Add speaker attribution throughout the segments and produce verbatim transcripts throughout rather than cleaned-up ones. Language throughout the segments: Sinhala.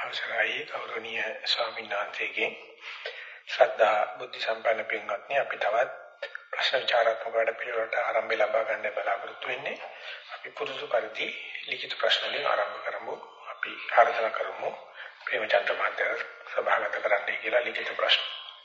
Speaker 1: අවසරයි ගෞරවනීය ස්වාමීන් වහන්සේගෙන් ශ්‍රද්ධා බුද්ධ සම්පන්න පින්වත්නි අපි තවත් ප්‍රශ්න විචාරාත්මක වැඩ පිළිවෙලට ආරම්භය ලබා ගන්න බලාපොරොත්තු වෙන්නේ අපි පුරුදු පරිදි ලිඛිත ප්‍රශ්න වලින් ආරම්භ කරමු අපි ආරාධනා කරමු ප්‍රේමචන්ද්‍ර මහත්තයා සභාගත කරන්නයි කියලා ලිඛිත ප්‍රශ්න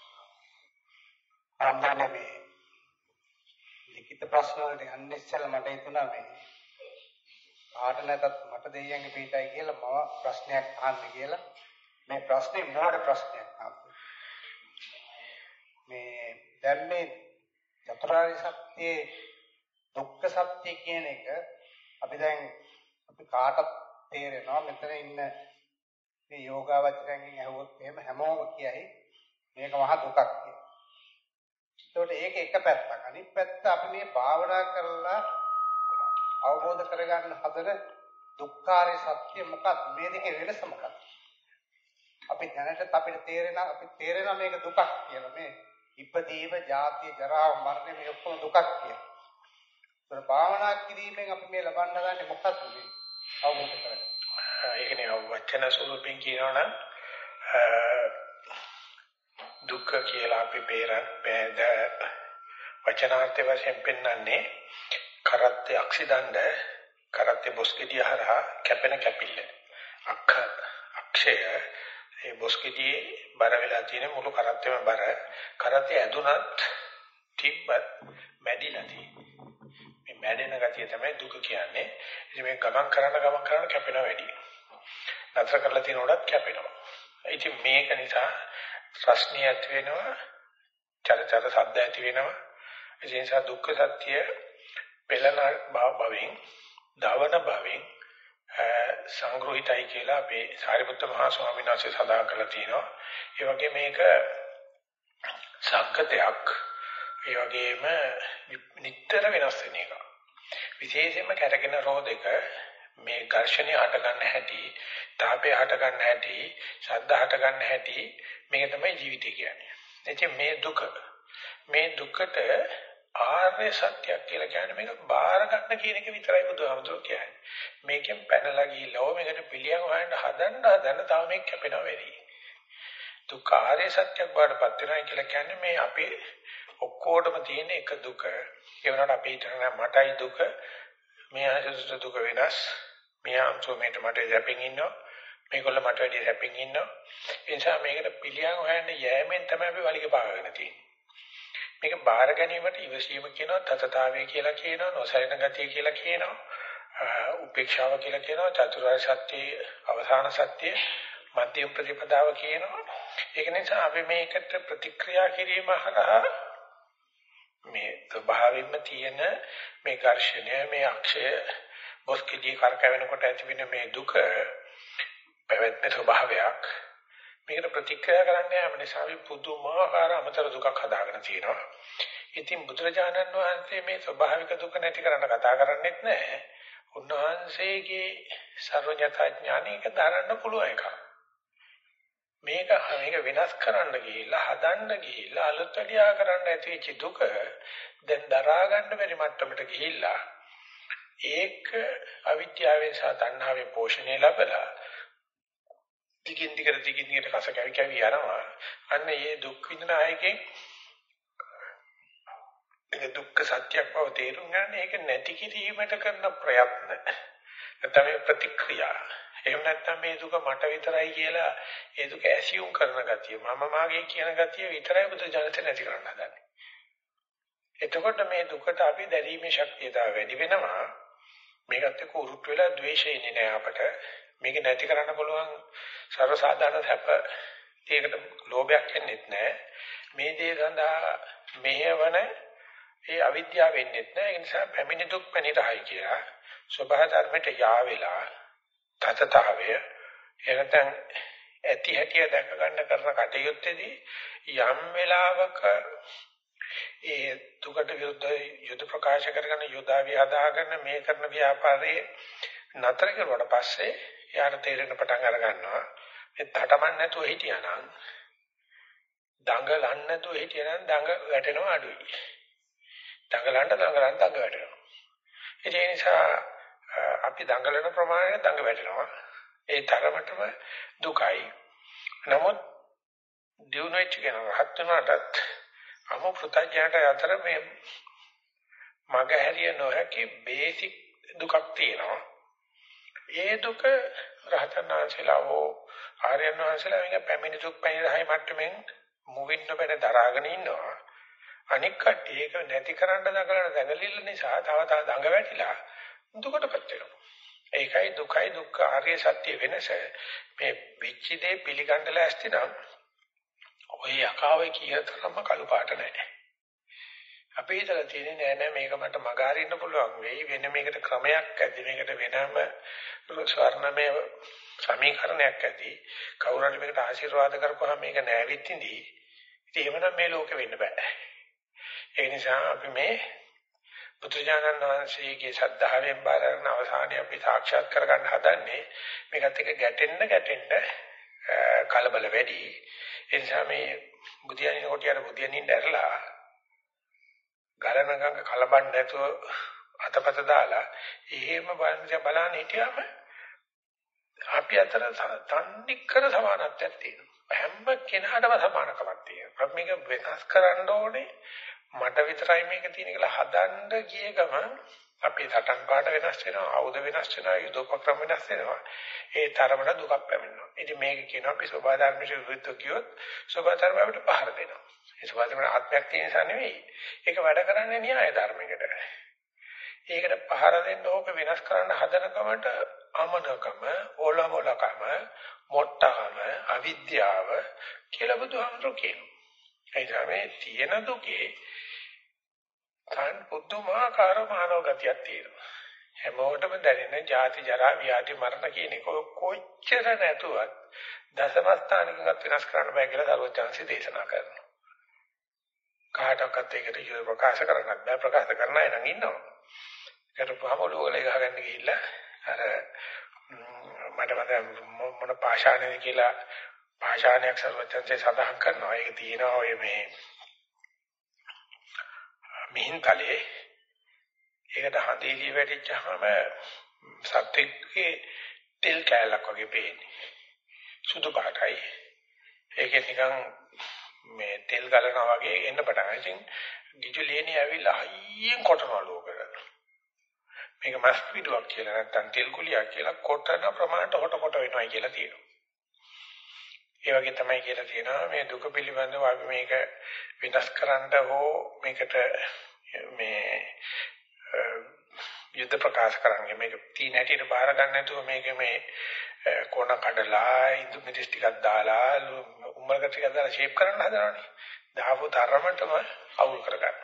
Speaker 2: ආරම්භ මේ ලිඛිත ප්‍රශ්න වලට යන්නේ ඉස්සෙල්ලා මට හිතුණා මේ ආට නැතත් මට දෙයියන්ගේ පිටයි කියලා මම ප්‍රශ්නයක් අහන්න කියලා මේ ප්‍රශ්නේ මොකද ප්‍රශ්නයක් අහන්නේ මේ දැන් මේ චතුරාර්ය සත්‍යයේ දුක්ඛ සත්‍ය කියන එක අපි දැන් අපි කාටත් තේරෙනවා මෙතන ඉන්න මේ යෝගාවචරයෙන් ඇහුවොත් එහෙම හැමෝම කියයි මේක මහ දුකක් කියලා. ඒකට ඒක එක පැත්තක්. අනිත් පැත්ත අපි මේ භාවනා කරලා අවබෝධ කරගන්න හදන දුක්ඛාරය සත්‍ය මොකක්ද මේ දෙකේ වෙනස මොකක්ද අපි දැනට අපිට තේරෙන අපි තේරෙන මේක දුකක් කියලා මේ ඉපදීම ජාතිය ජරා මරණය මේ ඔක්කොම දුකක් කියලා. ඒක භාවනා කිරීමෙන් අපි මේ ලබන්න ගන්නේ මොකක්ද මේ අවබෝධ කරගන්න.
Speaker 1: ඒකනේ වචන ස්වරූපයෙන් කියනවනම් දුක්ඛ කියලා අපි බේද වචනාර්ථ වශයෙන් පෙන්වන්නේ කරත්තේ අක්ෂිදණ්ඩ කරත්තේ බොස්කෙඩිය හරහා කැපෙන කැපිල්ල අක්ඛ අක්ෂය ඒ බොස්කෙඩියේ බර වෙලා තියෙන මුළු කරත්තෙම බර කරත්තේ ඇදුනත් තිබ්බත් මැඩිලා තියෙන්නේ මේ මැඩෙන ගතිය තමයි දුක කියන්නේ ඉතින් මේ ගමන් කරන ගමන් කරන කැපෙනවා වැඩි නතර කරලා තියෙනකොටත් කැපෙනවා ඉතින් මේක නිසා රස්නිය ඇති වෙනවා චරචර ශබ්ද ඇති වෙනවා ඒ නිසා දුක්ඛ සත්‍ය පෙළන භවෙන් දවන භවෙන් සංග්‍රහිතයි කියලා අපේ සාරිපුත්ත මහ ස්වාමීන් වහන්සේ සඳහන් කරලා තියෙනවා. ඒ වගේ මේක සංකතයක්. ඒ වගේම නිතර වෙනස් වෙන එක. විශේෂයෙන්ම කැටගෙන රෝදයක මේ ඝර්ෂණය හට ගන්න හැටි, තාපය හට ගන්න හැටි, ශබ්ද හට ගන්න හැටි මේක තමයි ජීවිතය කියන්නේ. එතෙ මේ දුක මේ දුකට ආර්ය සත්‍යයක් කියලා කියන්නේ මේක බාර ගන්න කියන එක විතරයි බුදුහාමුදුරුවෝ කියන්නේ. මේකෙන් පැනලා ගිහිල්ලා මේකට පිළියම් හොයන්න හදන්න හදන්න තව මේක කැපෙනවා වෙරි. දුක ආර්ය සත්‍යයක් බාරපත් වෙනවා කියලා කියන්නේ මේ අපේ ඔක්කොටම තියෙන එක දුක. ඒ වුණාට අපි හිතන මටයි දුක මේ ආශිර්වාද දුක වෙනස්. මේ අන්තිමේට මට දැපෙන් ඉන්නවා. මේගොල්ල මට වැඩි දැපෙන් ඉන්නවා. ඒ නිසා මේකට පිළියම් හොයන්න යෑමෙන් තමයි අපි වලිග පාගගෙන තියෙන්නේ. මේක බාර ගැනීමට ඉවසීම කියනවා තතතාවය කියලා කියනවා නොසැලෙන ගතිය කියලා කියනවා උපේක්ෂාව කියලා කියනවා චතුරාර්ය සත්‍යයේ අවසාන සත්‍යය මධ්‍යම ප්‍රතිපදාව කියනවා ඒක නිසා අපි මේකට ප්‍රතික්‍රියා කිරීම හරහා මේ ස්වභාවයෙන්ම තියෙන මේ ඝර්ෂණය මේ අක්ෂය බොස්කෙඩිය කරකැවෙනකොට ඇතිවෙන මේ දුක පැවැත්මේ ස්වභාවයක් මේකට ප්‍රතික්‍රියා කරන්න යාම නිසා අපි පුදුමාකාර අමතර දුකක් හදාගෙන තියෙනවා. ඉතින් බුදුරජාණන් වහන්සේ මේ ස්වභාවික දුක නැති කරන්න කතා කරන්නේත් නැහැ. උන්වහන්සේගේ සර්වඥතා ඥානයක දරන්න පුළුවන් එකක්. මේක මේක වෙනස් කරන්න ගිහිල්ලා හදන්න ගිහිල්ලා අලුත් වැඩියා කරන්න ඇතිවෙච්ච දුක දැන් දරා ගන්න බැරි මට්ටමට ගිහිල්ලා ඒක අවිද්‍යාවෙන් සහ තණ්හාවෙන් පෝෂණය ලැබලා දිගින් දිගට දිගින් දිගට කස කැවි කැවි යනවා. අන්න මේ දුක් විඳින අයගෙන් ඒක දුක්ඛ සත්‍යයක් බව තේරුම් ගන්න ඒක නැති කිරීමට කරන ප්‍රයත්න. නැත්නම් ප්‍රතික්‍රියා. එහෙම නැත්නම් මේ දුක මට විතරයි කියලා ඒ දුක ඇසියුම් කරන ගතිය මම මාගේ කියන ගතිය විතරයි බුදු ජනත නැති කරන්න හදන්නේ. එතකොට මේ දුකට අපි දැරීමේ ශක්තිය තව වැඩි වෙනවා. මේකත් එක්ක උරුට් වෙලා ද්වේෂය ඉන්නේ නෑ අපට. මේක නැති කරන්න පුළුවන් සර්ව සාධාරණ සැප ඒකට ලෝභයක් එන්නේ නැහැ මේ දේ සඳහා මෙහෙවන ඒ අවිද්‍යාව වෙන්නේ නැහැ ඒ නිසා පැමිණි දුක් පැනිරහයි කියලා ස්වභාව ධර්මයට යා වෙලා තතතාවය එනතන් ඇති හැටිය දැක ගන්න කරන කටයුත්තේදී යම් වෙලාවක ඒ දුකට විරුද්ධ යුද ප්‍රකාශ කරගෙන යුදාවිය හදාගෙන මේ කරන ව්‍යාපාරයේ නතර කරුවාට පස්සේ යාර තේරෙන පටන් අර ගන්නවා මේ තටමන් නැතුව හිටියානම් දඟලන්න නැතුව හිටියානම් දඟ වැටෙනවා අඩුයි දඟලන්න දඟලන්න දඟ වැටෙනවා ඒ නිසා අපි දඟලන ප්‍රමාණය දඟ වැටෙනවා ඒ තරමටම දුකයි. නමුත් දියුණු වෙච්ච කෙනා රහත් වෙනාටත් අමු පුතඥයට අතර මේ මග හැරිය නොහැකි බේසික් දුකක් තියෙනවා. ඒ දුක රහතන් වහන්සේලා හෝ ආර්යයන් වහන්සේලා මේක පැමිණි දුක් පරිහාය මට්ටමින් මුවින්න බැන දරාගෙන ඉන්නවා. අනික් කට්ටිය ඒක නැති කරන්න දඟලන දඟලිල්ල නිසා තව තව දඟ වැටිලා දුකටපත් වෙනවා. ඒකයි දුකයි දුක්ඛ ආර්ය සත්‍ය වෙනස. මේ පිච්චි දේ පිළිගන්න ලෑස්ති නම් ඔය යකාවේ කියතරම කළු පාට නැහැ. අපි හිතලා තියෙන්නේ නෑ නෑ මේක මට මග අරින්න පුළුවන් වෙයි වෙන මේකට ක්‍රමයක් ඇති මේකට වෙනම ස්වර්ණමය සමීකරණයක් ඇති කවුරුන් මේකට ආශිර්වාද කරපුවාම මේක නෑවිත් ඉඳී ඉතින් එහෙමනම් මේ ලෝකෙ වෙන්න බෑ. ඒ නිසා අපි මේ බුදුජානක වහන්සේගේ ශ්‍රද්ධාවෙන් බාරගෙන අවසානයේ අපි සාක්ෂාත් කරගන්න හදන්නේ මේකත් එක්ක ගැටෙන්න ගැටෙන්න කලබල වැඩි. ඒ නිසා මේ බුදියනින් කොටියට බුදියනින් දැරලා ගලනගඟ කලබන් නැතුව අතපත දාලා එහෙම බලන්න බලන්න හිටියම අපි අතර තන්නිකර සමානත්වයක් තියෙනවා. හැම කෙනාටම සමානකමක් තියෙනවා. අපි මේක වෙනස් කරන්න ඕනේ. මට විතරයි මේක තියෙන කියලා හදන්න ගිය ගමන් අපේ සටන් පාඩ වෙනස් වෙනවා, ආයුධ වෙනස් වෙනවා, යුදෝපක්‍රම වෙනස් වෙනවා. ඒ තරමට දුකක් පැමිණෙනවා. ඉතින් මේක කියනවා අපි සෝභා ධර්මයට විරුද්ධව කියොත් සෝභා ධර්මයට පහර දෙනවා. ඒ සෝභා ධර්මයට ආත්මයක් තියෙන නිසා නෙවෙයි. ඒක වැඩ කරන්නේ න්‍යාය ධර්මයකට. ඒකට පහර දෙන්න ඕක වෙනස් කරන්න හදනකමට අමනකම, ඕලමලකම, මොට්ටකම, අවිද්‍යාව කියලා බුදුහාමුදුරුවෝ කියනවා. ඒ තමයි තියෙන දුකේ තන් පුදුමාකාර මානව ගතියක් තියෙනවා. හැමෝටම දැනෙන ජාති ජරා ව්‍යාධි මරණ කියන එක කොච්චර නැතුවත් දසම ස්ථානිකවත් වෙනස් කරන්න බෑ කියලා සර්වඥාන්සේ දේශනා කරනවා. කාටවත් ඒකට යොමු ප්‍රකාශ කරන්නත් බෑ ප්‍රකාශ කරන්න අය නම් ඉන්නවා. ඒකට පහමලෝලේ ගහගන්න ගිහිල්ලා අර මට මත මොන පාෂාණයද කියලා පාෂාණයක් සර්වඥාන්සේ සඳහන් කරනවා. ඒක තියෙනවා ඔය මේ මිහින්තලේ ඒකට හදේලි වැටිච්චාම සත්‍යෙකේ තෙල් කැලක් වගේ පේන්නේ. සුදු පාටයි. ඒකේ නිකන් මේ තෙල් ගලනවා වගේ එන්න පටන් ගන්නවා. ඉතින් ගිජුලේනේ ඇවිල්ලා හයියෙන් කොටනවලු කරලා. මේක මස් පිටුවක් කියලා නැත්නම් තෙල් කුලියක් කියලා කොටන ප්‍රමාණයට හොට කොට වෙනවා කියලා තියෙනවා. ඒ වගේ තමයි කියලා තියෙනවා මේ දුක පිළිබඳව අපි මේක විනාශ කරන්න හෝ මේකට මේ යුද්ධ ප්‍රකාශ කරන්නේ මේක තීන හැටියට බාර ගන්න නැතුව මේක මේ කොන කඩලා ඉදු මිරිස් ටිකක් දාලා උම්මලක ටිකක් දාලා ෂේප් කරන්න හදනවනේ. දාපු තරමටම අවුල් කරගන්න.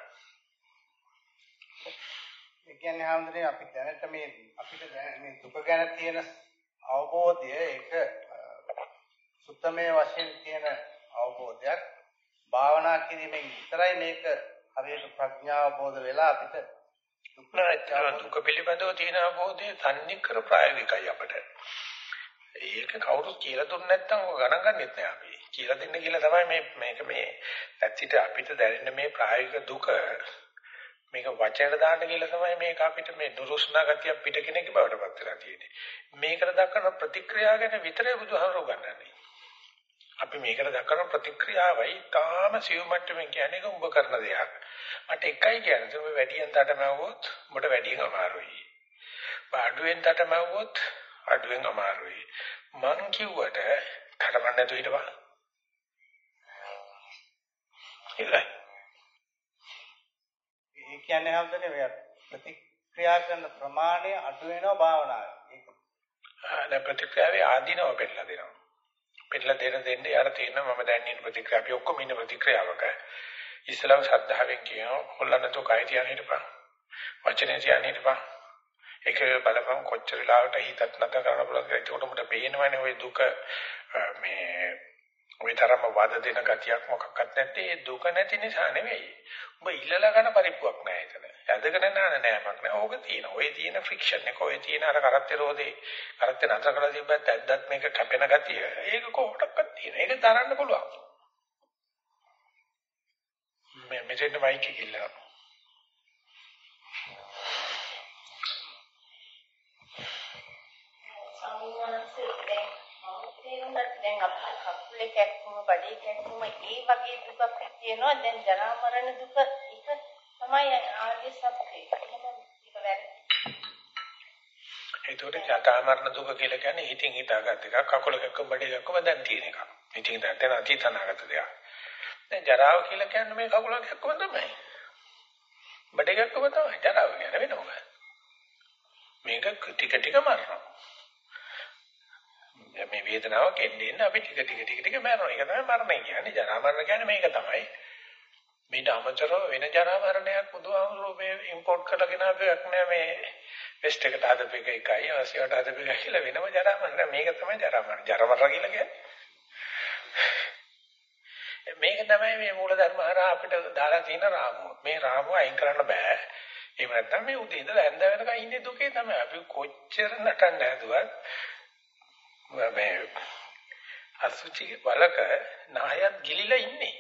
Speaker 2: ඒ කියන්නේ හැමදේම අපි දැනට මේ අපිට මේ දුක ගැන තියෙන අවබෝධය ඒක සුත්තමේ වශයෙන් තියෙන අවබෝධයක් භාවනා කිරීමෙන් විතරයි මේක හරියට ප්‍රඥාව අවබෝධ වෙලා අපිට
Speaker 1: දුක පිළිබඳව තියෙන අවබෝධය තන්නිකර ප්‍රායෝගිකයි අපිට. ඒක කවුරුත් කියලා දුන්නේ නැත්නම් ඔය ගණන් ගන්නෙත් නෑ අපි. කියලා දෙන්න කියලා තමයි මේ මේක මේ ඇත්තට අපිට දැනෙන මේ ප්‍රායෝගික දුක මේක වචනට දාන්න කියලා තමයි මේක අපිට මේ දුරුස්නා ගතිය පිට කෙනෙක්ගේ බවට පත් වෙලා තියෙන්නේ. මේකට දක්වන ප්‍රතික්‍රියාව ගැන විතරයි බුදුහාමුදුරුවෝ ගන්නන්නේ. අපි මේකට දක්වන ප්‍රතික්‍රියාවයි තාම සිව් මට්ටමින් කියන්නේ උඹ කරන දෙයක්. මට එකයි කියන්නේ ඔබ වැඩියෙන් තටමැව්වොත් උඹට වැඩියෙන් අමාරුයි. පාඩුවෙන් තටමැව්වොත් අඩුවෙන් අමාරුයි. මං කිව්වට තටමන්න නැතුව හිටපන්. ඉතින්
Speaker 2: ඒ කියන්නේ හැමදේම මේ ප්‍රතික්‍රියා කරන ප්‍රමාණය අඩු වෙනවා භාවනාවේ. ඒක
Speaker 1: ආ ප්‍රතික්‍රියාවේ ආදීනව පෙන්නලා දෙනවා. පෙන්නලා දෙන දෙන්නේ යාර තියෙන මම දැන් ඉන්න ප්‍රතික්‍රියාව අපි ඔක්කොම ඉන්න ප්‍රතික්‍රියාවක. ඉස්ලාම ශ්‍රද්ධාවෙන් කියනවා කොල්ලන්ට කයි තියන්න හිටපන්. වචනේ තියන්න හිටපන්. ඒක බලපන් කොච්චර ලාවට හිතත් නැත කරන්න පුළුවන් කියලා. ඒකට උඹට පේනවනේ ওই දුක මේ ওই තරම වද දෙන ගතියක් මොකක්වත් නැත්තේ ඒ දුක නැති නිසා නෙවෙයි. උඹ ඉල්ලලා ගන්න පරිප්පුවක් නැහැ එතන. ඇදගෙන නාන නෑමක් නෑ. ඕක තියෙන. ඔය තියෙන ෆ්‍රික්ෂන් එක ඔය තියෙන අර කරත්තේ රෝදේ කරත්තේ නතර කරලා තිබ්බත් ඇද්දත් මේක කැපෙන ගතිය. ඒක කොහොටක්වත් තියෙන. ඒක දරන්න පුළුවන්. මේ මෙතෙන් මයික් එක ඉල්ලනවා.
Speaker 3: සමුවන්සේ හොඳට දැන් අපේ කකුලේ කැක්කුම බඩේ කැක්කුම ඒ වගේ දුකක් තියෙනවා. දැන් ජරා මරණ දුක එක තමයි ආර්ය සත්‍යය. එහෙනම් ඒක වැරදි.
Speaker 1: ඒතකොට ජරා මරණ දුක කියලා කියන්නේ හිතින් හිතාගත් එකක්. කකුල කැක්කුම බඩේ කැක්කුම දැන් තියෙන එකක්. ඉතින් දැන් අතීත අනාගත දෙයක්. දැන් ජරාව කියලා කියන්නේ මේ කකුල කැක්කුම තමයි. බඩේ කැක්කුම තමයි ජරාව කියන්නේ වෙන මොකක්ද? මේක ටික ටික මරනවා. මේ වේදනාව කෙන්නේ අපි ටික ටික ටික ටික මරනවා. ඒක තමයි මරණය කියන්නේ. ජරා මරණ කියන්නේ මේක තමයි. මේට අමතරව වෙන ජරා මරණයක් බුදුහාමුදුරුවෝ මේ ඉම්පෝට් කරගෙන ආපයක් නෑ මේ වෙස්ට් එකට හදපු එක එකයි ආසියාවට හදපු එක කියලා වෙනම ජරා මරණ. මේක තමයි ජරා මරණ. ජරා මරණ කියලා කියන්නේ. මේක තමයි මේ මූල ධර්ම හරහා අපිට දාලා තියෙන රාමුව. මේ රාමුව අයින් කරන්න බෑ. එහෙම නැත්නම් මේ උදේ ඉඳලා හැන්ද වෙනකන් ඉන්නේ දුකේ තමයි. අපි කොච්චර නටන්න හැදුවත් මේ අසුචි වලක නායත් ගිලිලා ඉන්නේ.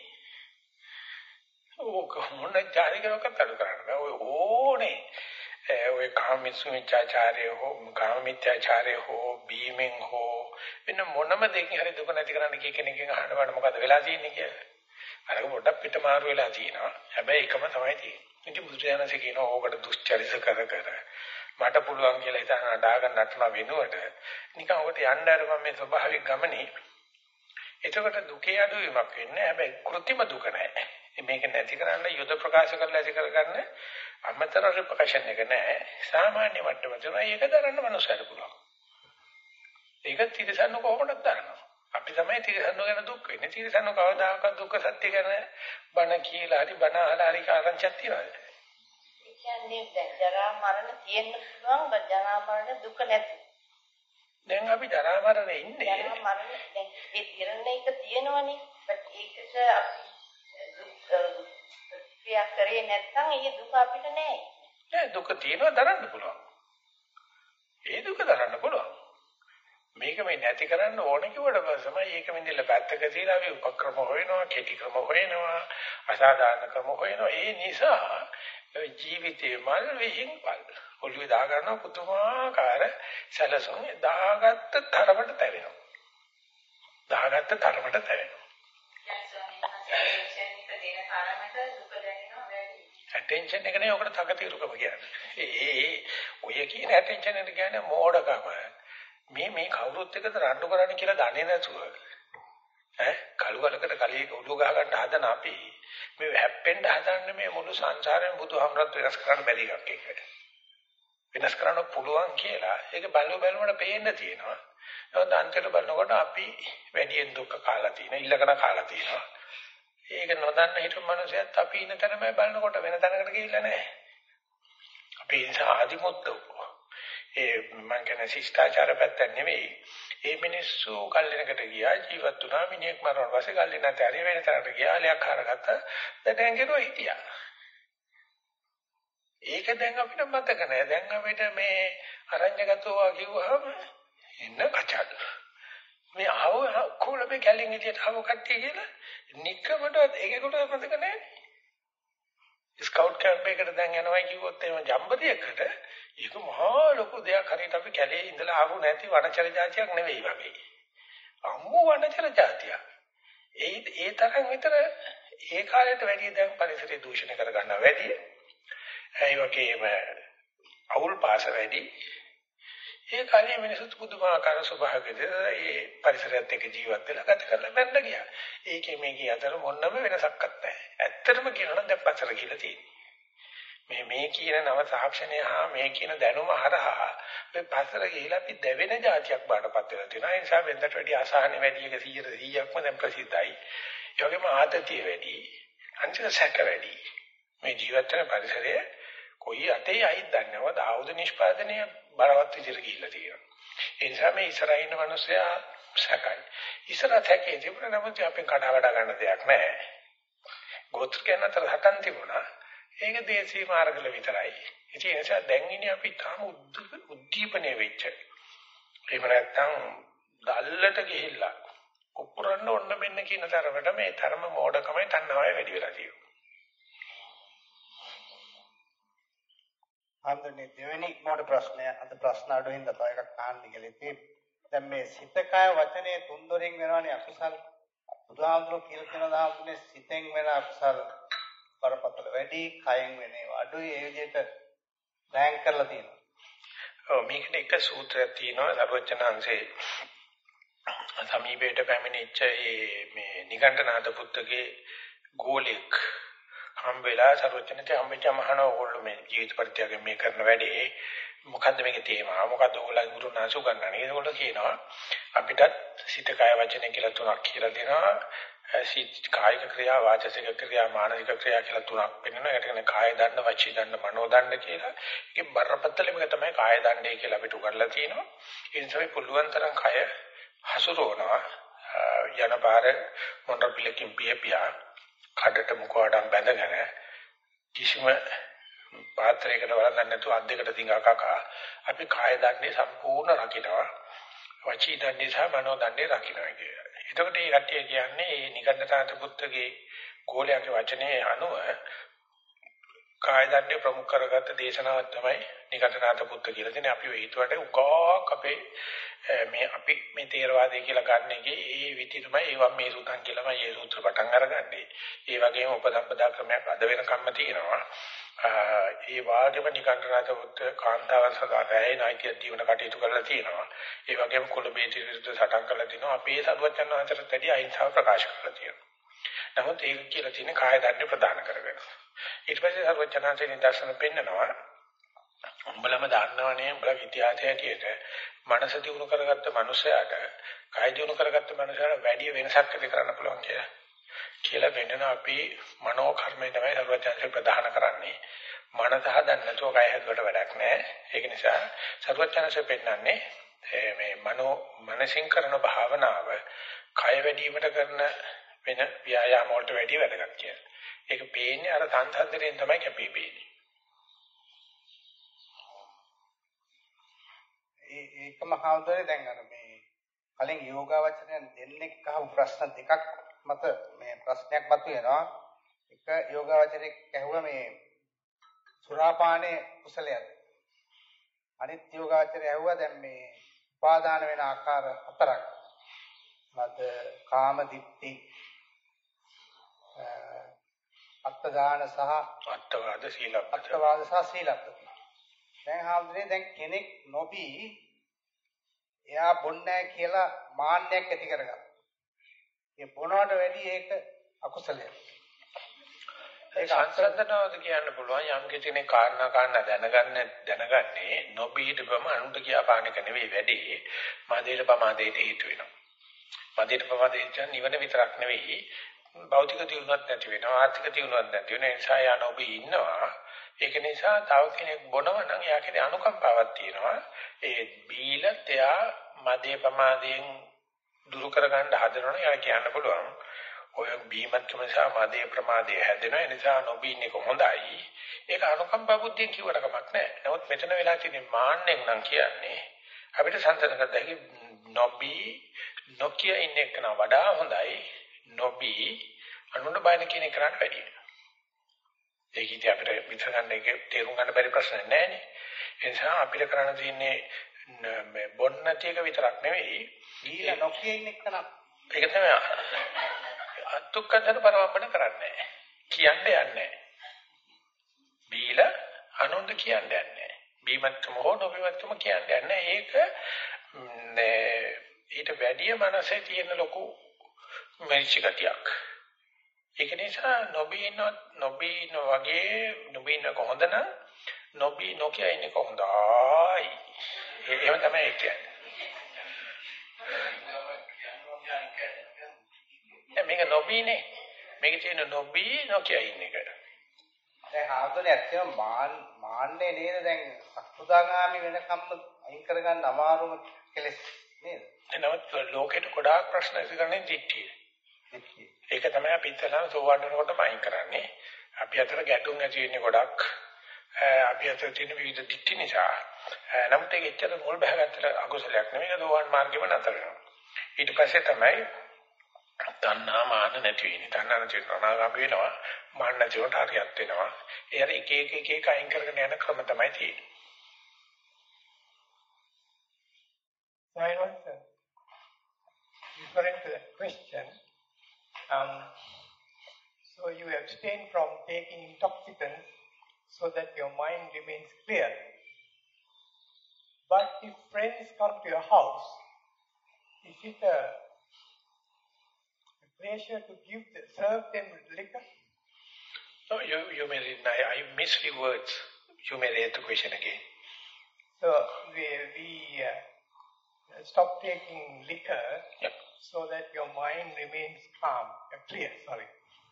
Speaker 1: ඕක මොන ජාතිකරකට අඩු කරන්න බෑ. ඔය ඕනේ ඔය කාමීසුමිච්ඡාචාරය හෝ කාමීත්‍යාචාරය හෝ බීමෙන් හෝ වෙන මොනම දෙයකින් හරි දුක නැති කරන්න කිය කෙනකින් අහන්න බෑ මොකද වෙලා තියෙන්නේ කියලා. අර පොඩ්ඩක් පිටමාරු වෙලා තියෙනවා. හැබැයි එකම තමයි තියෙන්නේ. ඉතින් බුදුරජාණන්සේ කියනවා ඕකට දුස්චරිත කර කර මට පුළුවන් කියලා හිතන අඩාගෙන නටන වෙනුවට නිකන් ඔකට යන්න අරපන් මේ ස්වභාවික ගමනේ. එතකොට දුකේ අඩුවීමක් වෙන්නේ. හැබැයි කෘත්‍රිම දුක නැහැ. මේක නැති කරන්න යුද ප්‍රකාශ කරලා ඇති කරගන්න අමතර රිපකෂන් එක නැහැ. සාමාන්‍ය මට්ටම තමයි ඒක දරන්න මනුස්සයර පුළුවන්. ඒක තිරසන්න කොහොමද දරනවා? අපි තමයි තිරසන්න ගැන දුක් වෙන්නේ. තිරසන්න කවදාකවත් දුක්ඛ සත්‍ය ගැන බණ කියලා හරි බණ අහලා හරි කාරණාවක් තියනවාද?
Speaker 3: ඒ කියන්නේ දැන් ජරා මරණ තියෙන්න පුළුවන් ජරා මරණ දුක නැති.
Speaker 1: දැන් අපි ජරා මරණේ ඉන්නේ.
Speaker 3: ජරා මරණ දැන් ඒ තිරණ එක තියෙනවනේ. ඒකට අපි ක්‍රියා කරේ නැත්නම් ඒ දුක අපිට නෑ.
Speaker 1: නෑ දුක තියෙනවා දරන්න පුළුවන්. ඒ දුක දරන්න පුළුවන්. මේක මේ නැති කරන්න ඕන කිව්වට පස්සමයි ඒක මෙන්දලා පැත්තක තියලා අපි උපක්‍රම හොයනවා, කෙටි ක්‍රම හොයනවා, අසාධාරණ ක්‍රම හොයනවා. ඒ නිසා ජීවිතේ මල් විහිංපල් ඔළුවේ දා ගන්න පුදුමාකාර සැලසුම් දාගත්ත තරමට තැවෙනවා. දාගත්ත තරමට තැවෙනවා. attention එක නේ ඔකට තකතිරුකම කියන්නේ. ඒ ඒ ඔය කියන attention එක කියන්නේ මෝඩකම. මේ මේ කවුරුත් එක්කද රණ්ඩු කරන්න කියලා දන්නේ නැතුව ඈ කලුවලකට කලියක උඩු ගහ ගන්න හදන අපි මේ හැප්පෙන්න හදන්නේ මේ මුළු සංසාරයෙන් බුදුහමරත් වෙනස් කරන්න බැරි එකක් එක්ක. වෙනස් කරන්න පුළුවන් කියලා ඒක බලු බලුමට පේන්න තියෙනවා. නමුත් අන්තිමට බලනකොට අපි වැඩියෙන් දුක කාලා තියෙනවා, ඉල්ලකන කාලා තියෙනවා. ඒක නොදන්න හිටපු මිනිස්සුත් අපි ඉන්න තැනම බලනකොට වෙන තැනකට ගිහිල්ලා නැහැ. අපි ඒ නිසා ආදිමුත්තෝ. ඒ මං කියන ශිෂ්ටාචාර පැත්ත නෙවෙයි. ඒ මිනිස්සු කල්ලිනකට ගියා ජීවත් වුණා මිනිහෙක් මරනවා පස්සේ කල්ලින නැතරිය වෙන තැනකට ගියා ලයක් හරගත්තා. දැන් ගෙරුවා හිටියා. ඒක දැන් අපිට මතක නැහැ. දැන් අපිට මේ අරඤ්‍යගතව කිව්වහම එන්න කචල්. මේ ආව කොළ මේ කැලින් එළියට ආව කට්ටිය කියලා නිකමඩවත් ඒකකට මතක නැහැ. ස්කවුට් කැම්ප් එකට දැන් යනවා කිව්වොත් එහෙම ජම්බදියකට ඒක මහා ලොකු දෙයක්. හරියට අපි කැලේ ඉඳලා ආපු නැති වනචර జాතියක් නෙවෙයි වගේ. අම්මු වනචර జాතියක්. ඒ ඒ තරම් විතර ඒ කාලයට වැඩිය දැන් පරිසරය දූෂණය කර ගන්නවා වැඩි. ඒ වගේම අවුල් පාස වැඩි. ඒ කාලේ මිනිස්සු පුදුමාකාර ස්වභාවයකද ඒ පරිසරයත් එක්ක ජීවත් වෙලා ගත කරලා මැරෙන්න ගියා. ඒකේ මේකේ අතර මොනම වෙනසක්වත් නැහැ. ඇත්තටම කියනවා දැන් පස්සට ගිහලා තියෙන්නේ. මේ මේ කියන නව තාක්ෂණය හා මේ කියන දැනුම හරහා මේ පස්සට ගිහලා අපි දැවෙන જાතියක් බාටපත් වෙලා තියෙනවා. ඒ නිසා වෙනදට වැඩි අසහන වැඩි එක සීයට සීයක්ම දැන් ප්‍රසිද්ධයි. ඒ වගේම ආතතිය වැඩි, අන්තිම සැක වැඩි. මේ ජීවත් වෙන පරිසරය කොයි අතේ අයිත් දන්නේ නැවද ආයුධ නිෂ්පාදනය බලවත් විදිහට ගිහිල්ලා තියෙනවා. ඒ නිසා මේ ඉස්සරහින් ඉන්න මිනිස්සයා සැකයි. ඉස්සරහ තැකේ තිබුණ නමුත් අපෙන් කඩා වඩා ගන්න දෙයක් නැහැ. ගෝත්‍රිකයන් අතර හටන් තිබුණා. ඒක දේශීය මාර්ගවල විතරයි. ඒ නිසා දැන් ඉන්නේ අපි තාම උද්දීපනයේ වෙච්ච. එහෙම නැත්නම් දැල්ලට ගිහිල්ලා උපුරන්න ඕන මෙන්න කියන තරමට මේ ධර්ම මෝඩකමයි තණ්හාවයි වැඩි වෙලා තියෙනවා.
Speaker 2: අන්දනේ දෙවෙනි මොඩ ප්‍රශ්නය අද ප්‍රශ්න අඩුවෙන් තව එකක් අහන්න කියලා ඉතින් දැන් මේ සිත කය වචනේ තුන් දොරින් වෙනවනේ අකුසල්. බුදුහාමුදුරුවෝ කියලා තියෙන දාහතුනේ සිතෙන් වෙන අකුසල් කරපතල වැඩි, කයෙන් වෙන ඒවා අඩුයි. ඒ විදිහට රෑන්ක් කරලා තියෙනවා.
Speaker 1: ඔව් මේකට එක සූත්‍රයක් තියෙනවා සර්වඥාන්සේ සමීපයට පැමිණිච්ච මේ නිගණ්ඨනාථ පුත්‍රගේ ගෝලෙක් හම්බෙලා සර්වඥන්ට හම්බෙච්ච මහාන ඕගොල්ලෝ මේ ජීවිත පරිත්‍යාගයෙන් මේ කරන වැඩේ මොකද්ද මේකේ තේමාව මොකද්ද ඕගොල්ලන්ගේ ගුරුනාසු ගන්නන්නේ ඒගොල්ලෝ කියනවා අපිටත් සිත කය වචන කියලා තුනක් කියලා දෙනවා සිත කායික ක්‍රියා වාචික ක්‍රියා මානසික ක්‍රියා කියලා තුනක් වෙනවා ඒකට කියන්නේ කාය දණ්ඩ වචී දණ්ඩ මනෝ දණ්ඩ කියලා ඒකේ බරපතලම එක තමයි කාය දණ්ඩේ කියලා අපිට උගන්ලා තියෙනවා ඒ නිසා පුළුවන් තරම් කය හසුරවනවා යන පාර මොණ්ඩ පිලකින් පියපියා කඩට මුඛවඩම් බැඳගෙන කිසිම පාත්‍රයකට වරන්දන්නේ නැතුව අත් දෙකට දිඟා කකා අපි කාය දන්නේ සම්පූර්ණ රකින්නවා වචී දන්නේ සහ මනෝ දන්නේ රකින්නවා කියලා. එතකොට මේ කට්ටිය කියන්නේ මේ නිගණ්ඨනාථ පුත්‍රගේ ගෝලයාගේ වචනේ අනුව කාය දන්නේ ප්‍රමුඛ කරගත්ත දේශනාවක් තමයි නිගණ්ඨනාථ පුත්‍ර කියලා දෙන්නේ. අපි හිතුවට උගාක් අපේ මේ අපි මේ තේරවාදය කියලා ගන්න එකේ ඒ විදිහටමයි ඒවම් මේ සූතන් කියලාම මේ සූත්‍ර පටන් අරගන්නේ. ඒ වගේම උපසම්පදා ක්‍රමයක් අද වෙනකම්ම තියෙනවා. ඒ වාගේම නිකණ්ඨනාථ පුත්‍ර කාන්තාවන් සදා රැයි නායිතිය ජීවන කටයුතු කරලා තියෙනවා. ඒ වගේම කුල බේති විරුද්ධ සටන් කරලා තිනවා. අපේ සරුවචන් වහන්සේට වැඩි අහිංසාව ප්‍රකාශ කරලා තියෙනවා. නමුත් ඒක කියලා තියෙන්නේ කාය දන්නේ ප්‍රදාන කරගෙන. ඊට පස්සේ සරුවචන් වහන්සේ නිදර්ශන පෙන්නනවා. උඹලම දන්නවනේ උඹලගේ ඉතිහාසය හැටියට මනස දිනු කරගත්ත මනුස්සයාට කාය දිනු කරගත්ත මනුස්සයාට වැඩි වෙනසක් ඇති කරන්න පුළුවන් කියලා. කියලා වෙනන අපි මනෝ කර්මය තමයි සර්වඥාන්සේ ප්‍රදාන කරන්නේ. මනස හදන්න නැතුව කය හදුවට වැඩක් නැහැ. ඒක නිසා සර්වඥාන්සේ පෙන්නන්නේ මේ මනෝ මනසින් කරන භාවනාව කය වැඩිවීමට කරන වෙන ව්‍යායාම වලට වැඩි වැඩක් කියලා. ඒක පේන්නේ අර සංසන්දනයෙන් තමයි කැපී පේන්නේ.
Speaker 2: ඒ ඒකම හවුදේ දැන් අර මේ කලින් යෝගාවචරයන් දෙන්නෙක් අහපු ප්‍රශ්න දෙකක් මත මේ ප්‍රශ්නයක් මතුවෙනවා. එක යෝගාවචරයක් ඇහුවා මේ සුරාපානයේ කුසලයද? අනිත් යෝගාවචරය ඇහුවා දැන් මේ උපාදාන වෙන ආකාර හතරක්. මද කාම දිට්ඨි අත්දාන සහ
Speaker 1: අත්වාද සීලබ්බත
Speaker 2: අත්වාද සහ සීලබ්බත. දැන් හාමුදුරනේ දැන් කෙනෙක් නොබී එයා බොන්නේ කියලා මාන්නයක් ඇති කරගන්නවා. ඒ බොනවට වැඩි ඒක අකුසලයක්.
Speaker 1: ඒක අන්තරදනවද කියන්න පුළුවන් යම් කෙනෙක් කාරණා කාරණා දැනගන්න දැනගන්නේ නොබීටපම අනුන්ට කියා පාන එක නෙවෙයි වැඩි මදේට පමාදේට හේතු වෙනවා. මදේට පමාදේට නිවන විතරක් නෙවෙයි භෞතික දියුණුවක් නැති වෙනවා ආර්ථික දියුණුවක් නැති වෙන නිසා යා නොබී ඉන්නවා. ඒක නිසා තව කෙනෙක් බොනවා නම් එයා කෙරේ අනුකම්පාවක් තියෙනවා. ඒ බීලත් එයා මදේ ප්‍රමාදයෙන් දුරු කරගන්න හදනවනේ එයා කියන්න පුළුවන්. ඔය බීමත්කම නිසා මදේ ප්‍රමාදය හැදෙනවා. ඒ නිසා නොබීන එක හොඳයි. ඒක අනුකම්පා බුද්ධිය කිව්වට කමක් නැහැ. නමුත් මෙතන වෙලා තියෙන්නේ මාන්නෙන් නම් කියන්නේ අපිට සංසන්දන කරද්දී නොබී නොකිය ඉන්න එක නා වඩා හොඳයි. නොබී අනුන බයන කියන එක කරන්න වැඩියි. ඒක ඉතින් අපිට විතර ගන්න එක තේරුම් ගන්න බැරි ප්‍රශ්නයක් නෑ නේ. ඒ නිසා අපිට කරන්න තියෙන්නේ මේ බොන්න නැති එක විතරක් නෙවෙයි
Speaker 2: දීලා නොකිය ඉන්න එක නම්
Speaker 1: ඒක තමයි අත්ුක්කතර පරවම්බන කරන්නේ. කියන්නේ යන්නේ. බීලා අනුන්ට කියන්නේ යන්නේ. බීමත්කම හෝ නොබීමත්කම කියන්නේ යන්නේ. ඒක ඊට වැඩිය මනසේ තියෙන ලොකු මෙච්චිකතියක්. ඒක නිසා නොබීන නොබීන වගේ නොබීන කොහොඳ නම් නොබී නොකිය ඉන්නේ කොහොඳයි. එහෙම තමයි කියන්නේ. මේක නොබීනේ. මේක තියෙන නොබී නොකිය ඉන්න එක.
Speaker 2: දැන් ආවදනේ ඇත්තම මාන් මාන්නේ නේද දැන් සක්සුදාගාමි වෙනකම්ම අයින් කරගන්න අමාරුම කෙලෙස් නේද?
Speaker 1: එනවත් ලෝකෙට ගොඩාක් ප්‍රශ්න ඉස්සරහනේ දිට්ඨිය. ඒක තමයි අපි ඉතලම සෝවන් වෙනකොටම අයින් කරන්නේ. අපි අතර ගැටුම් ඇති වෙන්නේ ගොඩක්. අපි අතර තියෙන විවිධ දිට්ඨි නිසා. නමුත් ඒක එච්චර මුල් බහගත්තට අකුසලයක් නෙමෙයි. ඒක සෝවන් මාර්ගෙම නතර වෙනවා. ඊට පස්සේ තමයි තණ්හා මාන නැති වෙන්නේ. තණ්හා නැති ප්‍රණාගාමී වෙනවා. මාන නැති වුණාට හරියට වෙනවා. ඒ හරි එක එක එක එක අයින් කරගෙන යන ක්‍රම තමයි තියෙන්නේ.
Speaker 2: සයින්වත්
Speaker 4: referring to that question, um, so you abstain from taking intoxicants so that your mind remains clear. But if friends come to your house, is it a, a pleasure to give the, serve them liquor?
Speaker 1: No, you, you may read, I, I missed the words. You may read the question again.
Speaker 4: So we, we uh, stop taking liquor
Speaker 1: yep.
Speaker 4: so that your mind remains calm, uh, clear, sorry.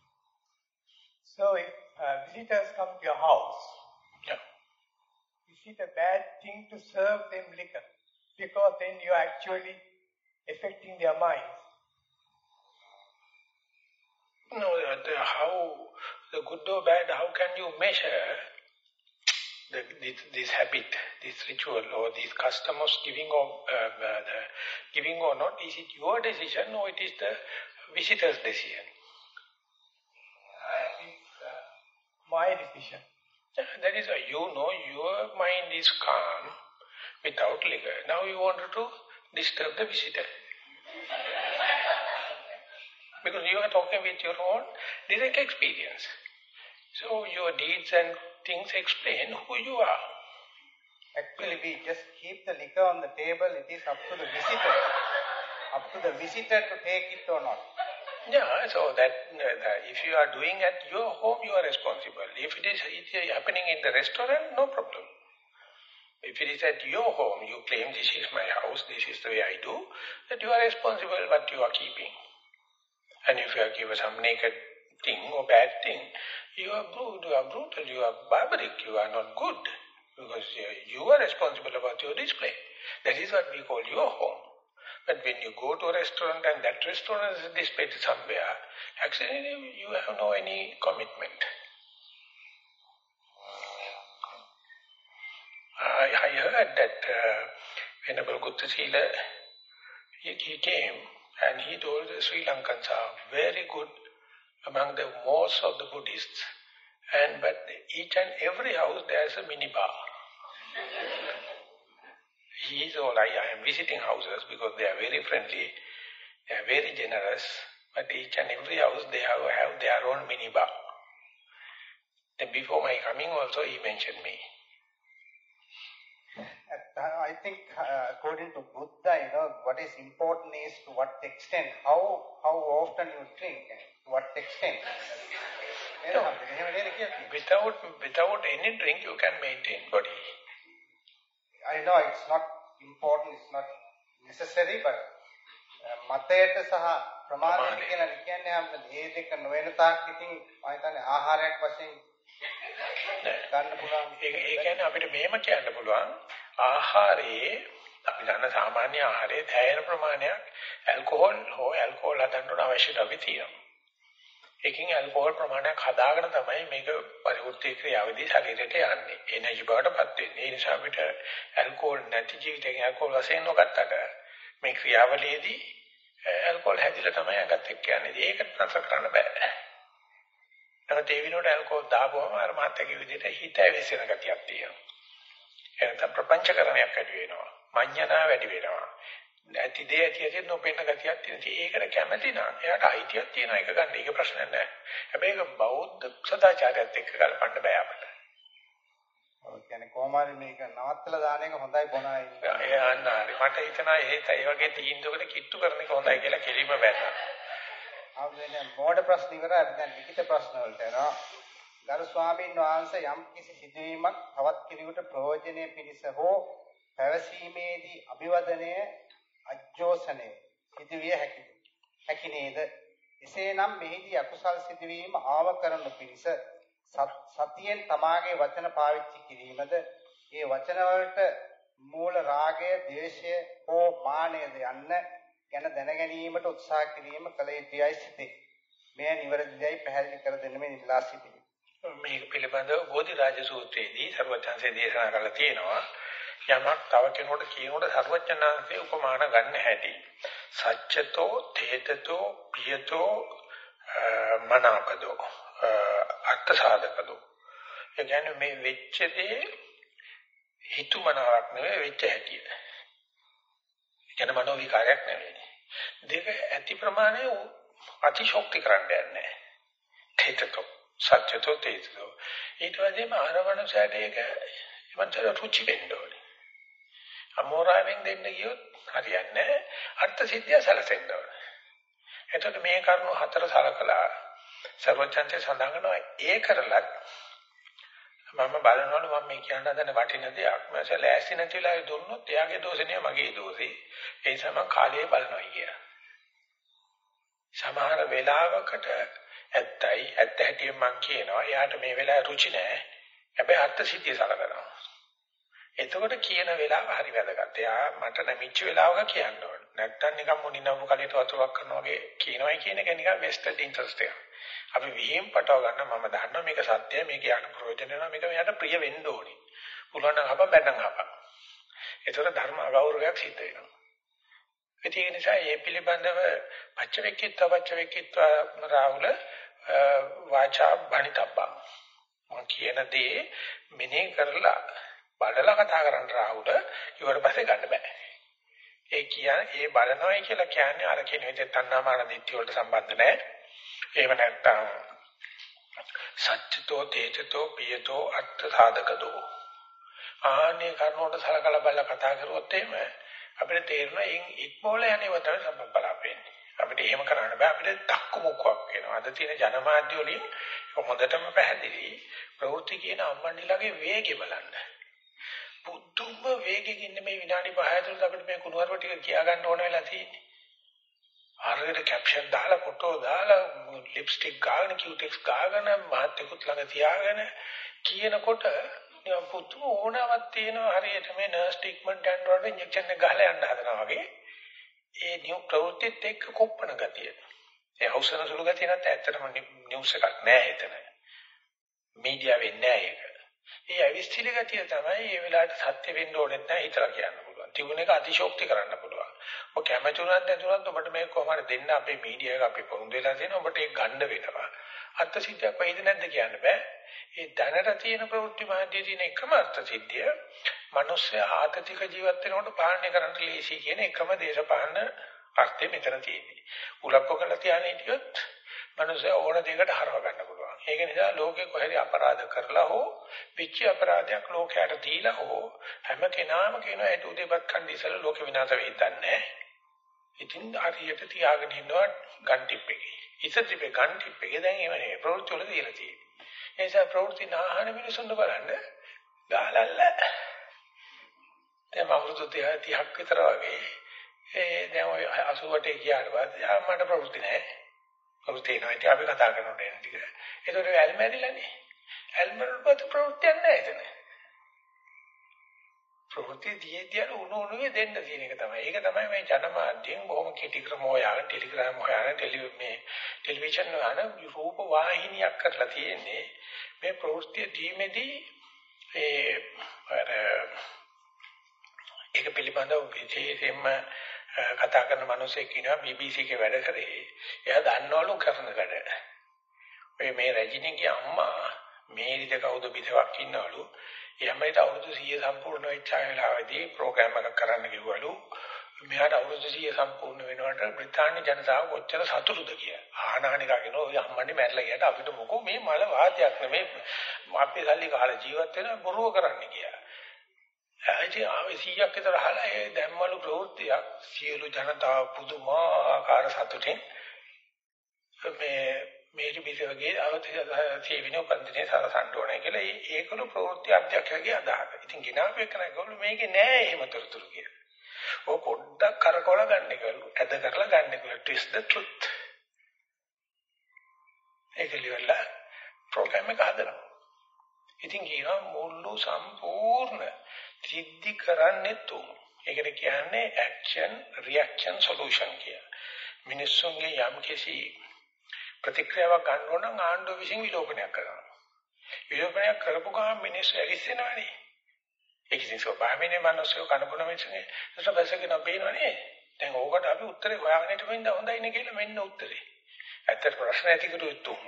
Speaker 4: So if uh, visitors come to your house,
Speaker 1: yep.
Speaker 4: is it a bad thing to serve them liquor? Because then you are actually affecting their minds.
Speaker 1: No, the, how, the good or bad, how can you measure the, this, this habit, this ritual or this custom of giving or, uh, the giving or not? Is it your decision or it is the visitor's decision?
Speaker 4: Uh, it's uh, my decision.
Speaker 1: That is, uh, you know your mind is calm without liquor. Now you want to disturb the visitor. Because you are talking with your own direct experience. So your deeds and things explain who you are.
Speaker 2: Actually, we just keep the liquor on the table. It is up to the visitor. Up to the visitor to take it or not.
Speaker 1: Yeah, so that uh, if you are doing at your home, you are responsible. If it is, it is happening in the restaurant, no problem. If it is at your home, you claim this is my house, this is the way I do, that you are responsible what you are keeping. And if you are given some naked thing or bad thing, you are brutal, you are brutal, you are barbaric, you are not good. Because you are responsible about your display. That is what we call your home. But when you go to a restaurant and that restaurant is displayed somewhere, actually you have no any commitment. I, I heard that uh, Venerable Guttasila, he, he came and he told the Sri Lankans are very good among the most of the Buddhists. And but each and every house there is a mini bar. He is all, I, I am visiting houses because they are very friendly, they are very generous, but each and every house they have, have their own mini bar. Then before my coming also he mentioned me.
Speaker 2: I think uh, according to Buddha, you know, what is important is to what extent, how how often you drink, and to what extent.
Speaker 1: No, without, without any drink you can maintain body.
Speaker 2: I know it's not important, it's not necessary, but මතයට සහ ප්‍රමාණයට කියලා කියන්නේ හැම මේ දෙක නොවන තාක් ඉතින් මම හිතන්නේ ආහාරයක් වශයෙන් ගන්න පුළුවන්.
Speaker 1: ඒ කියන්නේ අපිට මෙහෙම කියන්න පුළුවන් ආහාරයේ අපි ගන්න සාමාන්‍ය ආහාරයේ තැයෙන ප්‍රමාණයක් ඇල්කොහොල් හෝ ඇල්කොහොල් හදන්න අවශ්‍යතාවය තියෙනවා. ඒකෙන් ඇල්කොහොල් ප්‍රමාණයක් හදාගෙන තමයි මේක පරිවෘත්ති ක්‍රියාවේදී ශරීරයට යන්නේ. එනර්ජි බවටපත් වෙන්නේ. ඒ නිසා අපිට ඇල්කොහොල් නැති ජීවිතයක ඇල්කොහොල් වශයෙන් නොගත්තට මේ ක්‍රියාවලියේදී ඇල්කොහොල් හැදිලා තමයි අගත් එක්ක යන්නේ. ඒකට ප්‍රශ්න කරන්න බෑ. නැත්නම් ඒ විනෝඩ ඇල්කොහොල් දාපුවම අර මාත්‍යක විදිහට හිත ඇවිස්සෙන ගතියක් තියෙනවා. එතන ප්‍රපංචකරණයක් වැඩි වෙනවා. මඤ්ඤණා වැඩි වෙනවා. ඇති දේ ඇති ඇති නොපෙන්න ගතියක් තියෙනවා. ඒකට කැමැති නම් එයාට අයිතියක් තියෙනවා ඒක ගන්න. ඒක ප්‍රශ්නයක් නෑ. හැබැයි ඒක බෞද්ධ සදාචාරයත් එක්ක ගලපන්න බෑ අපිට.
Speaker 2: ඔව් කියන්නේ කොහොමද මේක නවත්තලා දාන එක හොඳයි බොනයි.
Speaker 1: ඒ අන්නාරි මට හිතනවා ඒ ඒ වගේ තීන්දුවකට කිට්ටු කරන එක හොඳයි කියලා කෙලිම වැටෙනවා.
Speaker 2: ආව දැන් මෝඩ ප්‍රශ්න ඉවරයි. අපි දැන් ලිඛිත ප්‍රශ්න වලට යනවා. ගරු ස්වාමීන් වහන්සේ යම් කිසි සිදුවීමක් තවත් කෙනෙකුට ප්‍රයෝජනෙ පිණිස හෝ පැවසීමේදී අභිවදනය අජෝසනය සිදුවිය හැකිද? හැකි නේද? එසේනම් මෙහිදී අකුසල් සිදුවීම ආව කරනු පිණිස සතියෙන් තමාගේ වචන පාවිච්චි කිරීමද ඒ වචන වලට මූල රාගය, ද්වේෂය හෝ මානයද යන්න ගැන දැන ගැනීමට උත්සාහ කිරීම කළ යුතුයි සිටේ. මෙය නිවැරදිදයි පැහැදිලි කර දෙන්න මේ ඉල්ලා සිටිමි.
Speaker 1: මේක පිළිබඳව බෝධිරාජ සූත්‍රයේදී සර්වඥාන්සේ දේශනා කරලා තියෙනවා යමක් තව කෙනෙකුට කියනකොට සර්වඥාන්සේ උපමාන ගන්න හැටි. සච්චතෝ, තේතතෝ, පියතෝ, මනාපදෝ, අර්ථ සාධකදෝ. ඒ කියන්නේ මේ වෙච්ච දේ හිතුමනාවක් නෙවෙයි වෙච්ච හැටි. ඒ කියන්නේ මනෝ විකාරයක් නෙවෙයි. දෙක ඇති ප්‍රමාණය අතිශෝක්ති කරන්න යන්නේ. තේතකෝ සත්‍යතෝ තේතකෝ. ඊට වගේම ආරවණසයට ඒක ඉවන්තර රුචි වෙන්න ඕනේ. අමෝරාවෙන් දෙන්න ගියොත් හරියන්නේ නැහැ. අර්ථ සිද්ධිය සැලසෙන්න ඕනේ. එතකොට මේ කරුණු හතර සලකලා සර්වචන්තේ සඳහන් කරනවා ඒ කරලත් මම බලනවලු මම මේ කියන්න හදන වටින දෙයක් මම ලෑස්ති නැතිලා ඒ දුන්නොත් එයාගේ දෝෂේ නෙවෙයි මගේ දෝෂේ. ඒ නිසා මම කාලයේ බලනවා කියලා. සමහර වෙලාවකට ඇත්තයි ඇත්ත හැටියෙන් මම කියනවා එයාට මේ වෙලාවේ රුචි නැහැ. හැබැයි අර්ථ සිද්ධිය සලකනවා. එතකොට කියන වෙලාව හරි වැදගත්. එයා මට නැමිච්ච වෙලාවක කියන්න ඕන. නැත්තම් නිකන් මුනිනවු කලියට වතුරක් කරනවා වගේ කියනවායි කියන එක නිකන් වෙස්ටඩ් ඉන්ටරෙස්ට් එකක්. අපි විහිම් පටව ගන්න මම දන්නවා මේක සත්‍යයි මේක යාට ප්‍රයෝජන වෙනවා මේක මෙයාට ප්‍රිය වෙන්න ඕනේ. පුළුවන් නම් අප බැන්නම් අප. ඒතර ධර්ම අගෞරවයක් සිද්ධ වෙනවා. ඒක නිසා මේ පිළිබඳව පච්චවෙක්කිත්ව පච්චවෙක්කිත්ව රාහුල වාචා බණිතබ්බා. මම කියන දේ මෙනේ කරලා බලලා කතා කරන්න රාහුල ඊවට පස්සේ ගන්න බෑ. ඒ කියන්නේ ඒ බලනවායි කියලා කියන්නේ අර කියන විදිහට තණ්හාමාන දිට්ඨිය වලට සම්බන්ධ නැහැ. එහෙම නැත්නම් සත්‍යතෝ තේජතෝ පියතෝ අර්ථ සාධකදෝ ආනේ කර්ණෝට සලකලා බලලා කතා කරුවොත් එහෙම අපිට තේරෙනවා ඉන් ඉක්මෝල යන්නේ වතර සම්බන්ධලාපෙන්නේ. අපිට එහෙම කරන්න බෑ අපිට දක්කු මුක්කක් වෙනවා. අද තියෙන ජනමාධ්‍ය වලින් හොඳටම පැහැදිලි ප්‍රවෘත්ති කියන අම්මන්ඩිලාගේ වේගය බලන්න. පුදුම වේගකින් මේ විනාඩි පහ ඇතුළත අපිට මේ කුණුවරව ටික කියා ගන්න ඕන වෙලා තියෙන්නේ. ආරෙකට කැප්ෂන් දාලා ෆොටෝ දාලා ලිප්ස්ටික් ගාගෙන කියුටෙක්ස් ගාගෙන මාත්‍යකුත් ළඟ තියාගෙන කියනකොට පුදුම ඕනාවක් තියෙනවා හරියට මේ නර්ස් ට්‍රීට්මන්ට් යන වල ඉන්ජෙක්ෂන් එක ගහලා යන්න හදනවා වගේ. ඒ නියු ප්‍රවෘත්තිත් එක්ක කොප්පන ගතිය. ඒ හවුසන සුළු ගතිය නැත්නම් ඇත්තටම නිවුස් එකක් නෑ එතන. මීඩියා වෙන්නේ නෑ ඒක. ඒ අවිස්තිලි ගතිය තමයි මේ වෙලාවට සත්‍ය වෙන්න ඕනෙත් නැහැ හිතලා කියන්න පුළුවන්. තිබුණ එක අතිශෝක්ති කරන්න පුළුවන්. ඔබ කැමැතුනත් නැතුනත් ඔබට මේක කොහොමද දෙන්න අපේ මීඩියා එක අපි පොරොන්දු වෙලා තියෙනවා. ඔබට ඒක ගන්න වෙනවා. අර්ථ සිද්ධියක් වෙයිද නැද්ද කියන්න බෑ. ඒ දැනට තියෙන ප්‍රවෘත්ති මාධ්‍යයේ තියෙන එකම අර්ථ සිද්ධිය මිනිස්සු ආතතික ජීවත් වෙනකොට පාලනය කරන්න ලේසි කියන එකම දේශපාලන අර්ථය මෙතන තියෙන්නේ. උලක්ක කරලා තියාගෙන හිටියොත් මිනිස්සු ඕන දෙයකට හරව ගන්න පුළුවන්. ඒක නිසා ලෝකේ කොහෙද අපරාධ කරලා හෝ පිච්චි අපරාධයක් ලෝකයට දීලා හෝ හැම කෙනාම කියන ඒ උදේපත් කණ්ඩි ඉස්සල ලෝක විනාශ වෙයි දන්නේ. ඉතින් අරියට තියාගෙන ඉන්නවා ගන් ටිප් එකේ. ඉතින් ගන් ටිප් එකේ දැන් එවනේ ප්‍රවෘත්ති වල දීලා තියෙන්නේ. ඒ නිසා ප්‍රවෘත්ති නාහන මිනිසුන්ව බලන්න ගාලල්ල. දැන් අවුරුදු තිහක් විතර වගේ ඒ දැන් ඔය අසූවට ගියාට පස්සේ මට ප්‍රවෘත්ති නැහැ. ප්‍රවෘත්ති නැහැ ඉතින් අපි කතා කරනකොට එන ටික. ඒතකොට ඇල්මැරිලානේ. ඇල්මැරුපත ප්‍රවෘත්තියක් නැහැ එතන. ප්‍රවෘත්ති දියේදී උණු උණුවේ දෙන්න තියෙන එක තමයි. ඒක තමයි මේ ජනමාධ්‍යයෙන් බොහොම කෙටි ක්‍රම හොයාගෙන ටෙලිග්‍රෑම් හොයාගෙන ටෙලි මේ ටෙලිවිෂන් වල රූප වාහිනියක් කරලා තියෙන්නේ. මේ ප්‍රවෘත්ති දීමේදී ඒ අර ඒක පිළිබඳව විශේෂයෙන්ම කතා කරන මිනිස්සෙක් ඉන්නවා බී බී සී එකේ වැඩ කරේ. එයා දන්නවලු කරන වැඩ. ඔය මේ රජිනිගේ අම්මා මේරිද කවුද බිසවක් ඉන්නවලු. එයාමයිට අවුරුදු සීය සම්පූර්ණ වෙච්ච වෙලාවේදී ප්‍රෝග්‍රෑම් එකක් කරන්න කිව්වලු. මෙයාට අවුරුදු සීය සම්පූර්ණ වෙනකොට බ්‍රිතාන්‍ය ජනතාව කොච්චර සතුටුද කියලා. ආහනානිකාගෙන ඔය අම්මන්නේ මැරලා ගියාට අපිට මොකෝ මේ මල වාතයක් නෙමේ අපි සල්ලි කාලා ජීවත් වෙන බොරුව කරන්න කියලා. ඇයි ආවේ සීයක් විතර අහලා ඒ දැම්මලු ප්‍රවෘත්තියක් සියලු ජනතාව පුදුමාකාර සතුටින් මේ මේටි බිසවගේ අවතී වෙන පන්තිනේ සරසන්න ඕනේ කියලා ඒකළු ප්‍රවෘත්ති අධ්‍යක්ෂකගේ අදහස. ඉතින් ගිනාපේ කරනකොට මේකේ නෑ එහෙම තොරතුරු කියලා. ඔය පොඩ්ඩක් කරකවල ගන්න එකලු ඇද කරලා ගන්න එකලු twist the truth. ඒක ලියලා ප්‍රෝග්‍රෑම් එක හදනවා. ඉතින් කියනවා මුළු සම්පූර්ණ සිද්ධි කරන්නේ තුන්. ඒකට කියන්නේ action reaction solution කියලා. මිනිස්සුන්ගේ යම් කිසි ප්‍රතික්‍රියාවක් ගන්න ඕන නම් ආණ්ඩුව විසින් විලෝපනයක් කරනවා. විලෝපනයක් කරපු ගමන් මිනිස්සු ඇලිස්සෙනවනේ. ඒක ඉතින් ස්වභාවයෙන්ම මිනිස්සු කනබුන මිනිස්සුනේ ඊට පස්සේ කෙනා බේනවනේ. දැන් ඕකට අපි උත්තරේ හොයාගෙන හිටපෙන්න හොඳයිනේ කියලා මෙන්න උත්තරේ. ඇත්තට ප්‍රශ්න ඇති කරුවොත් තුන්.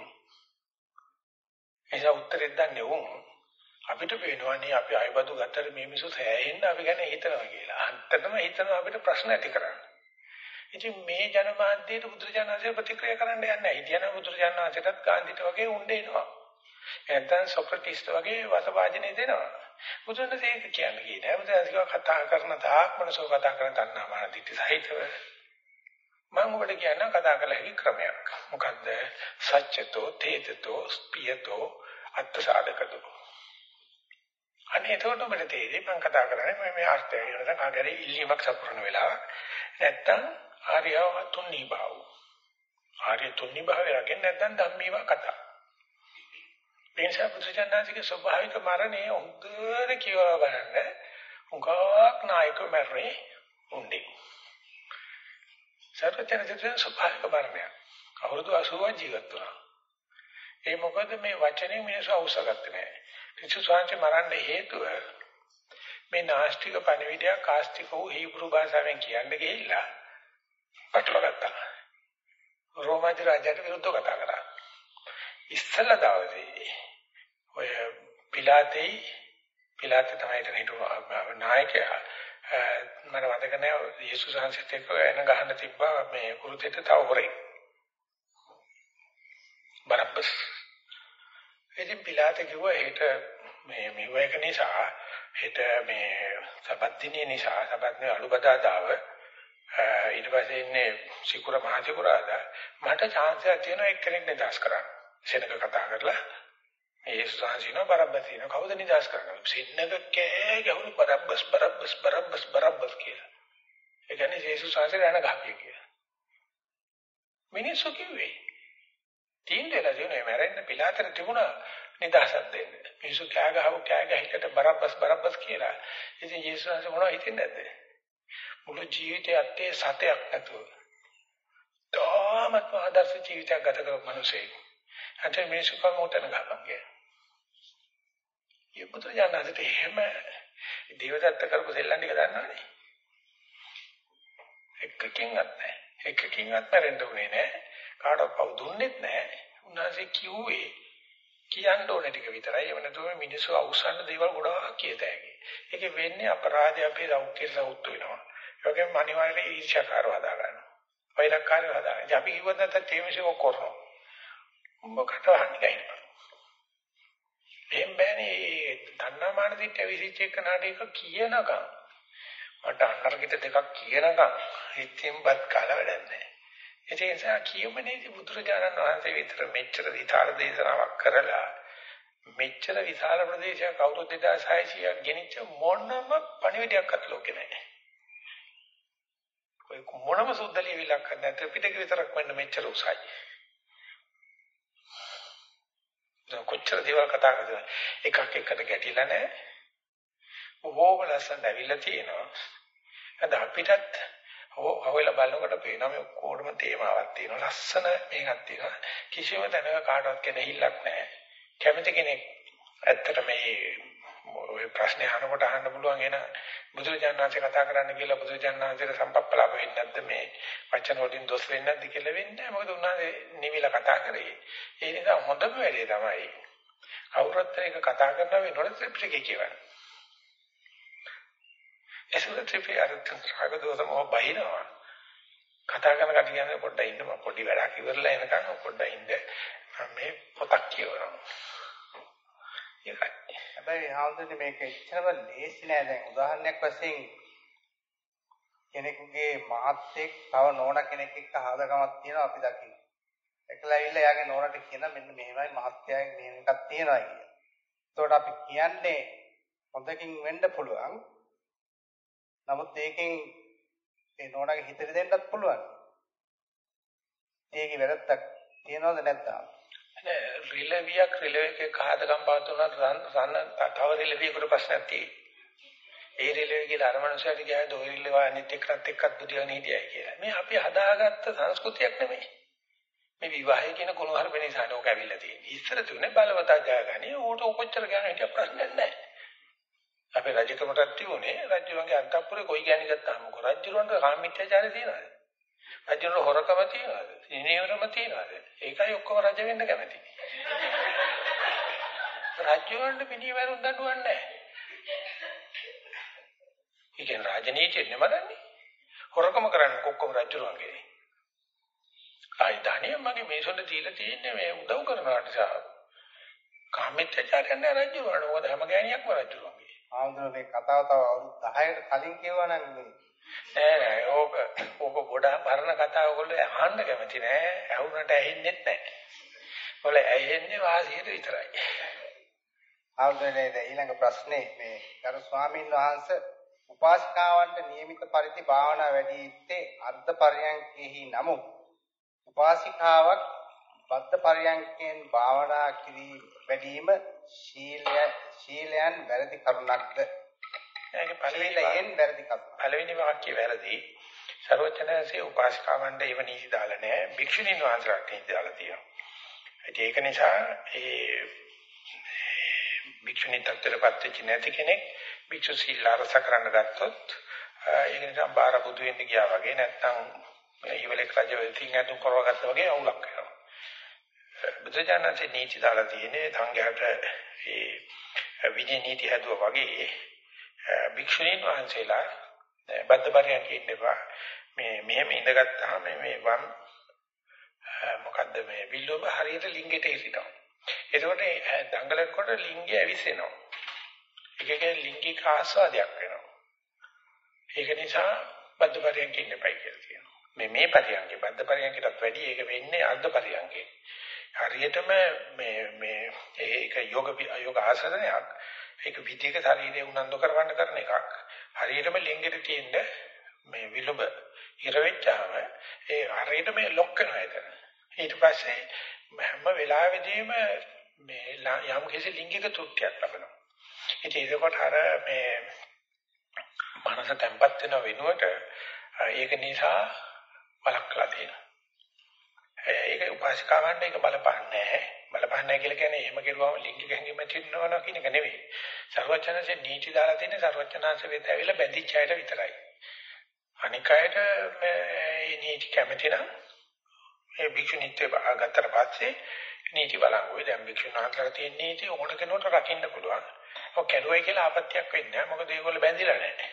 Speaker 1: එසා උත්තරේ දන්නේ වුන් අපිට පේනවනේ අපි අයබදු ගත්තට මේ මිනිස්සු සෑහෙන්න අපි ගැන හිතනවා කියලා. අන්තටම හිතනවා අපිට ප්‍රශ්න ඇති කරන්නේ. ඉතින් මේ ජනමාධ්‍යයට බුදුරජාණන්සේ ප්‍රතික්‍රියා කරන්න යන්නේ නැහැ. ඉතින් බුදුරජාණන්සේටත් ගාන්ධිට වගේ උණ්ඩේ එනවා. නැත්නම් සොක්‍රටිස්ට වගේ වසභාජනේ දෙනවා. බුදුරජාණන්සේ ඒක කියන්නේ නෑ. බුදුරජාණන්සේ කතා කරන තාක් මනසෝ කතා කරන තණ්හාමාන දිටි සහිතව මම ඔබට කියන්න කතා කළ හැකි ක්‍රමයක්. මොකද්ද? සත්‍යතෝ, තේතතෝ, ස්පියතෝ, අත්සාධකතෝ. අනේ එතකොට ඔබට තේරෙයි මම කතා කරන්නේ මම මේ අර්ථය කියන කාගරේ ඉල්ලීමක් සපුරන වෙලාව. නැත්තම් ආර්යව තුන්නී භාව. ආර්ය තුන්නී භාවය රකින්න නැත්නම් ධම්මීව කතා. මේසා පුදුජානනාසිකේ ස්වභාවික මරණය හොඳට කියවලා බලන්න. උගාක් නායක මරණේ උන්නේ. සර්වඥයන් ස්වභාවික මරණය. අවුරුදු අසූවක් ජීවත් වුණා. ඒ මොකද මේ වචනේ මිනිස්සු අවශ්‍යගත්තේ නැහැ. විසුසාංශ මරන්න හේතුව මේ නාස්තික පණිවිඩය කාස්තික වූ හීබ්‍රු භාෂාවෙන් කියන්න ගිහිල්ලා පටලගත්තා. රෝමාදි රාජ්‍යයට විරුද්ධව කතා කරා. ඉස්සලා දවසේ ඔය පිලාතේ පිලාතේ තමයි හිටු නායකයා මම මතක නැහැ යේසුස් වහන්සේත් එක්ක එන ගහන්න තිබ්බා මේ කුරුතේට තව හොරෙක්. බරබ්බස්. ඉතින් පිලාතේ කිව්වා හෙට මේ මෙව එක නිසා හෙට මේ සබත් දිනේ නිසා සබත් නේ අලුබදාදාව ඊට පස්සේ ඉන්නේ සිකුර මහ සිකුරාදා මට chance එකක් තියෙනවා එක්කෙනෙක් නිදාස් කරන්න. සෙනඟ කතා කරලා යේසුස් වහන්සේනෝ බරබ්බසිනෝ කවුද නිදාස් කරන්නේ? සෙනඟ කෑ ගැහුණු බරබ්බස් බරබ්බස් බරබ්බස් බරබ්බස් කියලා. ඒ කියන්නේ යේසුස් වහන්සේ රැණ ගහපිය කියලා. මිනිස්සු කිව්වේ තීන්දුවලා දිනුනේ මැරෙන්න පිලාතර තිබුණා නිදාසක් දෙන්න. මිනිස්සු කෑ ගහව කෑ ගහිකට බරබ්බස් බරබ්බස් කියලා. ඉතින් යේසුස් වහන්සේ මොනවද හිතන්නේ නැද්ද? මුළු ජීවිතේ අත්තේ සතයක් නැතුව. තාමත් ආදර්ශ ජීවිතයක් ගත කරපු මිනිසෙක්. අන්ට මිනිස්සු කමෝටන ගහපන් කියලා. ඊපොත යනකට එහෙම දේවදත්ත කරපු සෙල්ලම් ටික දන්නවනේ. එකකින්වත් නැහැ. එකකින්වත් මැරෙන්න උනේ නැහැ. කාටවත් පව් දුන්නෙත් නැහැ. උන්වහන්සේ කිව්වේ කියන්න ඕන ටික විතරයි. ඒ වෙනතොම මිනිස්සු අවසන් දේවල් ගොඩාක් කියතයි. ඒකේ වෙන්නේ අපරාධය අපේ සෞඛ්‍යයට සවුත් වෙනවා. ඒ වගේම අනිවාර්යයෙන් ඊර්ෂ්‍යාකාරව හදා ගන්නවා. වෛරකාරව හදා ගන්නවා. අපි කිව්වොත් නැත්නම් තේමසේ ඔක් කරනවා. මොකට වහන්නේ ගිහින්. එහෙම බෑනේ තණ්හාමාන දිට විසිච්ච එක නාටක කියනකම් මට අන්නරකිට දෙකක් කියනකම් හිතින්වත් කාලා වැඩක් නැහැ. ඒ නිසා කියමනේදී බුදුරජාණන් වහන්සේ විතර මෙච්චර විතර දේශනාවක් කරලා මෙච්චර විශාල ප්‍රදේශයක් අවුරුදු දෙදාස් හයසීයක් ගෙනිච්ච මොනම පණිවිඩයක්වත් ලෝකේ නැහැ. કોઈ මොනම සුද්ධලිය විලක් නැත්නම් පිටක විතරක් වෙන්න මෙච්චර උසයි. කොච්චර දේවල් කතා කරද එකක් එකට ගැටිලා නැහැ. බොහෝම ලස්සන ඇවිල්ලා තියෙනවා. අද අපිටත් හොයලා බලනකොට පේනවා මේ ඔක්කොටම තේමාවක් තියෙනවා. ලස්සන මේකක් තියෙනවා. කිසිම තැනක කාටවත් කෙනෙහිල්ලක් නැහැ. කැමති කෙනෙක් ඇත්තට මේ ඔය ප්‍රශ්නේ අහනකොට අහන්න පුළුවන් එන බුදුරජාණන් වහන්සේ කතා කරන්න කියලා බුදුරජාණන් වහන්සේට සම්පප්පලාප වෙන්නේ නැද්ද මේ වචන වලින් දොස් වෙන්නේ නැද්ද කියලා වෙන්නේ. මොකද උන්වහන්සේ නිවිලා කතා කරේ. ඒ නිසා හොඳම වැඩේ තමයි අවුරුද්දට එක කතා කරනවා වෙනකොට ත්‍රිපිටකය කියවන්න. ඒසුල ත්‍රිපිටකය අරගෙන රාග දෝෂම බහිනවා. කතා කරන කට කියන්නේ පොඩ්ඩක් ඉන්න මම පොඩි වැඩක් ඉවරලා එනකන් පොඩ්ඩක් ඉන්න මම මේ පොතක් කියවනවා. ඒකයි.
Speaker 2: හැබැයි ආවුදනේ මේක එච්චරම ලේසි නෑ. දැන් උදාහරණයක් වශයෙන් කෙනෙකුගේ මහත්ෙක් තව නෝන කෙනෙක් එක්ක හාදකමක් තියෙනවා අපි දකින්න. එකලා ඇවිල්ලා යාගේ නෝනට කියන මෙන්න මෙහෙමයි මහත්යයි මෙහෙම එකක් තියෙනවා කියලා. ඒතකොට අපි කියන්නේ හොඳකින් වෙන්න පුළුවන්. නමුත් ඒකෙන් ඒ නෝනගේ හිතට දෙන්නත් පුළුවන්. ඒකේ වැරද්දක් තියනවද නැද්ද?
Speaker 1: නෑ රිලෙවියක් රිලෙවියක කාදකම් පාතුනත් රන්න තව රිලෙවියකට ප්‍රශ්නක් තියෙයි. ඒ රිලෙවිය කියලා අර මනුස්සයාට ගියාද ඔය රිලෙව අනිත් එක්කත් එක්කත් බුදියාගෙන හිටියයි කියලා. මේ අපි හදාගත්ත සංස්කෘතියක් නෙමෙයි. මේ විවාහය කියන කුණුහරුප නිසා නෝක ඇවිල්ලා තියෙන්නේ. ඉස්සර තුනේ බලවතා ජයගන්නේ ඌට කොච්චර ගන්න හිටිය ප්‍රශ්නයක් නැහැ. අපේ රජකමටත් තියුනේ රජුගේ අන්තපුරේ කොයි ගෑණි ගත්තාම මොකද රජුරන්ට කාමීත්‍යචාරය තියනවාද? රජුරන්ට හොරකම තියනවාද? සිනේවරම තියනවාද? ඒකයි ඔක්කොම රජ වෙන්න කැමති. රජුරන්ට පිළිවෙරුන් දඬුවන්නේ නැහැ. ඉතින් රාජනීතිය නෙමදන්නේ. හොරකම කරන්නේ කොක්කම රජුරුවන්ගේ. ආයි ධානිය මගේ මේසොන්ට දීලා තියෙන්නේ මේ උදව් කරනවාට සා. කාමීත්‍යචාරය නෑ රජුරුවන්ට. මොකද හැම ගෑණියක්ම රජුරුවන්ගේ.
Speaker 2: ආන්දර මේ කතාව තව අවුරුදු දහයකට කලින් කියවනම් මේ
Speaker 1: නෑ නෑ ඕක ඕක ගොඩාක් පරණ කතා ඔයගොල්ලෝ අහන්න කැමති නෑ. ඇහුනට ඇහෙන්නේ නැහැ. ඔල ඇහෙන්නේ වාසියට විතරයි.
Speaker 2: ආන්දරනේ ඊළඟ ප්‍රශ්නේ මේ ගරු ස්වාමීන් වහන්සේ උපාසිකාවන්ට නියමිත පරිදි භාවනා වැඩි යුත්තේ අර්ධ පරයන්කෙහි නමුත් උපාසිකාවක් බද්ධ පරයන්කෙන් භාවනා කිරීම වැඩිම ශීලය ශීලයන් වැරදි කරුණක්ද? ඒකේ පළවෙනියෙන් වැරදි කරුණ.
Speaker 1: පළවෙනි වාක්‍යය වැරදි. සර්වචනසේ උපාසිකාවන්ට ඒව නීති දාලා නැහැ. භික්ෂුණීන් වහන්සේලාට නීති දාලා තියෙනවා. ඒක නිසා ඒ භික්ෂුණී තත්ත්වයටපත් වෙච්ච නැති කෙනෙක් භික්ෂු සීල ආරක්ෂා කරන්න ගත්තොත් ඒක නිසා බාර බුදු වෙන්න ගියා වගේ නැත්නම් ඊවලේ රජ වෙතින් අතුම් කරවගත්තා වගේ අවුලක් වෙනවා. බුදුජානකේ නීති දාලා තියෙන්නේ සංඝයාට ඒ විනය නීති හදුවා වගේ භික්ෂුණීන් වහන්සේලා බද්දපරියන්ක ඉන්නවා. මේ මෙහෙම ඉඳගත්තාම මේ වම් මොකද්ද මේ විල්ලුම හරියට ලිංගෙට හිටිනවා. එතකොට දඟලනකොට ලිංගය ඇවිස්සෙනවා. ඒකේ ලිංගික ආස්වාදයක් වෙනවා. ඒක නිසා බද්ධ පරියන්ක ඉන්න එපයි කියලා කියනවා. මේ මේ පරියන්කේ බද්ධ පරියන්කටත් වැඩි ඒක වෙන්නේ අර්ධ පරියන්කේ. හරියටම මේ මේ ඒක යෝග යෝග ආසනයක්. ඒක විදිහක ශරීරය උනන්දු කරවන්න කරන එකක්. හරියටම ලිංගෙට තියෙන මේ විලුඹ ඉර වෙච්චාම ඒ හරියටම ලොක් වෙනවා එතන. ඊට පස්සේ හැම වෙලාවෙදීම මේ යම් කිසි ලිංගික තෘප්තියක් ලබනවා. ඉතින් ඒකකොට අර මේ මනස තැම්පත් වෙන වෙනුවට ඒක නිසා බලක්ලා තියෙනවා. ඒක උපාසිකාවන්ට ඒක බලපන්නේ නැහැ. බලපන්නේ නැහැ කියලා කියන්නේ එහෙම කෙරුවම ලිංගික හැඟීම තියෙනවා කියන එක නෙවෙයි. සර්වචනසේ නීති දාලා තියෙන්නේ සර්වචනanse වෙත ඇවිල්ලා බැඳිච්ච අයට විතරයි. අනික අයට මේ නීති කැමති නම් ඒ භික්ෂුණීත්වය ගත්තට පස්සේ නීති බලංගුවේ දැන් භික්ෂුණාන්තලා තියෙන නීති ඕන කෙනෙකුට රකින්න පුළුවන්. ඔය කැඩුවයි කියලා ආපත්‍යක් වෙන්නේ නැහැ. මොකද ඒගොල්ලෝ බැඳිලා නැහැ.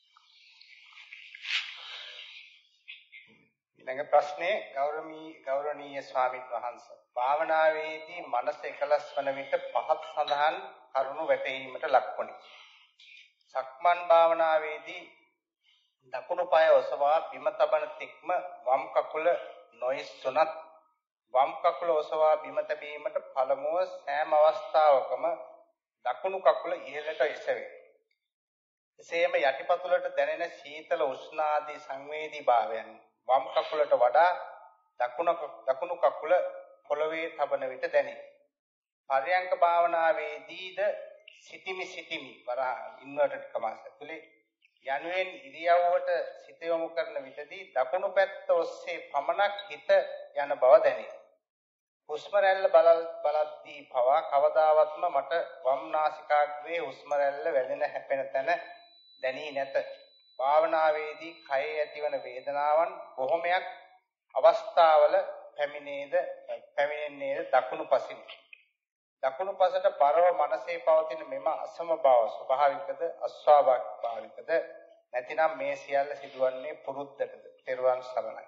Speaker 2: ඊළඟ ප්‍රශ්නේ ගෞරවණීය ගෞරවණීය ස්වාමීන් වහන්සේ භාවනාවේදී මනස එකලස් වන විට පහත් සඳහන් කරුණු වැටහීමට ලක්වනි. සක්මන් භාවනාවේදී දකුණු පාය ඔසවා බිම තබන තෙක්ම වම් කකුල නොයිස්සුනත් වම් කකුල ඔසවා බිම තැබීමට පළමුව සෑම අවස්ථාවකම දකුණු කකුල ඉහළට එසවේ. එසේම යටිපතුලට දැනෙන සීතල උෂ්ණ ආදී සංවේදී භාවයන් වම් කකුලට වඩා දකුණු දකුණු කකුල පොළවේ තබන විට දැනේ. පර්යංක භාවනාවේදීද සිටිමි සිටිමි වරා ඉන්වර්ටඩ් කමාස් ඇතුලේ යනුවෙන් ඉරියව්වට සිත යොමු කරන විටදී දකුණු පැත්ත ඔස්සේ පමණක් හිත යන බව දැනේ. හුස්ම රැල්ල බලද්දී පවා කවදාවත්ම මට වම් නාසිකාග්‍රයේ හුස්ම රැල්ල වැදෙන හැපෙන තැන දැනී නැත. භාවනාවේදී කයේ ඇතිවන වේදනාවන් බොහොමයක් අවස්ථාවල පැමිණේද පැමිණෙන්නේද දකුණු පසින්. දකුණු පසට බරව මනසේ පවතින මෙම අසමභාව ස්වභාවිකද අස්වාභාවිකද නැතිනම් මේ සියල්ල සිදුවන්නේ පුරුද්දටද? තෙරුවන් සරණයි.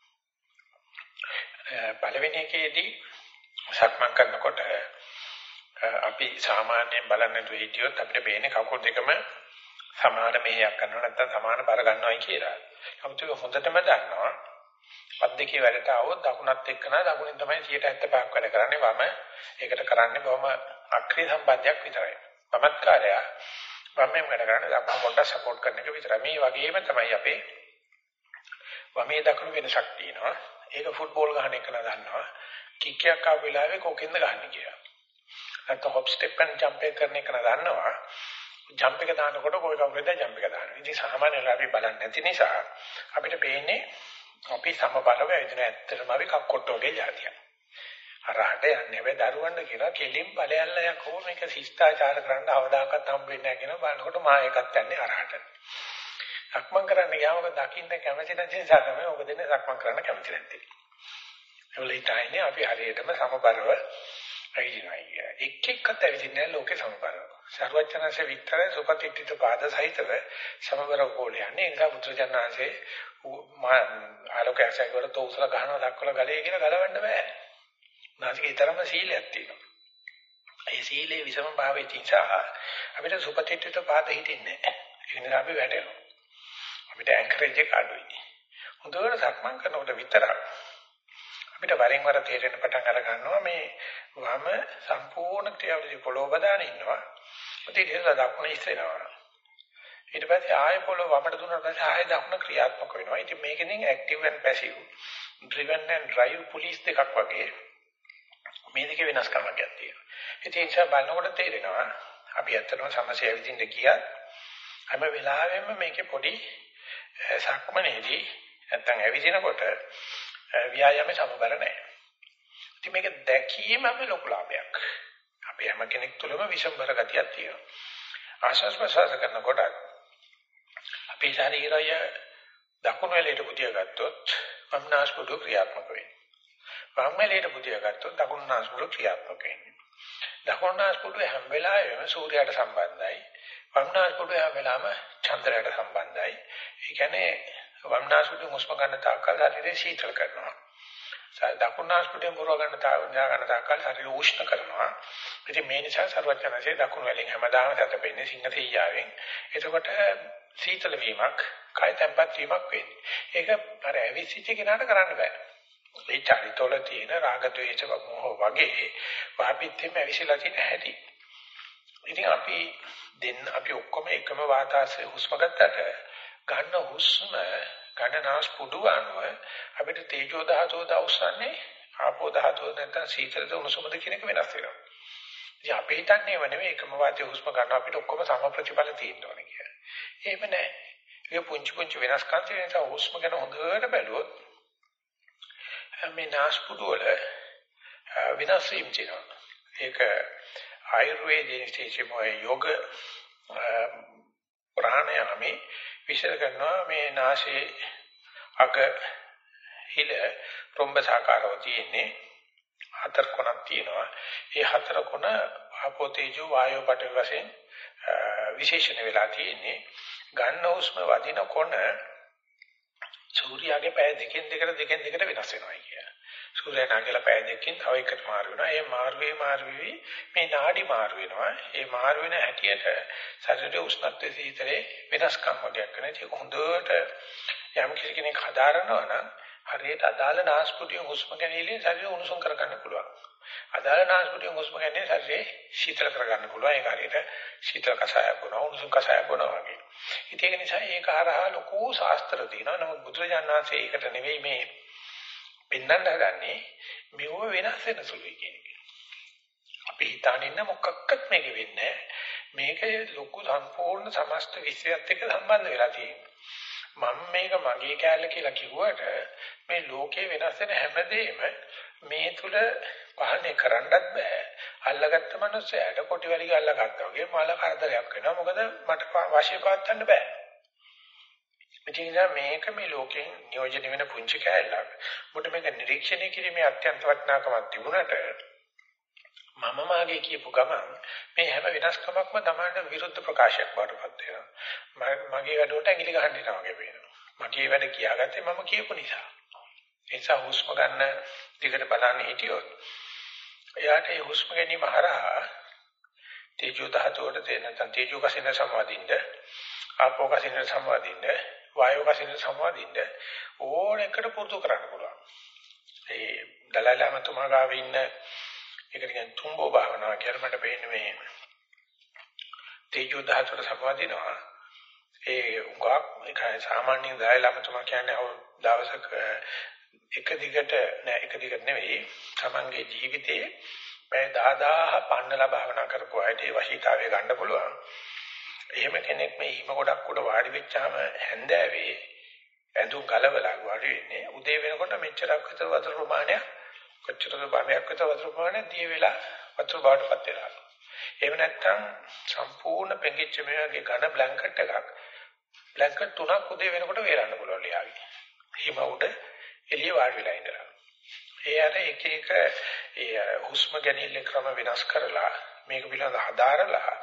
Speaker 1: පළවෙනි එකේදී සක්මන් කරනකොට අපි සාමාන්‍යයෙන් බලන්නේ හිටියොත් අපිට පේන්නේ කකුල් දෙකම සමාන මෙහෙයක් කරනවා නැත්නම් සමාන බර ගන්නවායි කියලා. නමුත් ඒක හොඳටම දන්නවා. පද දෙකේ වැඩට આવොත් දකුණත් එක්කන දකුණෙන් තමයි සියයට හැත්තෑ පහක් වැඩ කරන්නේ. වම ඒකට කරන්නේ බොහොම අක්‍රීය සම්බන්ධයක් විතරයි. වමත්කාරය වමෙන් වැඩ කරන්නේ දකුණ පොඩ්ඩක් සපෝට් කරන එක විතරයි. මේ වගේම තමයි අපේ වමේ දකුණු වෙනසක් තියෙනවා. ඒක ෆුට්බෝල් ගහන එක නදන්නවා. කික් එකක් ආව වෙලාවේ කොකෙන්ද ගහන්නේ කියලා. නැත්නම් හොප් ස්ටෙප් and ජම්ප් එක කරන එක නදන්නවා. ජම්ප් එක දානකොට කොයි කවුරුද ජම්ප් එක දානවා. ඉතින් සාමාන්‍යයෙන් අපි බලන්නේ නැති නිසා අපිට පේන්නේ අපි සමබරව ඇවිදින ඇත්තටම අපි කක්කොට්ට වගේ જાතියක්. අරහට යන්නේ වෙ දරුවන්න කියලා කෙලින් ඵලයල්ලා යකෝ මේක ශිෂ්ටාචාර කරන්න අවදාකත් හම්බ වෙන්නේ නැහැ කියන බලනකොට මා එකත් යන්නේ අරහට. සක්මන් කරන්න ගියාම දකින්න කැමති නැති නිසා තමයි ඔබ දෙන්නේ සක්මන් කරන්න කැමති නැත්තේ. ඒවලිටයිනේ අපි හරියටම සමබරව ඇවිදිනවා කියන්නේ. එක් එක්කත් ඇවිදින්නේ ලෝකේ සමබරව. සර්වඥාන්සේ විතර සුපතිත්‍ිත පාද සහිතව සමබර කෝලේ යන්නේ. ඒ නිසා බුදුරජාණන්සේ ආලෝකයසයි වල තෝසල ගහනවා දක්වලා ගලේ කියලා ගලවන්න බෑ. නාසිකේ තරම සීලයක් තියෙනවා. ඒ සීලේ විසම භාවයේ නිසා අපිට සුපතිත්‍ිත පාද හිටින්නේ නැහැ. ඒ නිසා අපි වැටෙනවා. අපිට ඇන්කරේජ් එක අඩුයි. හොඳට සක්මන් කරනකොට විතරක් අපිට වරින් වර තේරෙන පටන් අර ගන්නවා මේ වම සම්පූර්ණ ක්‍රියාවලිය පොළොව බදාන ඉන්නවා. ඒත් ඒක දකුණ ඉස්සෙනවා. ඊට පස්සේ ආය පොළොව වමට දුන්නා පස්සේ ආය දකුණ ක්‍රියාත්මක වෙනවා. ඉතින් මේකෙන් active and passive, driven and drive pulleys දෙකක් වගේ මේ දෙකේ වෙනස්කමක් තියෙනවා. ඉතින් ඒ නිසා බලනකොට තේරෙනවා අපි ඇත්තටම සමසේ ඇවිදින්න ගියත් හැම වෙලාවෙම මේකේ පොඩි සක්මනේදී නැත්තම් ඇවිදිනකොට ව්‍යායාමයේ සමබර නැහැ. ඉතින් මේක දැකීමම ලොකු ලාභයක්. අපි හැම කෙනෙක් තුළම විසම්බර ගතියක් තියෙනවා. ආශස් ප්‍රසාර කරනකොට අපේ ශරීරය දකුණු වලට පුතිය ගත්තොත් වම්නාස්පුඩු ක්‍රියාත්මක වෙනවා. වම් වලට පුතිය ගත්තොත් දකුණු නාස්පුඩු ක්‍රියාත්මක වෙනවා. දකුණු නාස්පුඩු හැම වෙලාවෙම සූර්යයට සම්බන්ධයි. වම් නාස්පුඩු හැම වෙලාවෙම චන්ද්‍රයට සම්බන්ධයි. ඒ කියන්නේ වම් නාස්පුඩු හුස්ම ගන්න තාක්කල් ශරීරය සීතල කරනවා. දකුණු නාස්පුඩුවෙන් පුරව ගන්න තාක්කල් ගන්න තාක්කල් ශරීරය උෂ්ණ කරනවා. ඉතින් මේ නිසා සර්වඥාන්සේ දකුණු වලින් හැමදාම දතපෙන්නේ සිංහතීයාවෙන්. එතකොට සීතල වීමක්, කය තැම්පත් වීමක් වෙන්නේ. ඒක අර ඇවිසිච්ච කෙනාට කරන්න බෑ. මේ චරිතවල තියෙන රාග ද්වේෂ මොහ වගේ වාපිත්තෙම ඇවිසිලා තියෙන හැටි. ඉතින් අපි දෙන්න අපි ඔක්කොම එකම වාතාශ්‍රය හුස්ම ගන්නට ගන්න හුස්ම ගන්න නාස්පුඩු අනුව අපිට තේජෝ ධාතුව දවසන්නේ ආපෝ ධාතුව නැත්නම් සීතලද උණුසුමද කියන එක වෙනස් වෙනවා. ඉතින් අපි හිතන්නේ නෙවෙයි එකම වාතයේ හුස්ම ගන්න අපිට ඔක්කොම සම ප්‍රතිඵල තියෙන්න ඕනේ කියලා. එහෙම නැහැ. ඒ පුංචි පුංචි වෙනස්කම් තියෙන නිසා හුස්ම ගැන හොඳට බැලුවොත් මේ නාස්පුඩු වල වෙනස් වීම තියෙනවා. ඒක ආයුර්වේදයේ විශේෂම යෝග ප්‍රාණයාමේ විශේෂ කරනවා මේ නාසයේ අග හිල රොම්බසාකාරව තියෙන්නේ හතර කොනක් තියෙනවා. ඒ හතර කොන ආපෝ තේජෝ වායෝ පඨවි වශයෙන් විශේෂණ වෙලා තියෙන්නේ. ගන්න හුස්ම වදින කොන සූර්යාගේ පැය දෙකෙන් දෙකට දෙකෙන් දෙකට වෙනස් වෙනවා කිය. සූර්යයා නැගලා පැය දෙකකින් තව එකට මාරු වෙනවා. ඒ මාරුවේ මාරුවේ මේ නාඩි මාරු වෙනවා. ඒ මාරු වෙන හැටියට ශරීරයේ උෂ්ණත්වයේ සීතලේ වෙනස්කම් වගේක් වෙනවා. ඒක හොඳට යම් කෙනෙක් හදාරනවා නම් හරියට අදාළ නාස්පුඩියෙන් හුස්ම ගැනීමෙන් ශරීරය උණුසුම් කරගන්න පුළුවන්. අදාළ නාස්පුඩියෙන් හුස්ම ගැනීම ශරීරය සීතල කරගන්න පුළුවන්. ඒක හරියට සීතල කසායක් වුණා උණුසුම් කසායක් වුණා වගේ. ඉතින් ඒක නිසා ඒක හරහා ලොකු ශාස්ත්‍ර තියෙනවා. නමුත් බුදුරජාණන් වහන්සේ ඒකට නෙවෙයි මේ පෙන්වන්න හදන්නේ මෙව වෙනස් වෙන සුළුයි කියන එක. අපි හිතාගෙන ඉන්න මොකක්වත් මේක වෙන්නේ මේක ලොකු සම්පූර්ණ සමස්ත විශ්වයත් එක්ක සම්බන්ධ වෙලා තියෙනවා. මම මේක මගේ කැලේ කියලා කිව්වට මේ ලෝකේ වෙනස් වෙන හැමදේම මේ තුල පහන්නේ කරන්නත් බෑ. අල්ලගත්ත මනුස්සයාට කොටි වැලි අල්ලගත්තා වගේ මල කරදරයක් වෙනවා. මොකද මට වාසිය පවත්වන්න බෑ. ඉතින් මේක මේ ලෝකෙන් නියෝජනය වෙන පුංචි කැලලක්. මොකද මේක නිරීක්ෂණය කිරීමේ අත්‍යන්ත වටිනාකමක් තිබුණාට මම මාගේ කියපු ගමන් මේ හැම වෙනස්කමක්ම තමයි විරුද්ධ ප්‍රකාශයක් වඩපත් වෙනවා. මගේ වැඩට ඇඟිලි ගහන්න යනවා වගේ වෙනවා. මගේ වැඩ කියාගත්තේ මම කියපු නිසා. ඒ නිසා හුස්ම ගන්න දිගට බලන්න හිටියොත් එයාට ඒ හුස්ම ගැනීම හරහා තේජෝ ධාතුවට තේන තේජෝ කසින සම්වාදින්න ආපෝ කසින සම්වාදින්න වායෝ කසින සම්වාදින්න ඕන එකට පුරුදු කරන්න පුළුවන්. ඒ දලයි ලාමතුමා ගාව ඉන්න ඒකට කියන්නේ තුම්බෝ භාවනාව කියලා මට පේන්නේ මේ තේජෝ ධාතුවට සම්වාදිනවා. ඒ උගක් ඒකයි සාමාන්‍ය දලයි ලාමතුමා කියන්නේ දවසක එක දිගට නෑ එක දිගට නෙවෙයි තමන්ගේ ජීවිතයේ පැය දහදාහ පන්නලා භාවනා කරපු අයට ඒ වශීතාවය ගන්න පුළුවන්. එහෙම කෙනෙක් මේ හිම ගොඩක් උඩ වාඩි වෙච්චාම හැන්දෑවේ ඇඳුම් ගලවලා වාඩි වෙන්නේ උදේ වෙනකොට මෙච්චරක් විතර වතුර ප්‍රමාණයක් කොච්චරද බාමයක් විතර වතුර ප්‍රමාණයක් දී වෙලා වතුර බාටපත් වෙනවා. එහෙම නැත්නම් සම්පූර්ණ පෙඟිච්ච මේ වගේ ඝන බ්ලැන්කට් එකක් බ්ලැන්කට් තුනක් උදේ වෙනකොට වේලන්න පුළුවන් ලියාවි. හිම උඩ එළිය වාඩි වෙලා ඉඳලා. ඒ අර එක එක ඒ හුස්ම ගැනීම ක්‍රම වෙනස් කරලා මේක පිළිබඳව හදාරලා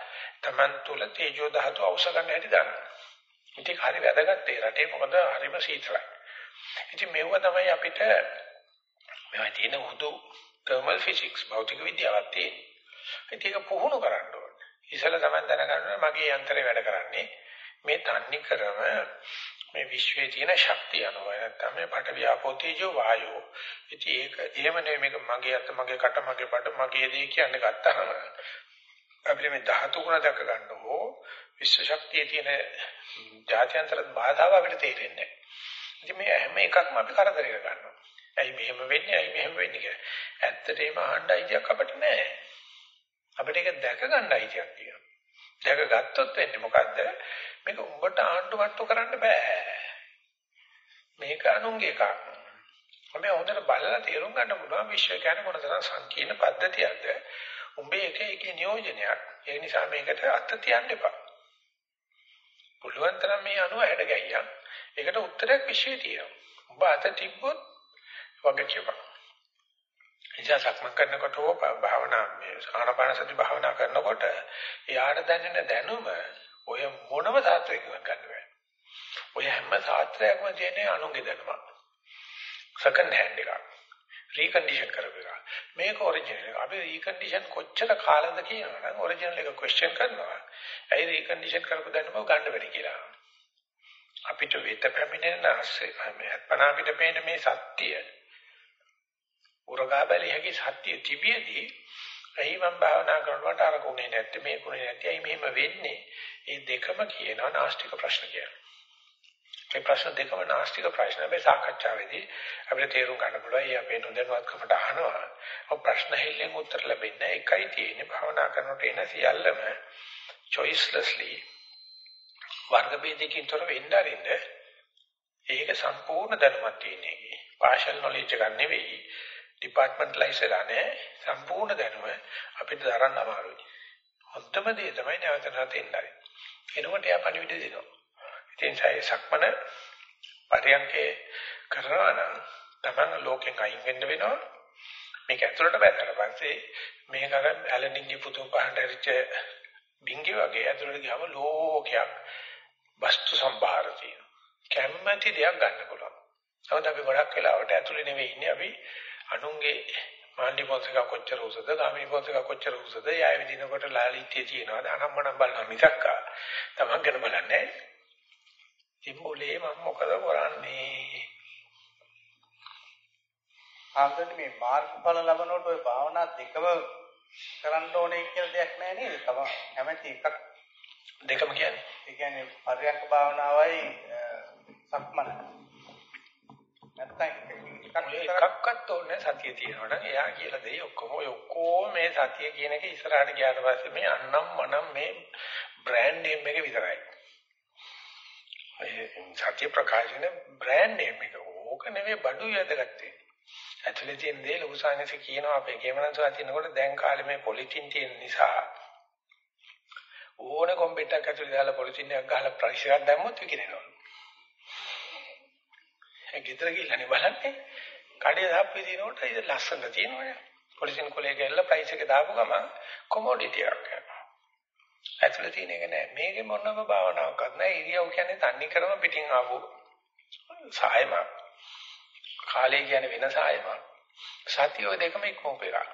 Speaker 1: Taman තුල තේජෝ ධාතු අවශ්‍ය ගන්න හැටි දන්නවා. ඉතින් හරි වැදගත් ඒ රටේ මොකද හරිම සීතලයි. ඉතින් මේව තමයි අපිට මේවා තියෙන හුදු thermal physics භෞතික විද්‍යාවක් තියෙන. ඉතින් ඒක පුහුණු කරන්න ඕනේ. ඉතල තමයි දැනගන්න මගේ යන්ත්‍රය වැඩ කරන්නේ මේ තන්නේ කරම මේ විශ්වයේ තියෙන ශක්තිය අනුව නැත්නම් මේ පට වියාපෝ තේජෝ වායෝ. ඉතින් ඒක එහෙම නෙවෙයි මේක මගේ අත මගේ කට මගේ බඩ මගේ දේ කියන්නේ ගත්තහම අපිට මේ ධාතු ගුණ දැක ගන්න ඕ විශ්ව ශක්තියේ තියෙන ජාත්‍යන්තර බාධාව අපිට තේරෙන්නේ නැහැ. ඉතින් මේ හැම එකක්ම අපි කරදරයක ගන්නවා. ඇයි මෙහෙම වෙන්නේ? ඇයි මෙහෙම වෙන්නේ කියලා. ඇත්තටම අහන්න අයිතියක් අපිට නැහැ. අපිට ඒක දැක ගන්න අයිතියක් තියෙනවා. දැක ගත්තොත් වෙන්නේ මොකද්ද? මේක උඹට ආණ්ඩු මට්ටු කරන්න බෑ. මේක අනුන්ගේ එකක්. අපි හොඳට බලලා තේරුම් ගන්න පුළුවන් විශ්වය කියන්නේ මොනතරම් සංකීර්ණ පද්ධතියක්ද? උඹේ එක එක නියෝජනයක්. ඒ නිසා මේකට අත තියන්න එපා. පුළුවන් තරම් මේ අනුව හැඩ ගැහියක්. ඒකට උත්තරයක් විශ්වයේ තියෙනවා. ඔබ අත තිබ්බොත් වගේ කියපන්. එනිසා සක්මන් කරනකොට හෝ භාවනා මේ ආනාපාන සති භාවනා කරනකොට එයාට දැනෙන දැනුම ඔය මොනම සාත්‍රයකින් ගන්න බෑ. ඔය හැම සාත්‍රයක්ම තියෙන්නේ අනුන්ගේ දැනුමක්. සෙකන්ඩ් හෑන්ඩ් එකක්. රීකන්ඩිෂන් කරපු එක. මේක ඔරිජිනල් එක. අපි රීකන්ඩිෂන් කොච්චර කාලෙද කියනවනම් ඔරිජිනල් එක ක්වෙස්චන් කරනවා. ඇයි රීකන්ඩිෂන් කරපු දැනුම ගන්න බැරි කියලා. අපිට වෙත පැමිණෙන ආශ්‍රය මේ අත්පන අපිට පේන මේ සත්‍යය උරගා බැලියගේ සත්‍ය තිබියදී එහි මම භාවනා කරනකොට අර කොනේ නැත්තේ මේ කොනේ නැත්තේ ඇයි මෙහෙම වෙන්නේ? මේ දෙකම කියනවා නාස්තික ප්‍රශ්න කියලා. මේ ප්‍රශ්න දෙකම නාස්තික ප්‍රශ්න මේ සාකච්ඡාවේදී අපිට තේරුම් ගන්න පුළුවන්. ඒ අපේ නොදැනුවත්කමට අහනවා. ඔය ප්‍රශ්න හිල්ලෙන් උත්තර ලැබෙන්නේ එකයි තියෙන්නේ භාවනා කරනකොට එන සියල්ලම choicelessly වර්ග ભેදකින් තොර වෙන්න අරින්න ඒක සම්පූර්ණ දැනුමක් තියෙන්නේ. partial knowledge එකක් නෙවෙයි. ඩිපාර්ට්මන්ට්ලයිස් වෙලා නැහැ. සම්පූර්ණ දැනුම අපිට දරන්න අමාරුයි. හොඳම දේ තමයි නැවත නැවත එන්නයි. එනකොට යා පණිවිඩ දෙනවා. ඉතින් සයි සක්මන පරියන්කේ කරනවා නම් තමන් ලෝකෙන් අයින් වෙන්න වෙනවා. මේක ඇතුළට බැලුවා පස්සේ මේක අර ඇලනින්ගේ පුතුන් පහන් දැරිච්ච බින්ගේ වගේ ඇතුළට ගියාම ලෝකයක් වස්තු සම්භාර තියෙනවා. කැමැති දෙයක් ගන්න පුළුවන්. නමුත් අපි ගොඩක් වෙලාවට ඇතුළේ නෙවෙයි ඉන්නේ අපි අනුන්ගේ මාන්ඩි පොන්සක කොච්චර උසද ගාමිණී පොන්සක කොච්චර උසද යාය විදිනකොට ලාලිත්‍ය තියෙනවාද අනම්මනම් බලන මිසක් තමන් ගැන බලන්නේ ඉම්බුලේ මම මොකද කරන්නේ
Speaker 2: ආන්දරේ මේ මාර්ගඵල ලබනකොට ඔය භාවනා දෙකම කරන්න ඕනේ කියලා දෙයක් නැහැ නේද? තම කැමැති එකක්
Speaker 1: දෙකම කියන්නේ.
Speaker 2: ඒ කියන්නේ පරියන්ක භාවනාවයි සක්මන. නැත්නම්
Speaker 1: එකක්වත් ඕනේ සතිය තියෙනවා නම් එයා කියලා දෙයි ඔක්කොම ඔය ඔක්කොම මේ සතිය කියන එක ඉස්සරහට ගියාට පස්සේ මේ අන්නම් මනම් මේ බ්‍රෑන්ඩ් නේම් එක විතරයි. ඒ සතිය ප්‍රකාශන බ්‍රෑන්ඩ් නේම් එක ඕක නෙවෙයි බඩු යදගත්තේ. ඇතුලේ තියෙන දේ ලොකුසානස කියනවා අපේ කේමනන්සලා තිනකොට දැන් කාලේ මේ පොලිතින් තියෙන නිසා ඕනේ කම්පියුටර් එකක් ඇතුලේ දාලා පොලිතින් එකක් ගහලා ප්‍රයිස් එකක් දැම්මොත් විකිනෙනවා. ඒ ගෙදර ගිහලා බලන්නේ කඩේ දාපු දිනකොට ඒක ලස්සන තියෙනවනේ. පොලිසියෙන් කොලේ ගිහලා ප්‍රයිස් එක දාපු ගමන් කොමෝඩිටි එකක් යනවා. ඇතුලේ තියෙන එක නෑ. මේකේ මොනම භාවනාවක්වත් නෑ. ඉරියව් කියන්නේ තන්නේ කරම පිටින් ආපු සායම. කාලේ කියන්නේ වෙන සායම. සතිය ඔය දෙකම එක්කම එකක්.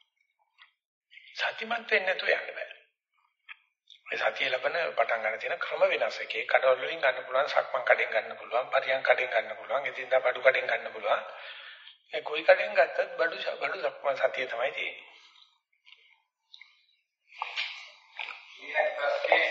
Speaker 1: සතිමත් වෙන්නේ නැතුව යන්න බෑ. මේ සතිය ලැබෙන පටන් ගන්න තියෙන ක්‍රම වෙනස් එකේ කඩවල වලින් ගන්න පුළුවන් සක්මන් කඩෙන් ගන්න පුළුවන් පරියන් කඩෙන් ගන්න පුළුවන් එදින්දා බඩු කඩෙන් ගන්න පුළුවන් ඒ කොයි කඩෙන් ගත්තත් බඩු බඩු සක්මන් සතිය තමයි තියෙන්නේ.
Speaker 2: ඊළඟ ප්‍රශ්නේ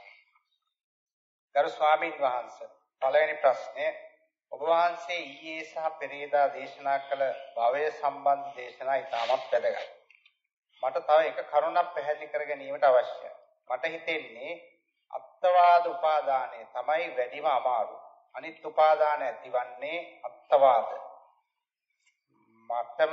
Speaker 2: ගරු ස්වාමීන් වහන්සේ පළවෙනි ප්‍රශ්නේ ඔබ වහන්සේ ඊයේ සහ පෙරේදා දේශනා කළ භවය සම්බන්ධ දේශනා ඉතාමත් වැදගත්. මට තව එක කරුණක් පැහැදිලි කර ගැනීමට අවශ්‍යයි. මට හිතෙන්නේ අත්වාද උපාදානය තමයි වැඩිම අමාරු. අනිත් උපාදාන ඇතිවන්නේ අත්වාද. මටම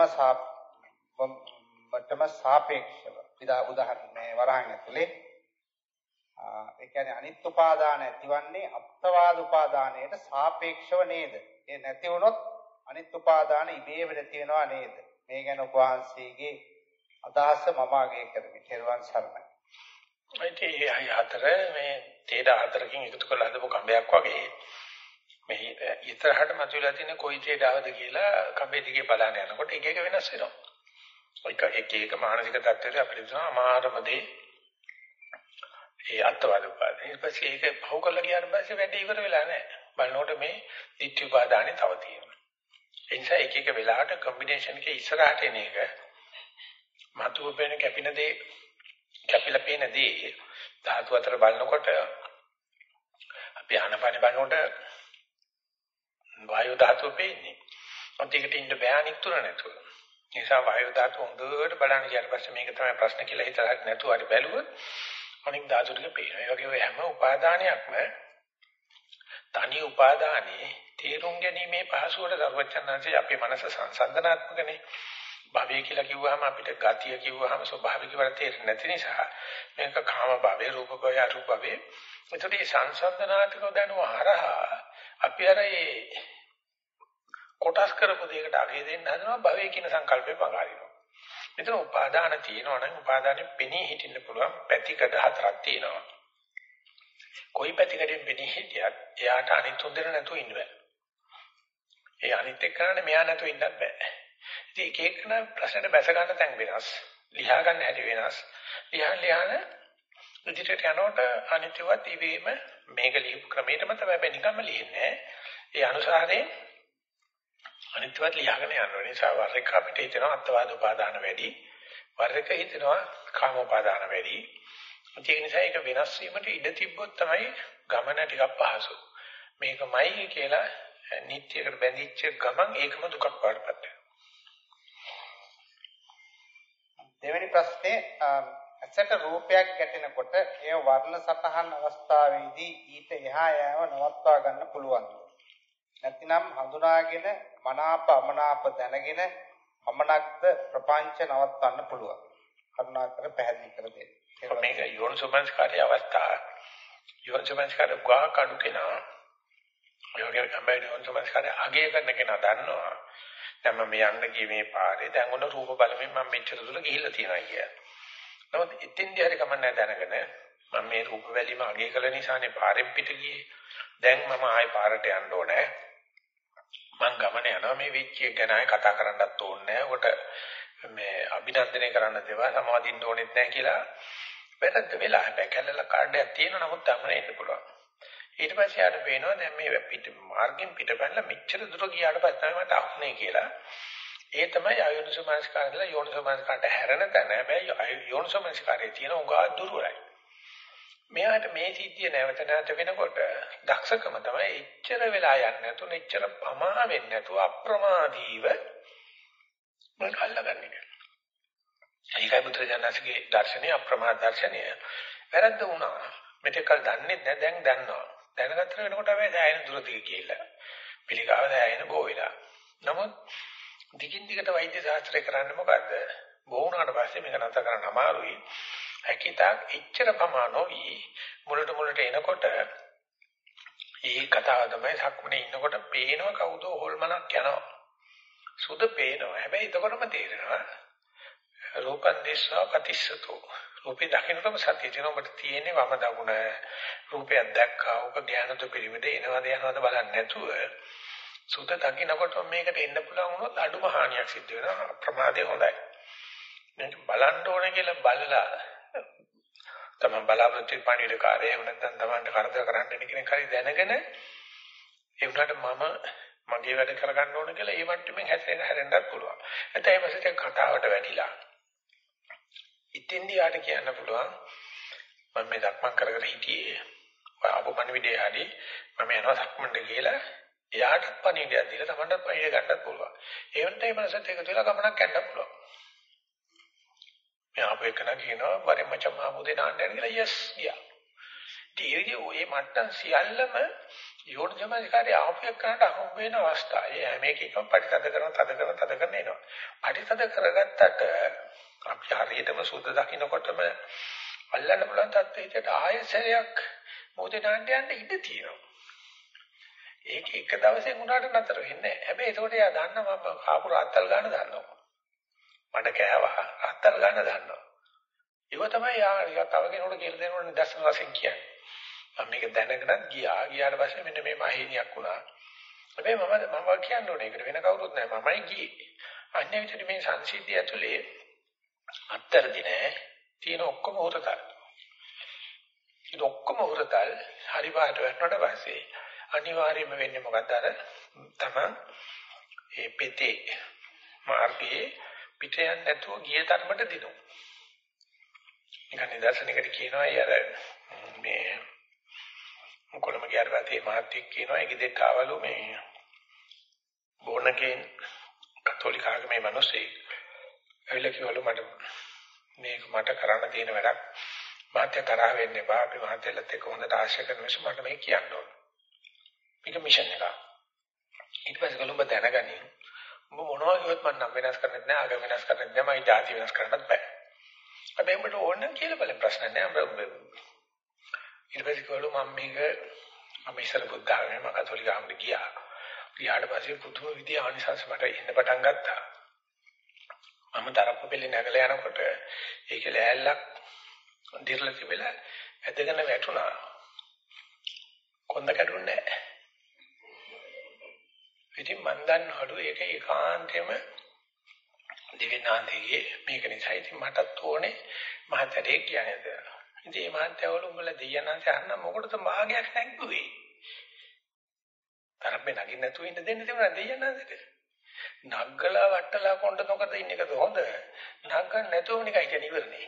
Speaker 2: මටම සාපේක්ෂව. විදා උදාහරණයක් වරහන් ඇතුලේ ඒ කියන්නේ අනිත් උපාදාන ඇතිවන්නේ අත්වාද උපාදානයට සාපේක්ෂව නේද? ඒ නැති වුණොත් අනිත් උපාදාන ඉබේම නැති වෙනවා නේද? මේ ගැන උපවහන්සේගේ අදහස මම අගය කරමි. ත්‍රිවන් සරණයි.
Speaker 1: ඒ අය හතර මේ තේඩ හතරකින් එකතු කරලා හදපු කඹයක් වගේ මේ ඉතරහට මතුවලා තියෙන කොයි තේඩාවද කියලා කඹේ දිගේ බලන්න යනකොට එක එක වෙනස් වෙනවා. එක එක එක මානසික තත්ත්වයට අපිට තියෙන අමාරුම දේ ඒ අත්වාද උපාදාන. ඊට පස්සේ ඒක පහු කරලා ගියාට පස්සේ වැඩේ ඉවර වෙලා නැහැ. බලනකොට මේ ditthi උපාදානෙ තව තියෙනවා. ඒ නිසා එක එක වෙලාවට කම්බිනේෂන් එකේ ඉස්සරහට එන එක මතුව පේන කැපින දේ කැපිලා පේන දේ ධාතු අතර බලනකොට අපි ආනපාන බලනකොට වායු ධාතුව පේන්නේ. අන්තිකට ඉන්න බෑනික් තුන නැතුව. ඒ නිසා වායු ධාතුව හොඳට බලන්න ගියාට පස්සේ මේක තමයි ප්‍රශ්න කියලා හිතලා නැතුව හරි බැලුවොත් අනික් ධාතු ටික පේනවා. ඒ වගේ හැම උපාදානයක්ම තනි උපාදානේ තේරුම් ගැනීමේ පහසුවට දරුවචනන්සේ අපේ මනස සංසන්දනාත්මකනේ. භවය කියලා කිව්වහම අපිට ගතිය කිව්වහම ස්වභාවික වල තේරෙන්නේ නැති නිසා මේක කාම භවය, රූප භවය, අරූප භවය. ඒකට මේ සංසන්දනාත්මක දැනුම හරහා අපි අර ඒ කොටස් කරපු දෙයකට අගේ දෙන්න හදනවා භවය කියන සංකල්පේ පගාරිනවා. මෙතන උපාදාන තියෙනවා නම් උපාදානෙ පෙනී හිටින්න පුළුවන් පැතිකඩ හතරක් තියෙනවා. කොයි පැතිකඩෙන් පෙනී හිටියත් එයාට අනිත් තුන් දෙනා නැතුව ඉන්න බෑ. ඒ අනිත් එක්කනනේ මෙයා නැතුව ඉන්නත් බෑ. ඉතින් එක එකන ප්‍රශ්නෙට බැස ගන්න තැන් වෙනස්, ලියා ගන්න හැටි වෙනස්. ලියන ලියන ඉදිරියට යනකොට අනිත්‍යවත් ඉවීම මේක ලියපු ක්‍රමයටම තමයි බෑ නිකම්ම ලියන්නේ. ඒ අනුසාරයෙන් අනිත්‍යවත් ලියාගෙන යනවා. ඒ නිසා වර එක අපිට හිතෙනවා අත්වාද උපාදාන වැඩි, වර එක හිතෙනවා කාම උපාදාන වැඩි. ඒක නිසා ඒක වෙනස් වීමට ඉඩ තිබ්බොත් තමයි ගමන ටිකක් පහසු. මේකමයි කියලා නිත්‍යයකට බැඳිච්ච ගමන් ඒකම දුකක් වඩපත් වෙනවා.
Speaker 2: දෙවෙනි ප්‍රශ්නේ ඇසට රූපයක් ගැටෙනකොට ඒ වර්ණ සටහන් අවස්ථාවේදී ඊට එහා යෑම නවත්වා ගන්න පුළුවන්. නැතිනම් හඳුනාගෙන මනාප අමනාප දැනගෙන අමනක්ද ප්‍රපංච නවත්වන්න පුළුවන්. කරුණාකර පැහැදිලි කර දෙන්න.
Speaker 1: මේක යෝනිසෝමනස්කාරී අවස්ථාව. යෝනිසෝමනස්කාරය ගා කඩු කෙනා යෝගයෙන් තමයි යෝනිසෝමනස්කාරය අගය කරන කෙනා දන්නවා. දැන් මම යන්න ගියේ මේ පාරේ දැන් ඔන්න රූප බලමින් මම මෙච්චර දුර ගිහිල්ලා තියෙනවා කියලා. නමුත් ඉතින්දී හරි කමන්නේ දැනගෙන මම මේ රූප වැලීම අගය කළ නිසානේ පාරෙන් පිට ගියේ. දැන් මම ආයෙ පාරට යන්න ඕනේ. මං ගමන යනවා මේ වෙච්ච එක ගැන ආයෙ කතා කරන්නත් ඕනේ නැහැ. ඔකට මේ අභිනන්දනය කරන්න දේවා සමාදින්න ඕනෙත් නැහැ කියලා වැරද්ද වෙලා හැබැයි කැලල කාඩයක් තියෙනවා නමුත් අමන එන්න පුළුවන්. ඊට පස්සේ ආට පේනවා දැන් මේ පිට මාර්ගෙන් පිටපැනලා මෙච්චර දුර ගියාට පස්සේ තමයි මට අහුනේ කියලා. ඒ තමයි අයෝනිසෝමනස්කාරයලා යෝනිසෝමනස්කාරට හැරෙන තැන. හැබැයි යෝනිසෝමනස්කාරයේ තියෙන උගා දුරයි. මෙයාට මේ සිද්ධිය නැවත නැවත වෙනකොට දක්ෂකම තමයි එච්චර වෙලා යන්නේ නැතුව එච්චර පමා වෙන්නේ නැතුව අප්‍රමාදීව මම අල්ලගන්නේ. ඒකයි බුදුරජාණන්සේගේ දර්ශනය අප්‍රමාද දර්ශනය. වැරද්ද වුණා. මෙතකල් දන්නේ නැහැ දැන් දන්නවා. දැනගත්ත වෙනකොට අපි දැයින දුරදිග කියලා. පිළිකාව දැයින බෝ වෙලා. නමුත් දිගින් දිගට වෛද්‍ය ශාස්ත්‍රය කරන්නේ මොකද්ද? බෝ වුණාට පස්සේ මේක නැතර කරන්න අමාරුයි. හැකිතාක් එච්චර ප්‍රමාණෝයි මුලට මුලට එනකොට ඒ කතාව තමයි සක්මනේ ඉන්නකොට පේනව කවුද හොල්මනක් යනවා. සුද පේනවා. හැබැයි එතකොටම තේරෙනවා රූපන් දිස්සා පතිස්සතෝ. රූපේ දකින්නටම සතිය තියෙනවා. ඔබට තියෙන්නේ වම දකුණ. රූපයක් දැක්කා. ඔබ ඥානතු පිළිවෙද එනවාද යනවාද බලන්නේ නැතුව සුද දකින්නකොට මේකට එන්න පුළුවන් වුණොත් අඩුම හානියක් සිද්ධ වෙනවා. ප්‍රමාදේ හොඳයි. මේක බලන්න ඕනේ කියලා බලලා තමයි බලාපොරොත්තු වෙන පණිවිඩකාරය එහෙම නැත්නම් Tamanට කරදර කරන්න ඉන්න කෙනෙක් හරි දැනගෙන ඒ උනාට මම මගේ වැඩ කරගන්න ඕන කියලා ඒ මට්ටමින් හැදෙන්න හැරෙන්නත් පුළුවන්. නැත්නම් ඒ පස්සේ කතාවට වැටිලා ඉතින්දී ආට කියන්න පුළුවන් මම මේ දක්මන් කර කර හිටියේ ආපු පණිවිඩය හරි මම යනවා සක්මන්ට කියලා එයාට පණිවිඩයක් දීලා Tamanට පණිවිඩ ගන්නත් පුළුවන්. ඒ වෙනට මේ මනසත් එකතු වෙලා ගමනක් යන්න පුළුවන්. මේ අපේ කෙනා කියනවා වරේ මචං මාමුදේ නාන්න යන කියලා යස් ගියා. ඊයේ ඔය මට්ටම් සියල්ලම යෝනිසමස්කාරය ආපියක් කරනට අහු වෙන අවස්ථා. ඒ හැම එකකම පරිතද කරන තද කරන තද කරන එනවා. පරිතද කරගත්තට අපි හරියටම සුද්ධ දකින්නකොටම අල්ලන්න පුළුවන් තත්ත්වයකට ආයසරයක් මොදේ නාන්න යන්න ඉඩ තියෙනවා. ඒක එක දවසෙන් උනාට නතර වෙන්නේ නැහැ. හැබැයි ඒකට එයා දන්නවා මම කාපු රාත්තල් ගන්න දන්නවා. මඩ කෑවා අත්තල් ගන්න දන්නවා. ඒක තමයි යා තව කෙනෙකුට කියලා දෙනකොට නිදර්ශන වශයෙන් කියන්නේ. මම මේක දැනගෙනත් ගියා. ගියාට පස්සේ මෙන්න මේ මහේනියක් වුණා. හැබැයි මම මම කියන්න ඕනේ ඒකට වෙන කවුරුත් නැහැ. මමයි ගියේ. අන්නේ විදිහට මේ සංසිද්ධිය ඇතුලේ අත්තරදි නෑ. තියෙන ඔක්කොම උරතල්. ඒ ඔක්කොම උරතල් හරි පාට වැටුණාට පස්සේ අනිවාර්යයෙන්ම වෙන්නේ මොකද්ද අර තමයි ඒ පෙතේ මාර්ගයේ පිට යන්නේ නැතුව ගිය තරමට දිනුවා. නිකන් නිදර්ශනයකට කියනවා අර මේ කොළඹ ගියාට පස්සේ මහත්තයෙක් කියනවා ඒ ගෙදරට ආවලු මේ බොනකෙන් කතෝලික ආගමේ මිනිස්සෙක්. ඇවිල්ලා කිව්වලු මට මේක මට කරන්න තියෙන වැඩක්. මහත්ය තරහ වෙන්න එපා. අපි මහත්යලත් එක්ක හොඳට ආශ්‍රය කරන නිසා මට මේක කියන්න ඕන. මේක මිෂන් එකක්. ඊට පස්සේ කොළඹ දැනගනි. උඹ මොනවා කිව්වත් මම නම් වෙනස් කරන්නේ නැහැ. ආගම වෙනස් කරන්නේ නැහැ. මගේ ජාති වෙනස් කරන්නත් බෑ. හැබැයි උඹට ඕන නම් කියලා බලන්න ප්‍රශ්න නැහැ. ඊට පස්සේ කිව්වලු මම මේක මම ඉස්සර බුද්ධ ආගමේ මම කතෝලික ආගමට ගියා. ගියාට පස්සේ පුදුම විදිය ආනිසංස මට එන්න පටන් ගත්තා. මම තරප්පු පෙළේ නැගලා යනකොට ඒක ලෑල්ලක් දිර්ලා තිබෙලා ඇදගෙන වැටුණා. කොන්ද කැඩුන්නේ නැහැ. ඉතින් මන් දන්නවලු ඒක ඒකාන්තයෙන්ම දිවිනාන්තයේ මේක නිසා ඉතින් මටත් ඕනේ මහතරේ කියන්නේ. ඉතින් මේ මහත්යවලු උඹලා දෙයයන්න්ස අහන්න මොකටද භාගයක් නැග්ගුවේ? තරම්බේ නගින්න නැතුව ඉන්න දෙන්න තිබුණා දෙයයන්න්සට. නග්ගලා වට්ටලා කොණ්ඩ නොකරද ඉන්න එකද හොඳ? නග්ගන්න නැතුව නිකන් ඉතින් ඉවරනේ.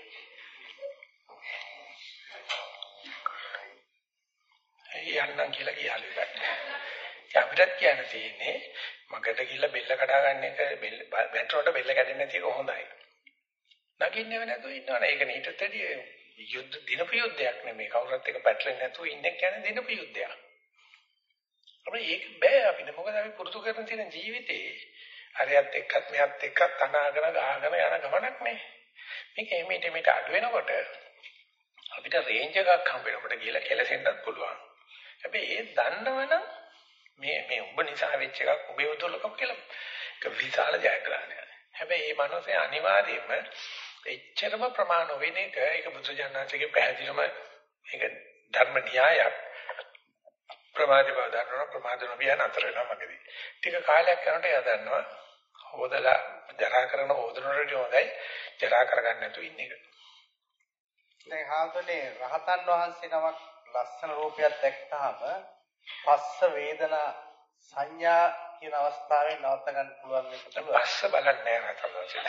Speaker 1: යන්නම් කියලා කියාලු ඉවරයි. අපිටත් කියන්න තියෙන්නේ මගට ගිහිල්ලා බෙල්ල කඩා ගන්න එක බෙල්ල බැටරට බෙල්ල කැඩෙන්නේ නැති එක හොඳයි. නගින්නව නැතුව ඉන්නවනේ ඒක නීටතදී යුද්ධ දිනපු යුද්ධයක් නෙමෙයි කවුරුත් එක පැටලෙන්නේ නැතුව ඉන්න කියන්නේ දිනපු යුද්ධයක්. අපිට ඒක බෑ අපිට මොකද අපි පුරුදු කරන තියෙන ජීවිතේ හරියත් එක්කත් මෙහත් එක්කත් අනාගෙන ගහගෙන යන ගමනක් නේ. මේක එමෙට එමෙට අඩු වෙනකොට අපිට රේන්ජ් එකක් හම්බ වෙනකොට ගිහලා කෙලසෙන්නත් පුළුවන්. හැබැයි ඒ දන්නවනම් මේ මේ උඹ නිසා වෙච්ච එකක් උඹේ උදවලකම කියලා ඒක විශාල ජයග්‍රහණයක්. හැබැයි මේ මනසේ අනිවාර්යයෙන්ම එච්චරම ප්‍රමාණ වෙන එක ඒක බුදුජානනාංශගේ පැහැදිලිම ඒක ධර්ම න්‍යායක්. ප්‍රමාදී බව දන්නවා ප්‍රමාද නොවිය නතර වෙනවා මගදී. ටික කාලයක් යනකොට එයා දන්නවා හොදලා ජරා කරන හොදනරදී හොඳයි ජරා කරගන්න නැතුව ඉන්න එක.
Speaker 2: දැන් හාමුදුරනේ රහතන් වහන්සේ නමක් ලස්සන රූපයක් දැක්කහම පස්ස වේදනා සංඥා කියන අවස්ථාවේ නවත්ත ගන්න පුළුවන් මේක තමයි.
Speaker 1: පස්ස බලන්නේ නැහැ රහතන් වහන්සේ.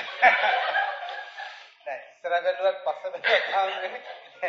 Speaker 2: නෑ ඉස්සර බැලුවත් පස්ස බැලුවත්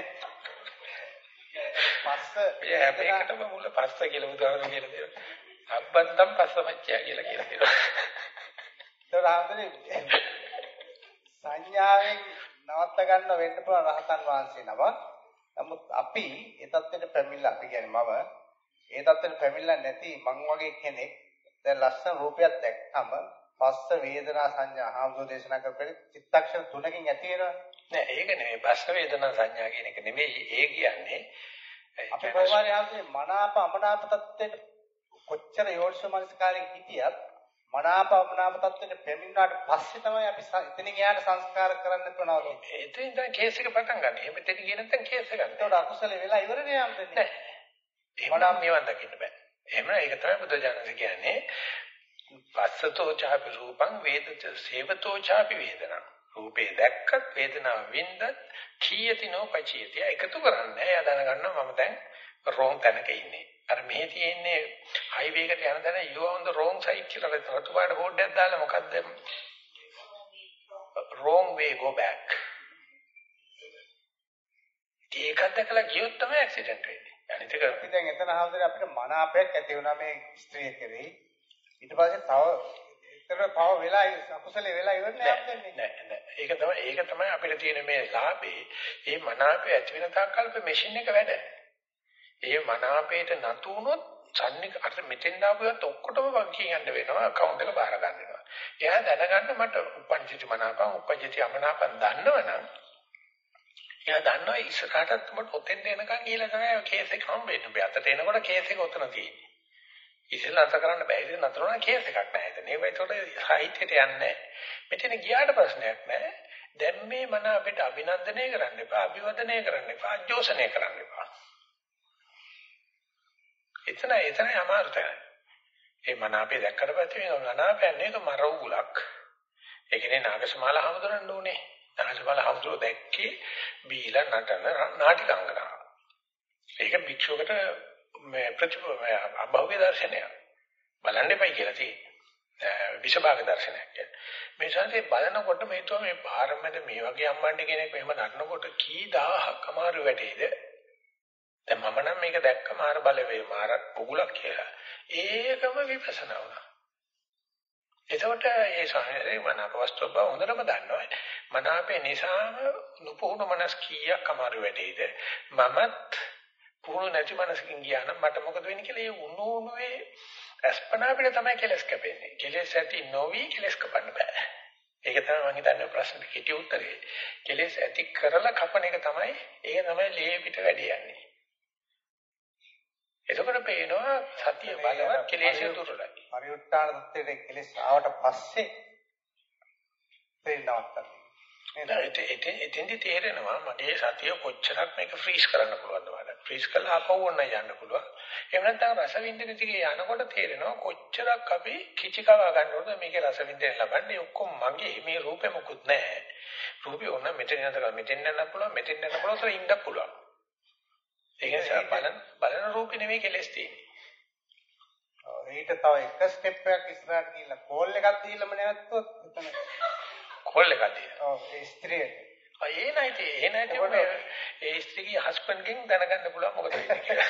Speaker 2: පස්ස
Speaker 1: මේකටම මුල පස්ස කියලා උදාහරණ කියලා දෙනවා. අබ්බන්තම් පස්සමච්චය කියලා කියලා දෙනවා.
Speaker 2: ඒක හාමුදුරනේ සංඥාවෙන් නවත්ත ගන්න වෙන්න පුළුවන් රහතන් වහන්සේ නම. නමුත් අපි ඒ தත්ත්වයට පැමිණලා අපි කියන්නේ මම ඒ தත්ත්වයට පැමිණලා නැති මං වගේ කෙනෙක් දැන් ලස්සන රූපයක් දැක්කම පස්ස වේදනා සංඥා හාමුදුරුවෝ දේශනා කරපේ චිත්තක්ෂණ තුනකින් ඇති වෙනවා. නෑ ඒක නෙමෙයි පස්ස වේදනා සංඥා කියන එක නෙමෙයි. ඒ කියන්නේ අපි කොහොමද හාමුදුරුවෝ මනාප අමනාප தත්ත්වයට කොච්චර යෝනිසෝමනසිකාරයෙන් හිටියත් මනාප අමනාප தත්ත්වයට පැමිණුණාට පස්සේ තමයි අපි එතන ගියාට සංස්කාර කරන්න පුළුවන්.
Speaker 1: එතෙන් දැන් කේස් එක පටන් ගන්න. එහෙම එතන ගියේ නැත්නම් කේස් එක ගන්න.
Speaker 2: ඒකට අකුසල වෙලා ඉවරනේ හාමුදුරුවෝ. නෑ.
Speaker 1: එහෙමනම් මේවන් දකින්න බෑ. එහෙම ඒක තමයි බුදුජානක කියන්නේ පස්සතෝ චාපි රූපං වේදච සේවතෝ චාපි වේදනා. රූපේ දැක්කත් වේදනාව වින්දත් කීයති නොපචියති. එකතු කරන්නේ එයා දැනගන්නවා මම දැන් රෝන් තැනක ඉන්නේ. අර මෙහි තියෙන්නේ හයිවේ එකට යන දැන you are on the wrong side කියලා රතුපාට බෝඩ් එකක් දාලා මොකද්ද? wrong way go back. ඒක දැකලා ගියොත් තමයි ඇක්සිඩන්ට් වෙන්නේ. අනිත් එක
Speaker 2: අපි දැන් එතන හාමුදුරුවෝ අපිට මනාපයක් ඇති වුණා මේ ස්ත්‍රිය කෙරෙහි. ඊට පස්සේ තව එතන තව වෙලා අකුසලේ වෙලා ඉවරනේ අපිට
Speaker 1: නෑ නෑ. ඒක තමයි ඒක තමයි අපිට තියෙන මේ ලාභේ. මේ මනාපය ඇති වෙන තාක්කල්ප මැෂින් එක වැඩ. ඒ මනාපයට නතු වුණොත් සම්නික අර මෙතෙන් දාපුවත් ඔක්කොටම වගේ යන්න වෙනවා account එක බාර ගන්න වෙනවා. එයා දැනගන්න මට උපංජිති මනාපං උපජ්ජති අමනාපං දන්නවනම් එයා දන්නවා ඉස්සරහටත් මට ඔතෙන් එනකන් ගිහලා තමයි කේස් එක හම්බෙන්නේ. ඔබ අතට එනකොට කේස් එක ඔතන තියෙන්නේ. ඉතින් අත කරන්න බෑ. ඉතින් අතන කේස් එකක් නැහැ. එතන ඒක ඒකට සාහිත්‍යයට යන්නේ නැහැ. මෙතන ගියාට ප්‍රශ්නයක් නැහැ. දැන් මේ මන අපිට අභිනන්දනය කරන්න එපා, අභිවදනය කරන්න එපා, අජෝසනය කරන්න එපා. එතන එතන අමාරු තැන. ඒ මන අපේ දැක්කට පස්සේ මේ මනාපයන්නේ ඒක මර උගලක්. ඒ කියන්නේ නාගසමාල හමුදුරන්න ඕනේ. නාගසමාල හමුදුර දැක්කේ බීලා නටන නාටිකාංගනා. ඒක භික්ෂුවකට මේ ප්‍රතිපව අභෞවිය දර්ශනයක්. බලන්න එපයි කියලා තියෙන්නේ. විෂභාග දර්ශනයක් කියන්නේ. මේ ශාන්තිය බලනකොට මේ තුම මේ පාරමෙද මේ වගේ අම්මන්නේ කෙනෙක් මෙහෙම නටනකොට කී දහහක් අමාරු වැඩේද? දැන් මම නම් මේක දැක්කම ආර බලවේ මාර පුගුලක් කියලා. ඒකම විපස්සනා වුණා. එතකොට ඒ ශාන්තියේ මනාප වස්තුව බව හොඳටම දන්නවා. මනාපේ නිසාම නුපුහුණු මනස් කීයක් අමාරු වැඩේද? මමත් පුහුණු නැති මනසකින් ගියා නම් මට මොකද වෙන්නේ කියලා ඒ උණු උණුවේ අස්පනා අපිට තමයි කෙලස් කැපෙන්නේ. කෙලස් ඇති නොවි කෙලස් කපන්න බෑ. ඒක තමයි මම හිතන්නේ ප්‍රශ්නෙට කෙටි උත්තරේ. කෙලස් ඇති කරලා කපන එක තමයි ඒක තමයි ලේ පිට වැඩි යන්නේ. එතකොට පේනවා සතිය බලවත් කෙලෙස් දුරලයි.
Speaker 2: පරිඋත්තාන තත්ත්වයේ කෙලස් ආවට පස්සේ පේනවත්.
Speaker 1: නේද? එතෙන්දි තේරෙනවා මගේ සතිය කොච්චරක් මේක ෆ්‍රීස් කරන්න පුළුවන්ද වල. ෆ්‍රීස් කළා ආපහු ඔන්න යන්න පුළුවන්. එහෙම නැත්නම් රස විඳින ටිකේ යනකොට තේරෙනවා කොච්චරක් අපි කිචිකව ගන්නවද මේකේ රස විඳින්න ලබන්නේ ඔක්කොම මගේ මේ රූපෙ මොකුත් නැහැ. රූපේ ඕන මෙතන ඉඳලා මෙතෙන් යන්න පුළුවන් මෙතෙන් යන්න පුළුවන් තර ඉන්න පුළුවන්. ඒක නිසා බලන බලන රූපේ නෙමෙයි කෙලස් තියෙන්නේ.
Speaker 2: ඔව් ඊට තව එක ස්ටෙප් එකක් ඉස්සරහට ගිහිල්ලා කෝල් එකක් දීලාම නැවතුත් එතන
Speaker 1: කෝල් එකක් දීලා.
Speaker 2: ඔව් ඒ ස්ත්‍රියට.
Speaker 1: ආ ඒ නැති ඒ නැති මේ ඒ ස්ත්‍රියගේ හස්බන්ඩ්ගෙන් දැනගන්න පුළුවන් මොකද වෙන්නේ කියලා.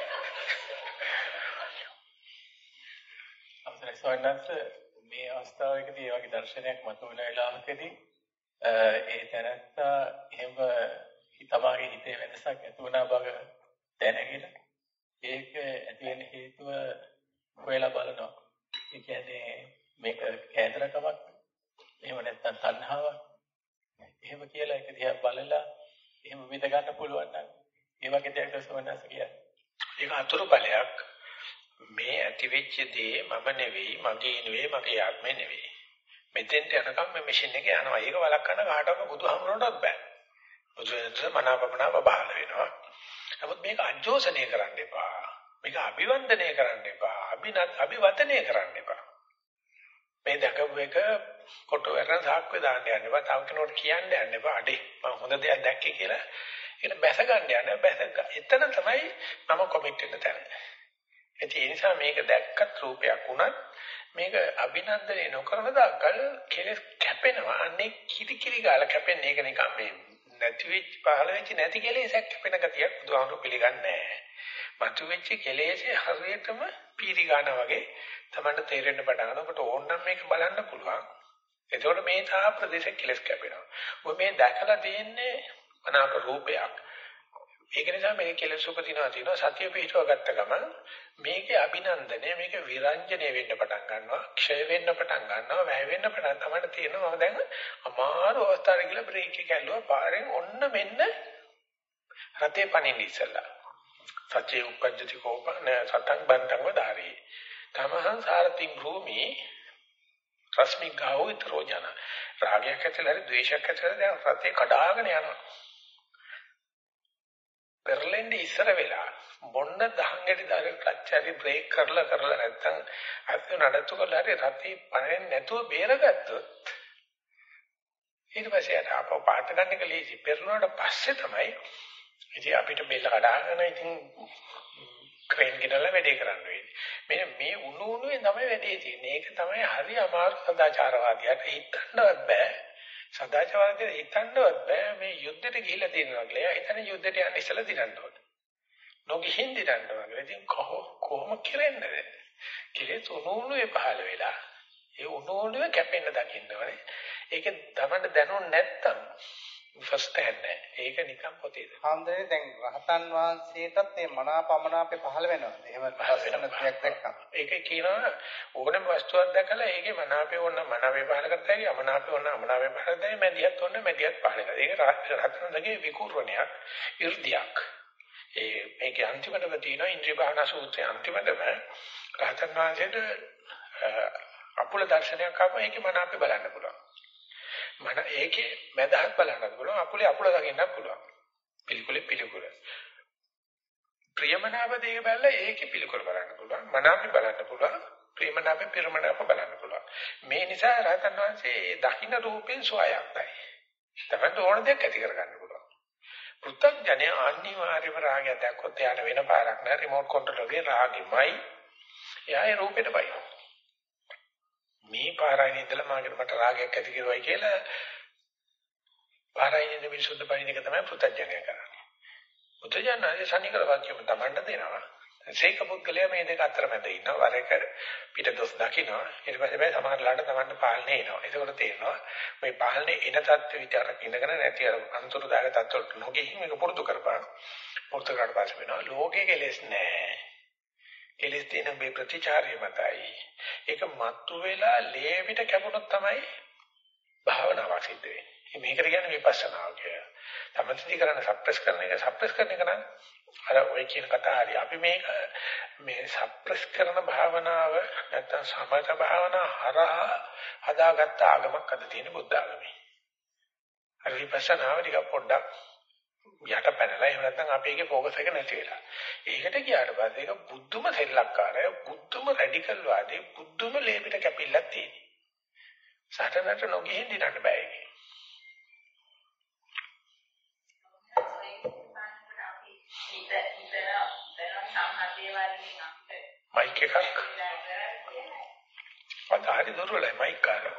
Speaker 5: අපේ සොයනත් මේ අවස්ථාවකදී ඒ වගේ දර්ශනයක් මතුවෙන වෙලාවකදී ඒ තැනත්තා එහෙම හිතමාගේ හිතේ වෙනසක් ඇති වුණා බව දැනගෙන ඒක ඇති වෙන හේතුව හොයලා බලනවා. ඒ කියන්නේ මේක කේන්ද්‍රකමක් එහෙම නැත්නම් තණ්හාවක්. එහෙම කියලා ඒක දිහා බලලා එහෙම විඳ ගන්න පුළුවන් නම් ඒ වගේ දෙයක් සෝනස් කියන්නේ.
Speaker 1: ඒක අතුරු බලයක්. මේ ඇති වෙච්ච දේ මම නෙවෙයි, මගේ නෙවෙයි, මගේ ආත්මේ නෙවෙයි. මෙතෙන්ට යනකම් මේ මැෂින් එකේ යනවා. ඒක වළක්වන්න කාටවත් බුදුහාමුදුරන්ටවත් බෑ. බුදුරජාණන් මනාපමනාප බහල වෙනවා. නමුත් මේක අජෝසනය කරන්න එපා. මේක අභිවන්දනය කරන්න එපා. අභිනත් අභිවදනය කරන්න එපා. මේ දකපු එක කොට වරන සාක්කුවේ දාන්න යන්න එපා. තව කෙනෙකුට කියන්න යන්න එපා. අඩේ මම හොඳ දෙයක් දැක්කේ කියලා ඒක බැස ගන්න යන්න. බැස එතන තමයි මම කොමිට් වෙන්න තැන. ඒ නිසා මේක දැක්කත් රූපයක් වුණත් මේක අභිනන්දනය නොකරන දාකල් කෙලස් කැපෙනවා. අනේ කිරි කිරි ගාලා කැපෙන්නේ ඒක නිකන් මේ නැති වෙච්ච පහළ වෙච්ච නැති කෙලෙසක් කැපෙන ගතියක් බුදුහාමුදුරු පිළිගන්නේ නැහැ. මතු වෙච්ච කෙලෙසේ හරියටම පීරි ගන්නා වගේ තමයි තේරෙන්න පටන් ගන්නකොට ඕනනම් මේක බලන්න පුළුවන්. එතකොට මේ තා ප්‍රදේශ කෙලස් කැපෙනවා. ඔය මේ දැකලා තියෙන්නේ අනාප රූපයක්. ඒක නිසා මේක කෙලස් උපදිනවා තියෙනවා සතිය පිටව ගත්ත ගමන් මේකේ අභිනන්දනය මේක විරංජනය වෙන්න පටන් ගන්නවා ක්ෂය වෙන්න පටන් ගන්නවා වැය වෙන්න පටන් තමයි තියෙනවා. මම දැන් අමාරු අවස්ථාවක ගිහලා බ්‍රේක් එක ඇල්ලුවා පාරෙන් ඔන්න මෙන්න රතේ පණින්න ඉස්සලා සත්‍ය උපජ්ජති කෝපන සතං බන්තං වදාරි තමහං සාරතිං භූමි රශ්මි ගාව විතරෝ ජන රාගයක් ඇතුළේ හරි ද්වේෂයක් ඇතුළේ දැන් රතේ කඩාගෙන යනවා. පෙරලෙන්නේ ඉස්සර වෙලා බොන්න දහංගටි දාගෙන ක්ලච් හරි බ්‍රේක් කරලා කරලා නැත්තම් අත් නඩත්තු කරලා හරි රතේ පණෙන් නැතුව බේරගත්තොත් ඊට පස්සේ අර අපව පාට ගන්න එක ලීසි පෙරළුණාට පස්සේ තමයි ඉතින් අපිට බෙල්ල කඩාගෙන ඉතින් ක්‍රේන් ගෙනල්ලා වැඩේ කරන්න වෙන්නේ. මෙන්න මේ උණු උණුවේ තමයි වැඩේ තියෙන්නේ. ඒක තමයි හරි අමාරු සදාචාරවාදියාට හිතන්නවත් බෑ. සදාචාරවාදියාට හිතන්නවත් බෑ මේ යුද්ධෙට ගිහිල්ලා තියෙනවා කියලා. එයා හිතන්නේ යුද්ධෙට යන්න ඉස්සලා දිනන්න ඕන. නොගිහින් දිනන්න ඕන. ඉතින් කොහොම කරන්නේ? කෙලෙස් උණු උණුවේ පහළ වෙලා ඒ උණු උණුවේ කැපෙන්න දකින්න ඕනේ. ඒක තමයි දැනුනේ නැත්තම් ෆස්ට් හෑන්ඩ් නෑ. ඒක නිකන් පොතේද.
Speaker 2: හාමුදුරනේ දැන් රහතන් වහන්සේටත් මේ මනාපමනාපේ පහළ වෙනවා. එහෙම පහළ දෙයක් දැක්කම.
Speaker 1: ඒක කියනවා ඕනම වස්තුවක් දැකලා ඒකේ මනාපේ ඕන මනාපේ පහළ කරතයි අමනාපේ ඕන අමනාපේ පහළ කරතයි මැදිහත් ඕන මැදිහත් පහළ කරතයි. ඒක රහතන්ගේ විකූර්ණයක් ඉර්ධියක්. ඒ මේකේ අන්තිමටම තියෙනවා ඉන්ද්‍රිය භාවනා සූත්‍රයේ අන්තිමටම රහතන් වහන්සේට අපුල දර්ශනයක් ආපුවා ඒකේ මනාපේ බලන්න පුළුවන්. මන ඒකේ මැදහත් බලන්නත් පුළුවන්. අකුලේ අකුල දකින්නත් පුළුවන්. පිළිකුලේ පිළිකුල. ප්‍රියමනාප දෙයක බැලලා ඒකේ පිළිකුල බලන්න පුළුවන්. මනාපි බලන්න පුළුවන්. ප්‍රියමනාප පිරමනාප බලන්න පුළුවන්. මේ නිසා රහතන් වහන්සේ ඒ දකින්න රූපෙන් සොයයක්යි. තමයි ඕන දෙයක් ඇති කරගන්න පුළුවන්. පෘථග්ජනය අනිවාර්යම රාගය දැක්කොත් එයාට වෙන පාරක් නෑ. රිමෝට් කන්ට්‍රෝල් එකේ රාගෙමයි. එයා ඒ රූපෙට බයිනවා. මේ පාරයින් ඉඳලා මාකට මට රාගයක් ඇති කරුවයි කියලා පාරයින් ඉඳ මිනිසුන්ට බයින එක තමයි පෘථග්ජනය කරන්නේ. පෘථග්ජනය සනිකර වාක්‍යම තමන්ට දෙනවා. සීක පුද්ගලයා මේ දෙක අතර මැද ඉන්නවා. වර එක පිට දොස් දකින්නවා. ඊට පස්සේ බය සමහරලාට තමන්ට පාලනේ එනවා. ඒකවල තේරෙනවා මේ පාලනේ එන தත්ත්ව විචාරක ඉඳගෙන නැති අර අන්තරදායක தත්ත්වවලට නොගෙහින් මේක පුරුදු කරපන්. පුරුදු කරලා පස්සේ වෙනවා ලෝකේ කෙලෙස් නැහැ. කෙලෙස් තියෙන මේ ප්‍රතිචාරය මතයි. ඒක මත්තු වෙලා ලේවිට කැපුණොත් තමයි භාවනාව සිද්ධ වෙන්නේ. මේකට කියන්නේ විපස්සනාව කියලා. තමන්ති කරන සප්‍රෙස් කරන එක සප්‍රෙස් කරන එක නම් අර ඔය කියන කතා හරි. අපි මේක මේ සප්‍රෙස් කරන භාවනාව නැත්නම් සමත භාවනාව හරහා හදාගත්ත ආගමක් අද තියෙන බුද්ධ ආගමේ. අර විපස්සනාව ටික පොඩ්ඩක් යට පැනලා එහෙම නැත්නම් අපි ඒකේ ફોකස් එක නැති වෙලා. ඒකට ගියාට පස්සේ ඒක බුද්ධම සෙල්ලක්කාරය, බුද්ධම රැඩිකල් වාදී, බුද්ධම ලේබිට කැපිල්ලක් තියෙනවා. සටනට නොගිහින් දිනන්න බෑ ඒකේ. මයික් එකක් අදාරි දොරවලයි මයික් කාරක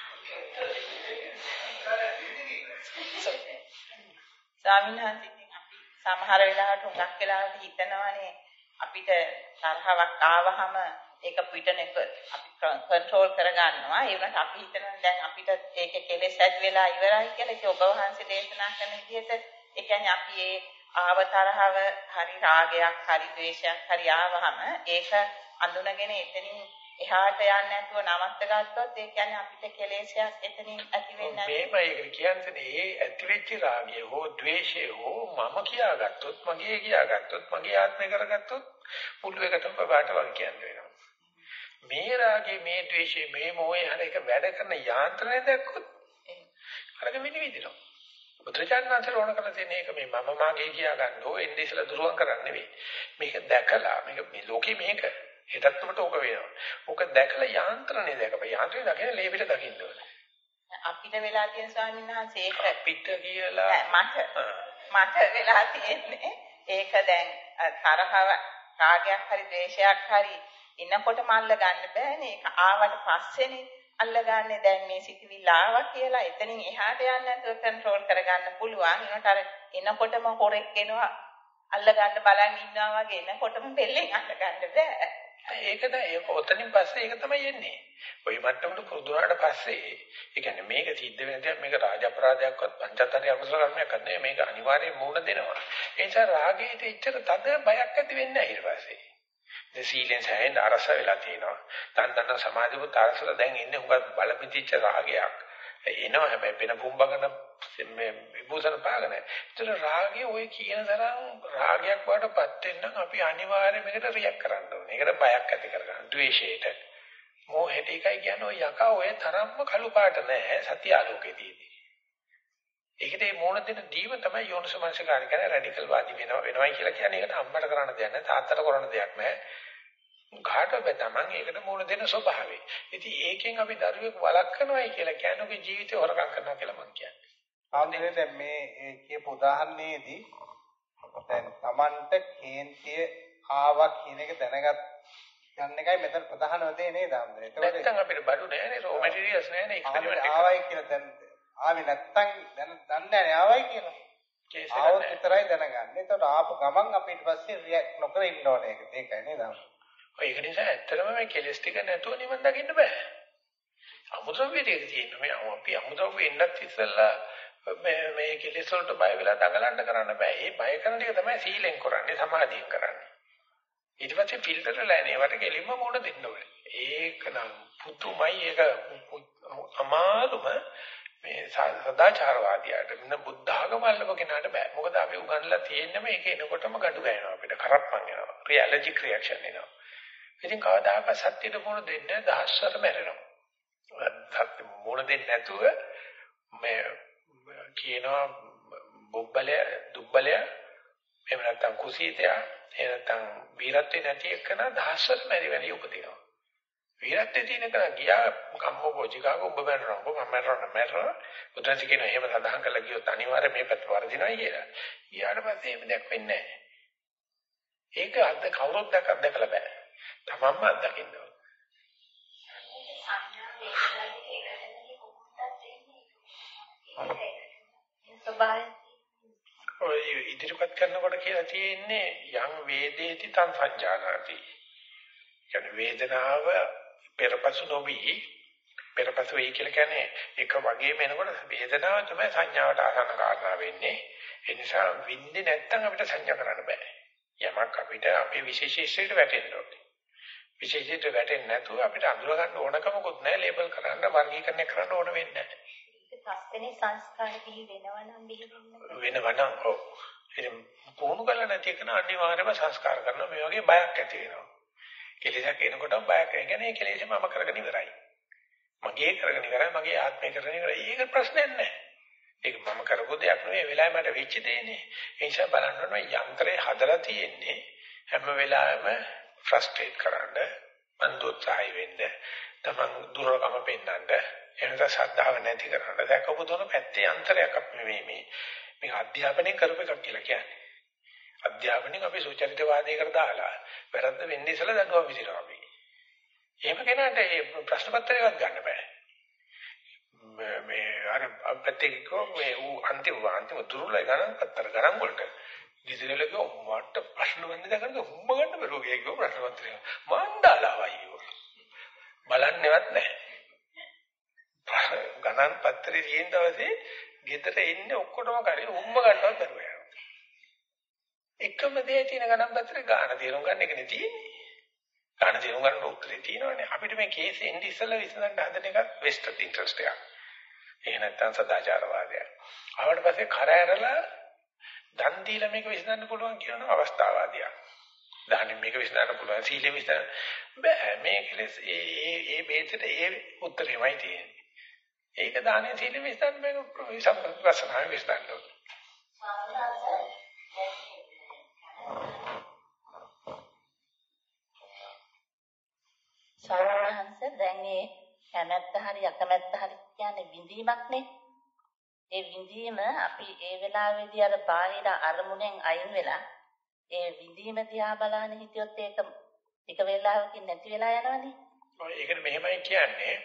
Speaker 6: ස්වාමීන් වහන්සේ ඉතින් අපි සමහර වෙලාවට උඟක් වෙලාවට හිතනවානේ අපිට තරහවක් ආවහම ඒක පිටනෙක අපි කන්ට්‍රෝල් කරගන්නවා. ඒ වුණාට අපි හිතනවා දැන් අපිට ඒක කෙලෙස් ඇති වෙලා ඉවරයි කියලා. ඒක ඔබ වහන්සේ දේශනා කරන විදිහට ඒ කියන්නේ අපි ඒ ආව තරහව හරි රාගයක් හරි ද්වේෂයක් හරි ආවහම ඒක අඳුනගෙන එතනින් එහාට යන්නේ නැතුව නවත්ත ගත්තොත් ඒ කියන්නේ අපිට කෙලෙසයක් එතනින් ඇති වෙන්නේ නැහැ.
Speaker 1: මේමයි ඒක කියන්නේ ඒ ඇති වෙච්ච රාගය හෝ ද්වේෂය හෝ මම කියාගත්තොත් මගේ කියාගත්තොත් මගේ ආත්මය කරගත්තොත් මුළුවකටම බබාට වගේ කියන්න වෙනවා. මේ රාගේ මේ ද්වේෂේ මේ මොහේ හර එක වැඩ කරන යාන්ත්‍රණය දැක්කොත් අරක විනිවිදිනවා. බුදුචානන්තර ඕන කරලා තියෙන එක මේ මම මාගේ කියා ගන්න ඕ එන්නේ ඉස්සලා දුරුවන් කරන්න නෙවෙයි. මේක දැකලා මේක මේ ලෝකේ මේක හෙටත් උඹට ඕක වෙනවා. ඕක දැකලා යාන්ත්‍රණය දැකපන්. යාන්ත්‍රණය දකින ලේබිට දකින්න ඕනේ.
Speaker 6: අපිට වෙලා තියෙන ස්වාමීන් වහන්සේ ඒක
Speaker 1: අපිට කියලා
Speaker 6: මට මට වෙලා තියෙන්නේ ඒක දැන් තරහව රාගයක් හරි ද්වේෂයක් හරි ඉන්නකොටම අල්ල ගන්න බෑනේ. ඒක ආවට පස්සේනේ අල්ලගන්නේ. දැන් මේ සිතිවිල්ල ආවා කියලා එතනින් එහාට යන්න නැතුව කන්ට්‍රෝල් කරගන්න පුළුවන්. ඒනට අර එනකොටම හොරෙක් එනවා අල්ල ගන්න බලන් ඉන්නවා වගේ එනකොටම බෙල්ලෙන් අල්ල ගන්න බෑ.
Speaker 1: ඒකද ඒක ඔතනින් පස්සේ ඒක තමයි එන්නේ. ওই මට්ටමට පුරුදු වුණාට පස්සේ ඒ කියන්නේ මේක සිද්ධ වෙන දේ මේක රාජ අපරාධයක්වත් පංචතන්ත්‍රය අකුසල කර්මයක් නෙවෙයි. මේක අනිවාර්යයෙන් මුණ දෙනවා. ඒ නිසා රාගයට ඉච්ඡර තද බයක් ඇති වෙන්නේ නැහැ ඊට පස්සේ. දැන් සීලෙන් සෑහෙන අරස වෙලා තියෙනවා. තණ්හන සමාධියත් අරසල දැන් ඉන්නේ හුඟක් බලපිටිච්ච රාගයක්. එනවා හැබැයි වෙන පුම්බගෙන මේ විභූෂණ පාගන. ඒතර රාගය ඔය කියන තරම් රාගයක් වඩපත් වෙන්න අපි අනිවාර්යයෙන් මේකට රියැක්ට් කරන්න ඕනේ. ඒකට බයක් ඇති කරගන්න. ද්වේෂයට. මොහෙට එකයි කියන්නේ ඔය යකා ඔය තරම්ම කළු පාට නැහැ සත්‍ය ආලෝකයේදී. ඒකට මේ මොන දෙන දීම තමයි යෝනිසමනසිකාරය කියන්නේ රැඩිකල් වාදී වෙනවා වෙනවයි කියලා කියන්නේ. ඒකට අම්මට කරන්න දෙයක් නැහැ තාත්තට කරන්න දෙයක් නැහැ. කාටවත් තමන් ඒකට මුණ දෙන ස්වභාවය. ඉතින් ඒකෙන් අපි දරුවෙක් වළක්වනවායි කියලා කියන්නේ ඔගේ ජීවිතේ හොරකම් කරනවා කියලා මම කියන්නේ.
Speaker 2: ආන්දරේ දැන් මේ කියපු උදාහරණයේදී දැන් තමන්ට කේන්තිය ආවා කියන එක දැනගත් යන්න එකයි මෙතන ප්‍රධානම දේ නේද ආන්දරේ.
Speaker 1: ඒකෝද නැත්නම් අපිට බඩු නෑනේ රෝ මැටීරියල්ස් නෑනේ එක්ස්පෙරිමන්ට් එක.
Speaker 2: ආවයි කියලා දැන් ආවේ නැත්නම් දැන් දන්නේ නැහැ ආවයි කියලා. ආවොත් විතරයි දැනගන්නේ. ඒතකොට ආපු ගමන් අපි ඊට පස්සේ රියැක්ට් නොකර ඉන්න ඕනේ. ඒක ඒකයි නේද?
Speaker 1: ඒක නිසා ඇත්තටම මේ කෙලස් ටික නැතුව නිවන් දකින්න බෑ. අමුද්‍රව්‍ය ටික තියෙන මේ අපි අමුද්‍රව්‍ය එන්නත් ඉස්සෙල්ලා මේ මේ කෙලස් වලට බය වෙලා දඟලන්න කරන්න බෑ. මේ බය කරන ටික තමයි සීලෙන් කරන්නේ, සමාධියෙන් කරන්නේ. ඊට පස්සේ ෆිල්ටර් ලෑනේ වට කෙලින්ම මොන දෙන්න ඕනේ. ඒක නම් පුදුමයි. ඒක අමාරුම මේ සදාචාරවාදියාට මෙන්න බුද්ධ ආගම අල්ලපු කෙනාට බෑ. මොකද අපි උගන්ලා තියෙන්නේ මේක එනකොටම gadu ගන්නවා අපිට. කරප්පන් යනවා. රියැලර්ජික් රියැක්ෂන් එනවා. ඉතින් කවදාක සත්‍යෙට මොන දෙන්නේ දහස්වර මැරෙනවා. සත්‍ය මොන දෙන්නේ නැතුව මේ කියනවා බොබ්බලය දුබ්බලය එහෙම නැත්නම් කුසීතය එහෙම නැත්නම් වීරත්වේ නැති එකන දහස්වර මැරි වෙලිය උපදිනවා. වීරත්වේ තියෙන කෙනා ගියා කම්මෝ පොජිකාක ඔබ මැරෙනවා ඔබ මම මැරෙනවා මැරෙනවා උදැසි කියන එහෙම සඳහන් කරලා ගියොත් අනිවාර්යයෙන් මේ පැත්ත වර්ධිනවයි කියලා. ඊට පස්සේ එහෙම දෙයක් වෙන්නේ නැහැ. ඒක අද කවුරුත් දැක දැකලා බෑ. තමන්ම අත්දකින්න ඕන. ඔය ඉදිරිපත් කරනකොට කියලා තියෙන්නේ යම් වේදේති තං සංජානාති. කියන්නේ වේදනාව පෙරපසු නොවි පෙරපසු වෙයි කියලා කියන්නේ එක වගේම එනකොට වේදනාව තමයි සංඥාවට ආසන්න කාරණා වෙන්නේ. ඒ නිසා විඳින්නේ නැත්නම් අපිට සංඥා කරන්න බෑ. යමක් අපිට අපේ විශේෂීත්වයට වැටෙන්න ඕනේ. විශේෂීත්වයට වැටෙන්නේ නැතුව අපිට අඳුර ගන්න ඕනකමකුත් නැහැ, ලේබල් කරන්න, වර්ගීකරණය කරන්න ඕන වෙන්නේ නැහැ.
Speaker 3: පස්වෙනි සංස්කාර පිළි වෙනවනම් බිහිවෙන්නේ
Speaker 1: වෙනවනම් ඔව්. ඉතින් පුහුණු කරලා නැති එකන අනිවාර්යයෙන්ම සංස්කාර කරනවා මේ වගේ බයක් ඇති වෙනවා. කෙලෙසක් එනකොට බයක් කියන්නේ ඒ කෙලෙසම මම කරගෙන ඉවරයි. මගේ කරගෙන ඉවරයි, මගේ ආත්මය කරගෙන ඉවරයි. ඒක ප්‍රශ්නයක් නැහැ. ඒක මම කරපු දෙයක් නෙවෙයි, වෙලාවෙ මට වෙච්ච දෙයනේ. ඒ නිසා බලන්න ඕන යන්ත්‍රය හදලා තියෙන්නේ හැම වෙලාවෙම ෆ්‍රස්ට්‍රේට් කරන්න, මන්දෝත්සාහය වෙන්න, තමන් දුර්වලකම පෙන්නන්න, එනත ශ්‍රද්ධාව නැති කරන්න. දැකපු දොන පැත්තේ අන්තරයක් අපි මේ මේ මේ අධ්‍යාපනය කරපු එකක් කියලා කියන්නේ. අධ්‍යාපනයෙන් අපි සුචරිතවාදයකට දාලා වැරද්ද වෙන්නේ ඉස්සලා දඬුවම් විදිනවා අපි. එහෙම කෙනාට මේ ප්‍රශ්න පත්‍රයවත් ගන්න බෑ. මේ අර අපතේකෝ මේ ඌ අන්තිම අන්තිම දුර්වල ගණන් පත්‍ර ගණන් වලට දිසිරලකෝ මට ප්‍රශ්න වන්නේ දැකනද හුම්ම ගන්න බැරුව ඒක ප්‍රශ්න පත්‍රය මණ්ඩාලාවයි බලන්නේවත් නැහැ. ගණන් පත්‍රේ තියෙන දවසේ ගෙදර ඉන්නේ ඔක්කොටම කරේ හුම්ම ගන්නවත් බැරුව යනවා. එකම දේ තියෙන ගණන් පත්‍රේ ගාන තේරුම් ගන්න එකනේ තියෙන්නේ. ගාන තේරුම් ගන්න උත්තරේ තියෙනවනේ. අපිට මේ කේස් එන්නේ ඉස්සෙල්ලා විසඳන්න හදන එකක් වෙස්ටර්න් ඉන්ටරෙස්ට් එකක්. එහෙ නැත්නම් සදාචාරවාදයක්. ආවට පස්සේ කර ඇරලා දන් දීලා මේක විසඳන්න පුළුවන් කියන අවස්ථාවාදියා. දානෙ මේක විසඳන්න පුළුවන්, සීලෙ විසඳන්න බෑ. මේක ලෙස ඒ ඒ ඒ බේතට ඒ උත්තරෙමයි තියෙන්නේ. ඒක දානෙ සීලෙ විසඳන්න මේක විසම්ප්‍රසනාව විසඳන්න ඕනේ.
Speaker 3: සාරාංශ දැන් මේ කැමැත්ත හරි අකමැත්ත හරි කියන්නේ විඳීමක් නේ. ඒ විඳීම අපි ඒ වෙලාවේදී අර බාහිර අරමුණෙන් අයින් වෙලා ඒ විඳීම දිහා බලන හිටියොත් ඒක ටික වෙලාවකින් නැති වෙලා යනවනේ.
Speaker 1: ඔය ඒකට මෙහෙමයි කියන්නේ.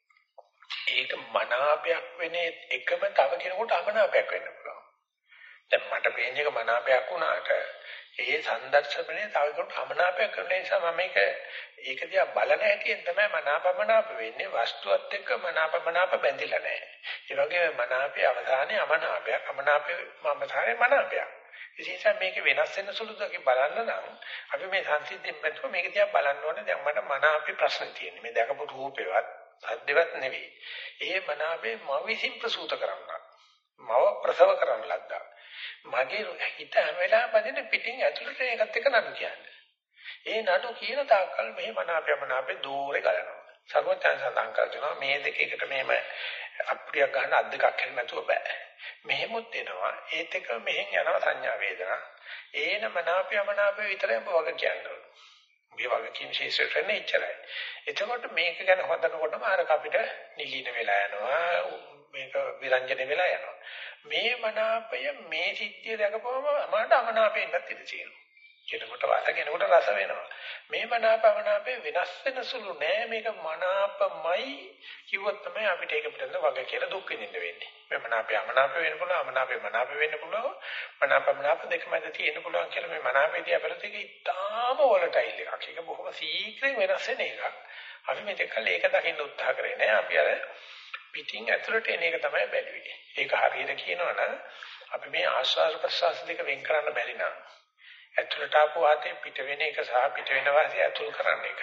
Speaker 1: ඒක මනාපයක් වෙන්නේ එකම තව කෙනෙකුට අමනාපයක් වෙන්න පුළුවන්. දැන් මට පේන එක මනාපයක් වුණාට ඒ සංදර්ශනයේ තව කෙනෙකුට අමනාපයක් කරන නිසා මම මේක ඒක දිහා බලන හැටියෙන් තමයි මනාපමනාප වෙන්නේ. වස්තුවත් එක්ක මනාපමනාප බැඳිලා නැහැ. ඒ වගේම මනාපයේ අවධානයේ අමනාපයක්, අමනාපයේ මමතාවේ මනාපයක්. ඒ නිසා මේක වෙනස් වෙන සුළුද කියලා බලන්න නම් අපි මේ සංසිද්ධියෙන් පැත්තට මේක දිහා බලන්න ඕනේ. දැන් මට මනාපේ ප්‍රශ්න තියෙන්නේ. මේ දැකපු රූපේවත් සද්දේවත් නෙවෙයි. ඒ මනාපේ මව විසින් ප්‍රසූත කරනවා. මව ප්‍රසව කරන ලද්දා. මගේ හිත හැම වෙලාවෙම බදින පිටින් ඇතුළට ඒකත් එක්ක නඩු කියන්නේ. ඒ නඩු කියන තාක්කල් මෙහෙ මනාපය මනාපේ දෝරේ ගලනවා. සර්වඥයන් සඳහන් කරනවා මේ දෙක එකට මෙහෙම අප්‍රිය ගන්න අත් දෙකක් හැම නැතුව බෑ. මෙහෙමුත් එනවා ඒත් එක මෙහෙන් යනවා සංඥා වේදනා. ඒන මනාපය මනාපේ විතරයි වග කියන්නේ. මේ වග කියන ශේෂ්ත්‍රයෙන් ඉච්චරයි. එතකොට මේක ගැන හොදනකොටම අර අපිට නිලීන වෙලා යනවා. මේක විරංජන වෙලා යනවා. මේ මනාපය මේ සිද්ධිය දැකපුවම මට අමනාපෙන්නත් ඉඳ තියෙනවා. කෙනෙකුට වාස කෙනෙකුට රස වෙනවා. මේ මනාපමනාපේ වෙනස් වෙන සුළු නෑ. මේක මනාපමයි කිව්වොත් තමයි අපිට ඒක පිටන්න වගේ කියලා දුක් විඳින්න වෙන්නේ. මේ මනාපය අමනාප වෙන්න පුළුවන්, අමනාපය මනාප වෙන්න පුළුවන්, මනාපමනාප දෙක මැද තියෙන්න පුළුවන් කියලා මේ මනාපේදී අපිට ඒක ඉතාම වොලටයිල් එකක්. ඒක බොහොම ශීඝ්‍රයෙන් වෙනස් වෙන එකක්. අපි මේක කල් ඒක දකින්න උත්සාහ කරේ නෑ. අපි අර පිටින් ඇතුළට එන එක තමයි බැලුවේ. ඒක හරියට කියනවනම් අපි මේ ආශ්වාස ප්‍රශ්වාස දෙක වෙන් කරන්න බැරි නම් ඇතුළට ආපු වාතය පිට වෙන එක සහ පිට වෙන වාතය ඇතුල් කරන්න එක.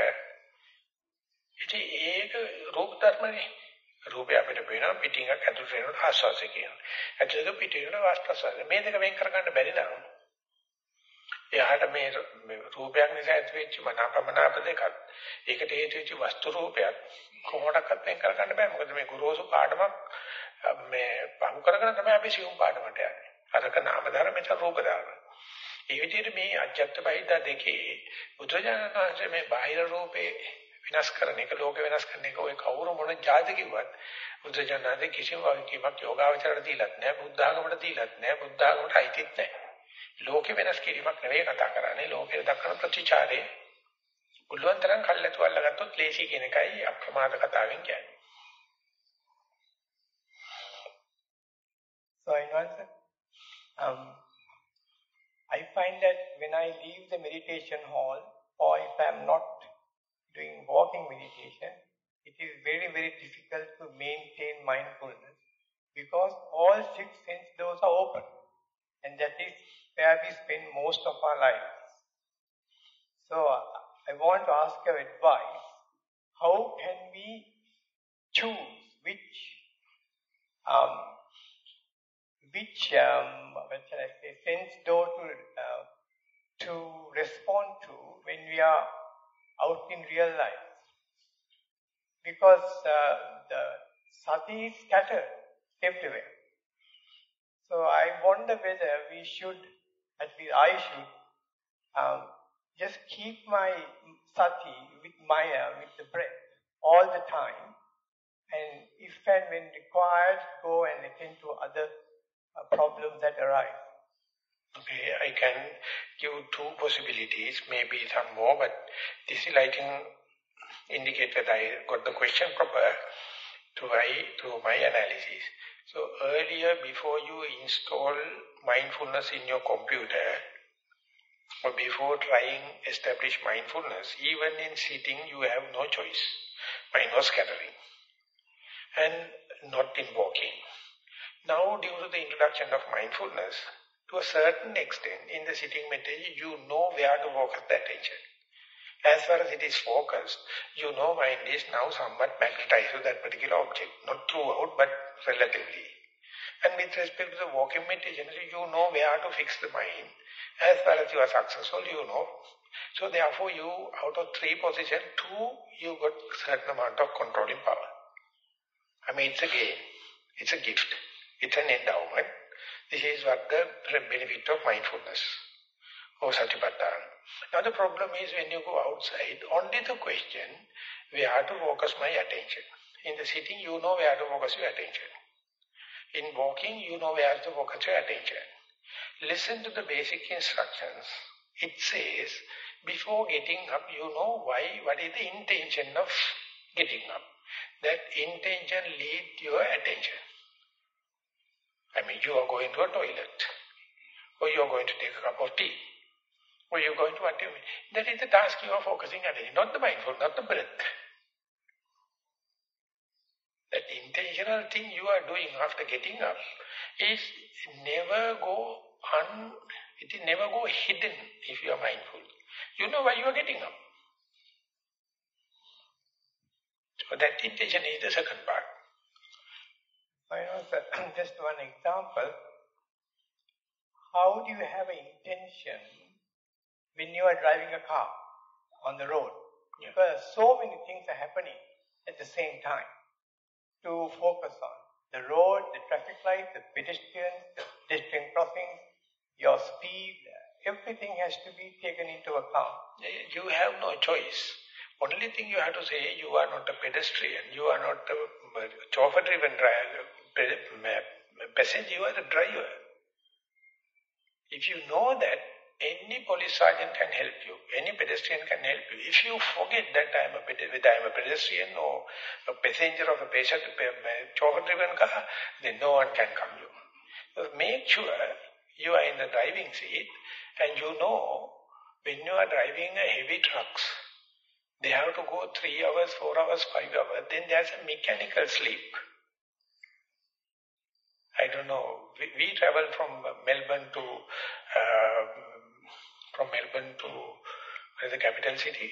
Speaker 1: ඉතින් ඒක රූප ධර්මනේ. රූපය අපිට පේනවා පිටින් එක ඇතුළට එනකොට ආශ්වාසය කියනවා. ඇතුළට පිට වෙන වාස් ප්‍රශ්වාසය. මේ දෙක වෙන් කරගන්න බැරි නම් එයාට මේ රූපයක් නිසා ඇතිවෙච්ච මනාපමනාප දෙකක් ඒකට හේතු වෙච්ච වස්තු රූපයක් කොහොමඩක්වත් වෙන් කරගන්න බෑ. මොකද මේ ගුරුසු කාඩමක් මේ පහු කරගෙන තමයි අපි සිවුම් පාඩමට යන්නේ. අරක නාම ධර්ම මෙතන රූප ධර්ම. ඒ විදිහට මේ අජ්ජත් බහිද්දා දෙකේ බුදුරජාණන් වහන්සේ මේ බාහිර රූපේ විනාශ කරන එක ලෝක වෙනස් කරන එක ඔය කවුරු මොන જાති කිව්වත් බුදුරජාණන් වහන්සේ කිසිම වගකීමක් යෝගාවචරයට දීලත් නැහැ, බුද්ධ ආගමට දීලත් නැහැ, බුද්ධ ආගමට අයිතිත් නැහැ. ලෝකෙ වෙනස් කිරීමක් නෙවෙයි කතා කරන්නේ. ලෝකෙට දක්වන ප්‍රතිචාරයේ පුළුවන් තරම් කල්ැතු අල්ලගත්තොත් ලේසි කියන එකයි අප්‍රමාද කතාවෙන් කියන්නේ.
Speaker 4: So in answer, um, I find that when I leave the meditation hall, or if I am not doing walking meditation, it is very, very difficult to maintain mindfulness because all six sense doors are open, and that is where we spend most of our lives. So I want to ask your advice. How can we choose which um, which um, what shall I say, sense door to uh, to respond to when we are out in real life? Because uh, the sati is scattered everywhere. So I wonder whether we should, at least I should, um, just keep my sati with Maya, with the breath, all the time, and if and when required, go and attend to other uh, problems that arise.
Speaker 1: Okay, I can give two possibilities, maybe some more, but this lighting indicates that I got the question proper to my, to my analysis. So earlier, before you install mindfulness in your computer, or before trying establish mindfulness, even in sitting you have no choice. Mind was scattering. And not in walking. Now due to the introduction of mindfulness, to a certain extent, in the sitting meditation, you know where to focus the attention. As far as it is focused, you know mind is now somewhat magnetized to that particular object. Not throughout, but relatively. And with respect to the walking meditation, you know where to fix the mind. As far as you are successful, you know. So therefore you, out of three positions, two, you got certain amount of controlling power. I mean, it's a game. It's a gift. It's an endowment. This is what the benefit of mindfulness or satipatthana. Now the problem is when you go outside, only the question, where to focus my attention. In the sitting, you know where to focus your attention. In walking, you know where to focus your attention. Listen to the basic instructions. It says, before getting up, you know why, what is the intention of getting up. That intention leads your attention. I mean, you are going to a toilet, or you are going to take a cup of tea, or you are going to whatever. That is the task you are focusing attention, not the mindful, not the breath. That intentional thing you are doing after getting up is never go un, it is never go hidden if you are mindful. You know why you are getting up. So that intention is the second part.
Speaker 4: I know, sir, just one example. How do you have an intention when you are driving a car on the road? Yeah. Because so many things are happening at the same time to focus on. The road, the traffic light, the pedestrians, the pedestrian crossings, your speed, everything has to be taken into account.
Speaker 1: You have no choice. Only thing you have to say, you are not a pedestrian, you are not a chauffeur-driven driver, passenger, you are the driver. If you know that, any police sergeant can help you, any pedestrian can help you. If you forget that I am a, whether I am a pedestrian or a passenger of a chauffeur-driven car, then no one can come you. So make sure you are in the driving seat and you know when you are driving a heavy trucks, they have to go three hours, four hours, five hours, then there's a mechanical sleep. I don't know, we, we travel from Melbourne to, uh, from Melbourne to, where is the capital city?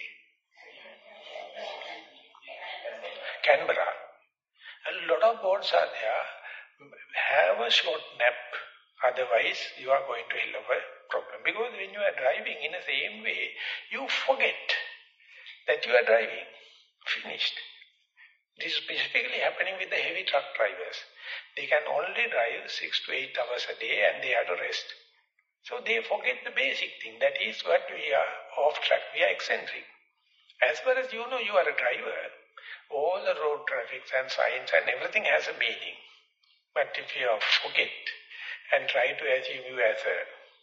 Speaker 1: Canberra. A lot of boats are there. Have a short nap, otherwise you are going to hell of a problem. Because when you are driving in the same way, you forget that you are driving. Finished. This is specifically happening with the heavy truck drivers. They can only drive six to eight hours a day and they have to rest. So they forget the basic thing. That is what we are off track. We are eccentric. As far as you know, you are a driver. All the road traffic and signs and everything has a meaning. But if you forget and try to assume you as a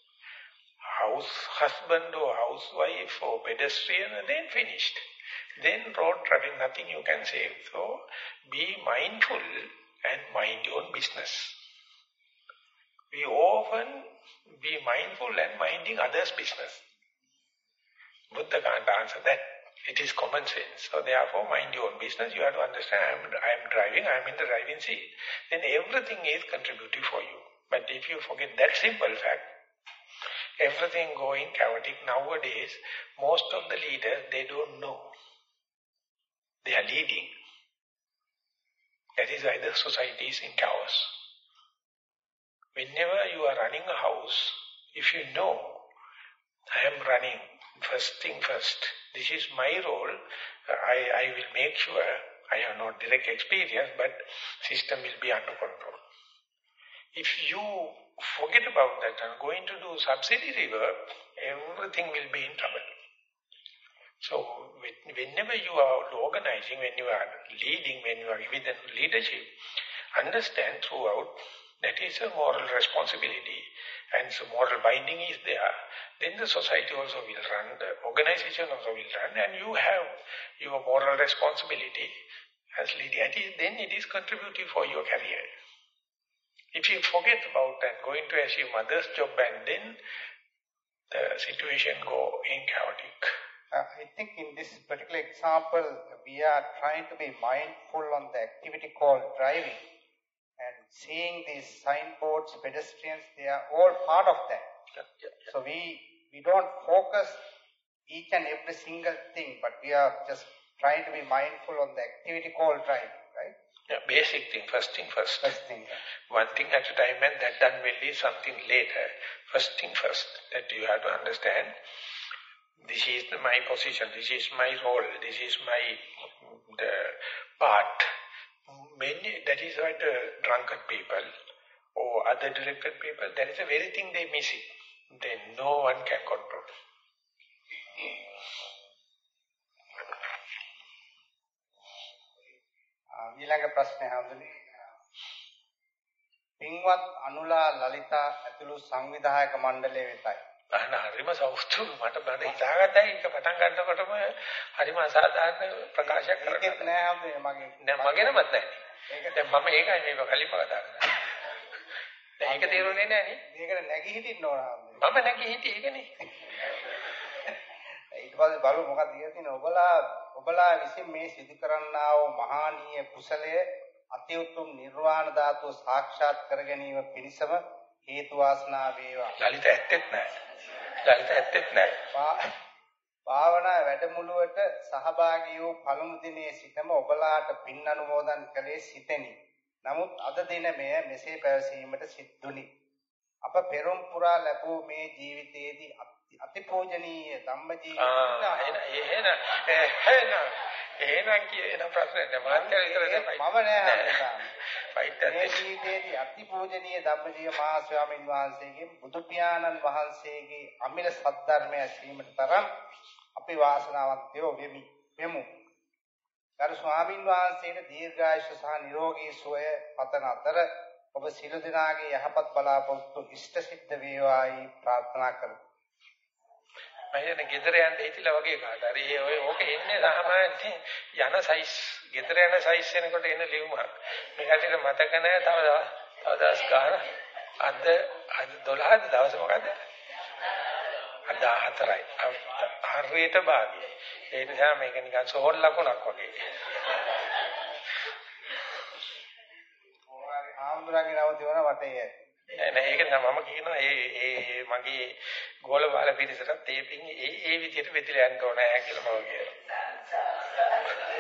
Speaker 1: house husband or housewife or pedestrian, then finished. Then road traffic, nothing you can save. So be mindful and mind your own business. We often be mindful and minding others' business. Buddha can't answer that. It is common sense. So therefore, mind your own business. You have to understand, I am, I am driving, I am in the driving seat. Then everything is contributing for you. But if you forget that simple fact, everything going chaotic. Nowadays, most of the leaders, they don't know. They are leading. That is why the society is in chaos. Whenever you are running a house, if you know, I am running, first thing first, this is my role, I, I will make sure, I have not direct experience, but system will be under control. If you forget about that and going to do subsidiary work, everything will be in trouble. So, whenever you are organizing, when you are leading, when you are with leadership, understand throughout that is a moral responsibility and so moral binding is there. Then the society also will run, the organization also will run, and you have your moral responsibility as leading. Then it is contributing for your career. If you forget about and going to assume mother's job, and then the situation go in chaotic.
Speaker 2: Uh, I think in this particular example, we are trying to be mindful on the activity called driving. And seeing these signboards, pedestrians, they are all part of that.
Speaker 1: Yeah, yeah, yeah.
Speaker 2: So we, we don't focus each and every single thing, but we are just trying to be mindful on the activity called driving, right?
Speaker 1: Yeah, basic thing, first thing first.
Speaker 2: First thing, yeah.
Speaker 1: One thing at a time, and that done will be something later. First thing first, that you have to understand. This is the, my position, this is my role, this is my the part. Many, that is why the drunken people or other directed people, that is the very thing they miss it. Then no one can control.
Speaker 2: ඊළඟ ප්‍රශ්නය හඳුනේ පින්වත් අනුලා ලලිතා ඇතුළු සංවිධායක මණ්ඩලය වෙතයි.
Speaker 1: අහන හරිම සෞඛ්‍ය මට බඩ හිතාගත්තයි ඒක පටන් ගන්නකොටම හරිම අසාධාරණ ප්‍රකාශයක් කරනවා.
Speaker 2: ඒකත් නෑ හම්බේ මගේ.
Speaker 1: නෑ මගේනමත් නෑ. ඒක දැන් මම ඒකයි මේක කලින්ම කතා කරා. දැන් ඒක තේරුනේ නෑනේ.
Speaker 2: මේකට නැගී හිටින්න ඕන හම්බේ.
Speaker 1: මම නැගී හිටියේ ඒකනේ.
Speaker 2: ඊට පස්සේ බලමු මොකක්ද කියලා තියෙන ඔබලා ඔබලා විසින් මේ සිදු කරන්නා වූ මහානීය කුසලය අති උතුම් නිර්වාණ ධාතුව සාක්ෂාත් කර ගැනීම පිණිසම හේතු වාසනා වේවා.
Speaker 1: ලලිත ඇත්තෙත් නෑ. ලලිත ඇත්තෙත් නෑ.
Speaker 2: භාවනා වැඩමුළුවට සහභාගී වූ පළමු දිනේ සිටම ඔබලාට පින් අනුමෝදන් කළේ සිතෙනි. නමුත් අද දින මෙය මෙසේ පැවසීමට සිද්ධුනි. අප පෙරම් පුරා ලැබූ මේ ජීවිතයේදී අතිපූජනීය ධම්මජීව
Speaker 1: ආ එහෙන එහෙන එහෙන එහෙනම් කියන ප්‍රශ්නේ නමාන්තර කරලා
Speaker 2: මම නෑ
Speaker 1: ෆයිට්
Speaker 2: මේ ජීවිතයේදී අතිපූජනීය ධම්මජීව මහා ස්වාමීන් වහන්සේගේ බුදු පියාණන් වහන්සේගේ අමිල සද්ධර්මය ඇසීමට තරම් අපි වාසනාවන්තයෝ වෙමි වෙමු. ගරු ස්වාමීන් වහන්සේට දීර්ඝායුෂ සහ නිරෝගී සුවය පතන අතර ඔබ සියලු දෙනාගේ යහපත් බලාපොරොත්තු ඉෂ්ට සිද්ධ වේවායි ප්‍රාර්ථනා කරමි.
Speaker 1: මම ගෙදර යන්න හිතිලා වගේ කාට හරි ඔය ඕක එන්නේ සාමාන්‍යයෙන් යන සයිස් ගෙදර යන සයිස් වෙනකොට එන ලියුමක්. මේකට මතක නැහැ තව තව දවස් ගන්න. අද අද දොළහද දවස් මොකද? අද හතරයි. හරියට භාගිය. ඒ නිසා මේක නිකන් සෝල් ලකුණක් වගේ.
Speaker 2: මොනවාරි ආම්දුරගේ නම තියවන වටේ.
Speaker 1: නෑ නෑ ඒක තමයි මම කියනවා ඒ ඒ මගේ ගෝල බාල පිරිසටත් ඒ පින් ඒ ඒ විදිහට වෙතිලා යන්න ඕනේ කියලා මම කියනවා.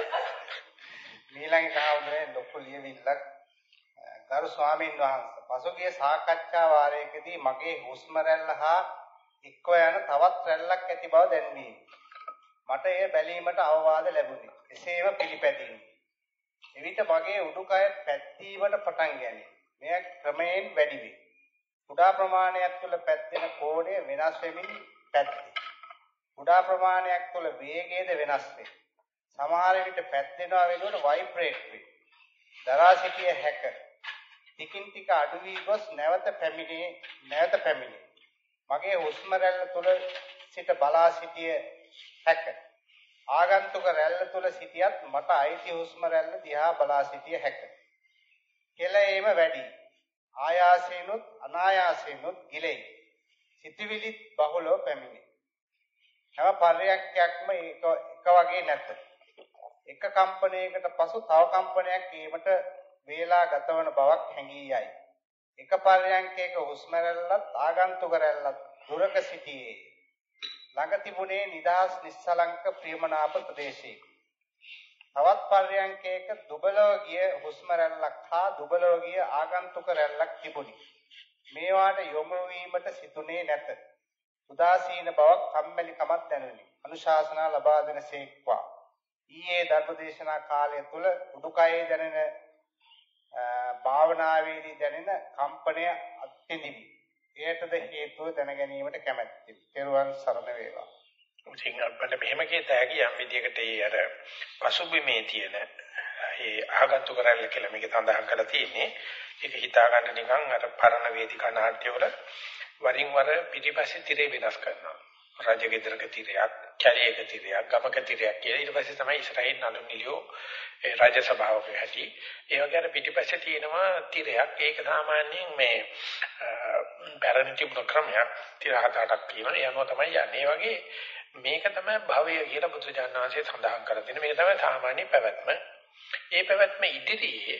Speaker 2: ඊළඟ කාමරේ ලොකු ලියවිල්ලක් ගරු ස්වාමීන් වහන්සේ පසුගිය සාකච්ඡා වාරයකදී මගේ හුස්ම රැල්ල හා එක්ව යන තවත් රැල්ලක් ඇති බව දැනුනි. මට එය බැලීමට අවවාද ලැබුණි. එසේම පිළිපැදිනි. එවිට මගේ උඩුකය පැද්දීමට පටන් ගැනීම. මෙය ක්‍රමයෙන් වැඩි වේ. කුඩා ප්‍රමාණයක් තුළ පැද්දෙන කෝණය වෙනස් වෙමින් පැද්දේ. කුඩා ප්‍රමාණයක් තුළ වේගයද වෙනස් වේ. සමහර විට පැද්දෙනවා වෙනුවට වයිබ්‍රේට් වේ. දරා සිටිය හැක. ටිකින් ටික අඩු වී ගොස් නැවත පැමිණේ නැවත පැමිණේ. මගේ හුස්ම රැල්ල තුළ සිට බලා සිටිය හැක. ආගන්තුක රැල්ල තුළ සිටියත් මට අයිති හුස්ම රැල්ල දිහා බලා සිටිය හැක. කෙලෙම වැඩි. ආයාසයෙන්ුත් අනායාසයෙන්ුත් ගිලෙයි. සිතවිලිත් බහුලව පැමිණේ. හැම පර්යක්යක්ම එක එක වගේ නැත. එක කම්පනයකට පසු තව කම්පනයක් ඒකට වේලා ගතවන බවක් හැඟී යයි. එක පර්යංකයක හුස්ම රැල්ලත් ආගන්තුක රැල්ලත් දුරක සිටියේ. ළඟ තිබුණේ නිදහස් නිස්සලංක ප්‍රියමනාප ප්‍රදේශයේ. තවත් පර්යංකයක දුබලව ගිය හුස්ම රැල්ලක් හා දුබලව ගිය ආගන්තුක රැල්ලක් තිබුණි. මේවාට යොමු වීමට සිතුනේ නැත. උදාසීන බවක් කම්මැලිකමක් දැනුනි. අනුශාසනා ලබා දෙන සේක්වා. ඊයේ ධර්මදේශනා කාලය තුල උඩුකයේ දැනෙන භාවනාවේදී දැනෙන කම්පනය අත්විඳිමි. එයටද හේතුව දැන ගැනීමට කැමැත්තෙමි. තෙරුවන් සරණ වේවා.
Speaker 1: ඉතින් අපිට මෙහෙම කියතයි යම් විදියකට ඒ අර පසුබිමේ තියෙන ඒ ආගන්තුක රැල්ල කියලා මේක සඳහන් කරලා තියෙන්නේ. ඒක හිතා ගන්න නිකන් අර පරණ වේදිකා නාට්‍ය වල වරින් වර පිටිපස්සේ තිරේ වෙනස් කරනවා. රාජගෙදරක තිරයක්, කැලේක තිරයක්, ගමක තිරයක් කියලා ඊට පස්සේ තමයි ඉස්රායෙල් නළු නිලියෝ ඒ රාජ්‍ය සභාවක හැටි. ඒ වගේ අර පිටිපස්සේ තියෙනවා තිරයක්. ඒක සාමාන්‍යයෙන් මේ පැරණි තිබුණ ක්‍රමයක්. තිර හත අටක් තියෙනවා. ඒ අනුව තමයි යන්නේ. ඒ වගේ මේක තමයි භවය කියලා බුදුජානක වහන්සේ සඳහන් කරලා තියෙන්නේ. මේක තමයි සාමාන්‍ය පැවැත්ම. ඒ පැවැත්ම ඉදිරියේ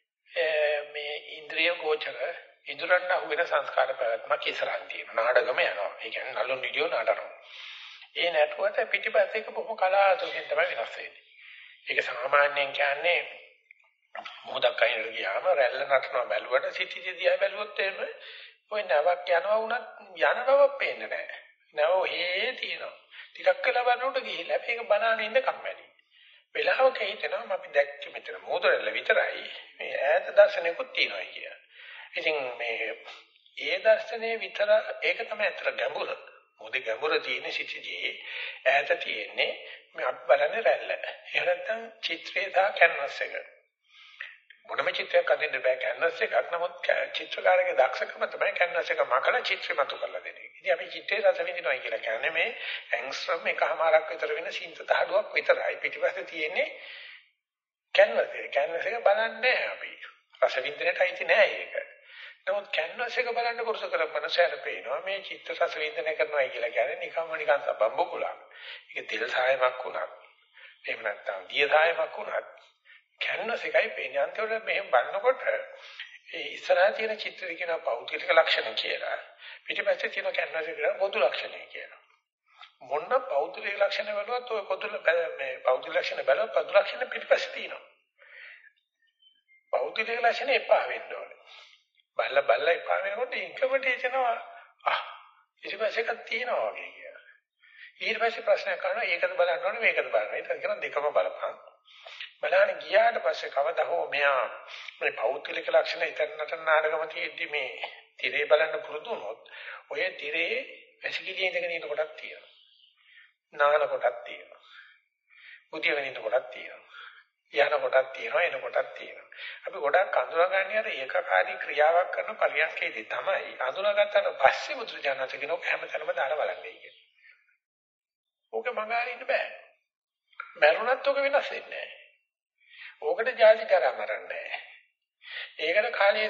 Speaker 1: මේ ඉන්ද්‍රිය ගෝචර ඉදරන්න අහුවෙන සංස්කාර පැවැත්මක් ඉස්සරහින් තියෙනවා. නාඩගම යනවා. ඒ කියන්නේ නළු නිලියෝ නාඩනවා. ඒ නැටුවට පිටිපස්සේක බොහොම කලාතුරකින් තමයි වෙනස් වෙන්නේ. ඒක සාමාන්‍යයෙන් කියන්නේ මොහොතක් අයිනට ගියාම රැල්ල නටනවා බැලුවට සිටිදී දිහා බැලුවොත් එහෙම ඔය නැවක් යනවා වුණත් යන බවක් පේන්නේ නැහැ. නැව හේ තියෙනවා. ටිකක් වෙලා බලනකොට ගිහිල්ලා මේක බනාගෙන ඉන්න කම්මැලි. වෙලාවක හිතෙනවා අපි දැක්ක මෙතන මොහොතවල විතරයි මේ ඈත දර්ශනයකුත් තියෙනවා කියලා. ඉතින් මේ ඒ දර්ශනේ විතර ඒක තමයි අතර ගැඹුර. මොකද ගැඹුර තියෙන සිටිජේ ඈත තියෙන්නේ මේ අපි බලන්නේ රැල්ල. එහෙම නැත්නම් චිත්‍රය සහ කැන්වස් එක. මොනම චිත්‍රයක් අදින්න බෑ කැන්වස් එකක්. නමුත් චිත්‍රකාරගේ දක්ෂකම තමයි කැන්වස් එක මකලා චිත්‍රය මතු කරලා දෙන එක. ඉතින් අපි චිත්‍රයේ රස විඳිනවා කියලා කියන්නේ මේ ඇන්ග්ස්ට්‍රොම් එකමාරක් විතර වෙන සින්ත තහඩුවක් විතරයි. පිටිපස්සේ තියෙන්නේ කැන්වස් එක. කැන්වස් එක බලන්නේ අපි. රස විඳින්නට අයිති නෑ ඒක. නමුත් කැන්වස් එක බලන්න පුරුදු කරපන සැර පේනවා මේ චිත්‍ර රස විඳින කරනවා කියලා කියන්නේ නිකම්ම නිකන් සබම්බුකුලක්. ඒක තෙල් සායමක් වුණත් එහෙම නැත්නම් දිය සායමක් වුණත් කැන්වස් එකයි පේන්නේ. අන්තිමට මෙහෙම බලනකොට ඒ ඉස්සරහා තියෙන චිත්‍රය කියන පෞද්ගලික ලක්ෂණ කියලා. පිටිපස්සේ තියෙන කැන්වස් එක කියන පොදු ලක්ෂණය කියලා. මොන පෞද්ගලික ලක්ෂණ බලවත් ඔය පොදු මේ පෞද්ගලික ලක්ෂණ බලවත් පොදු ලක්ෂණ පිටිපස්සේ තියෙනවා. පෞද්ගලික ලක්ෂණ එපා වෙන්න ඕනේ. බල්ල බල්ල එපා වෙනකොට ඉක්මනට එනවා ආ ඊට පස්සේ එකක් තියෙනවා වගේ කියලා. ඊට පස්සේ ප්‍රශ්නයක් අහනවා ඒකද බලන්න ඕනේ මේකද බලන්න. ඒක කියන දෙකම බලපන්. බලන්න ගියාට පස්සේ කවදා හෝ මෙයා මේ පෞද්ගලික ලක්ෂණ ඉතරනට නාඩගම තියෙද්දි මේ තිරේ බලන්න පුරුදු වුණොත් ඔය තිරේ වැසිකිළියේ ඉඳගෙන ඉන්න කොටක් තියෙනවා. නාන කොටක් තියෙනවා. බුදියගෙන ඉන්න කොටක් තියෙනවා. යන කොටක් තියෙනවා එන කොටක් තියෙනවා. අපි ගොඩක් අඳුරගන්නේ අර ඒකකාරී ක්‍රියාවක් කරන පරියන්කේදී තමයි අඳුරගත්තට පස්සේ බුදුරජාණන් කියන ඔක හැමතැනම දාලා බලන්නේ කියන්නේ. ඕක මඟහරින්න බෑ. මරුණත් ඔක වෙනස් වෙන්නේ නැහැ. ඕකට ජාති කරා මරන්නේ නැහැ. ඒකට කාලය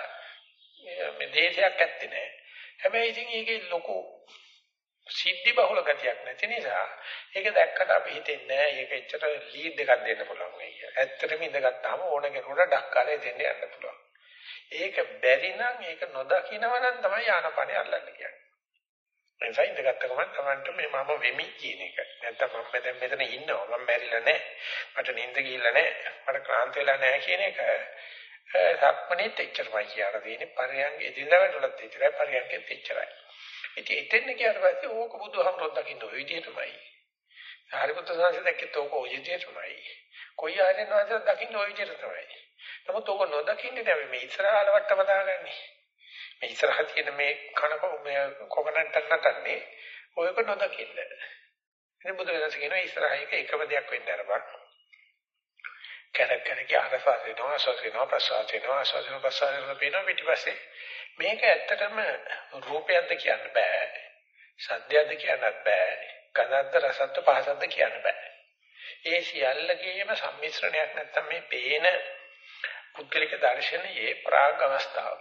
Speaker 1: සහ මේ දේශයක් ඇත්තේ නැහැ. හැබැයි ඉතින් ඒකේ ලොකු සිද්ධි බහුල ගතියක් නැති නිසා ඒක දැක්කට අපි හිතෙන්නේ නැහැ ඒක එච්චර ලීඩ් එකක් දෙන්න පුළුවන් වෙයි කියලා. ඇත්තටම ඉඳගත්තාම ඕන කෙනෙකුට ඩක්කාලේ දෙන්න යන්න පුළුවන්. ඒක බැරි නම් ඒක නොදකින්නව නම් තමයි ආනපනේ අල්ලන්න කියන්නේ. එනිසා ඉඳගත්ත ගමන් තමන්ට මේ මම වෙමි කියන එක. නැත්තම් මම දැන් මෙතන ඉන්නවා මම මැරිලා නැහැ. මට නිින්ද ගිහිල්ලා නැහැ. මට ක්ලාන්ත වෙලා නැහැ කියන එක සක්මණේත් එච්චරමයි කියලා දෙන්නේ. පරයන්ගේ එදිනදා වැඩවලත් එච්චරයි පරයන්ගෙත් එච්චරයි. ඉතින් එතෙන් කියන පස්සේ ඕක බුදුහමරොත් දකින්න ඔය විදිහටමයි. සාරිපුත්‍ර සංඝයා දැක්කත් ඕක ඔය විදිහටමයි. කොයි ආරෙන් වාසය දකින්න ඔය විදිහට තමයි. නමුත් ඔක නොදකින්නේ අපි මේ ඉස්සරහට වට්ටම දාගන්නේ. මේ ඉස්සරහ තියෙන මේ කනකො මේ කොකනට් නටන්නේ ඔයක නොදකින්න. ඉතින් බුදුරජාණන් කියනවා ඉස්සරහ එක එකම දෙයක් වෙන්න අරපන්. කැරක් කැරක ආරසාව වෙනවා, ආසාව වෙනවා, ප්‍රසාද වෙනවා, ආසාව වෙනවා, ප්‍රසාද වෙනවා පේනවා පිටිපස්සේ. මේක ඇත්තටම රූපයක්ද කියන්න බෑ. සද්දයක්ද කියන්නත් බෑ. ගඳක්ද රසක්ද පහසක්ද කියන්න බෑ. ඒ සියල්ලකේම සම්මිශ්‍රණයක් නැත්තම් මේ පේන පුද්ගලික දර්ශනයේ ප්‍රාග් අවස්ථාව.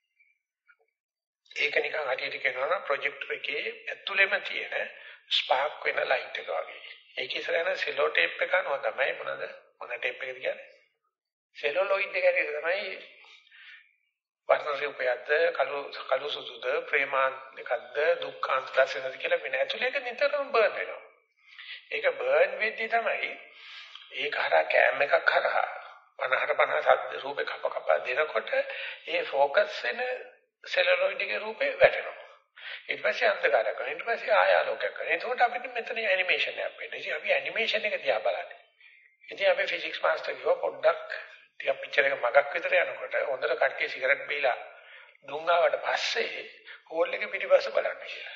Speaker 1: ඒක නිකන් හරියට කියනවා නම් ප්‍රොජෙක්ටර් එකේ ඇතුළෙම තියෙන ස්පාර්ක් වෙන ලයිට් එක වගේ. ඒක ඉස්සරහන සෙලෝ ටේප් එක නෝ තමයි මොනද? මොන ටේප් එකද කියන්නේ? සෙලුලොයිඩ් එක හරියට තමයි වර්ණ රූපයක්ද කළු කළු සුදුද ප්‍රේමාන්තිකද දුක්ඛාන්ත දර්ශනද කියලා වෙන ඇතුළේක නිතරම බර්න් වෙනවා. ඒක බර්න් වෙද්දී තමයි ඒක හරහා කැම් එකක් හරහා පනහට පනහ සද්ද රූපේ කප කප දෙනකොට ඒ ફોකස් වෙන සෙලුලොයිඩ් එකේ රූපේ වැටෙනවා. ඊට පස්සේ අන්ධකාරයක් කරනවා. ඊට පස්සේ ආයාලෝකයක් කරනවා. එතකොට අපිට මෙතන ඇනිමේෂන් එකක් වෙනවා. ඉතින් අපි ඇනිමේෂන් එක දිහා බලන්නේ. ඉතින් අපි ෆිසික්ස් මාස්ටර් කිව්වා පොඩ්ඩක් ටිකක් පිච්චර් එක මගක් විතර යනකොට හොඳට කට්ටිය සිගරට් බීලා දුංගාවට පස්සේ හෝල් එක පිටිපස්ස බලන්න කියලා.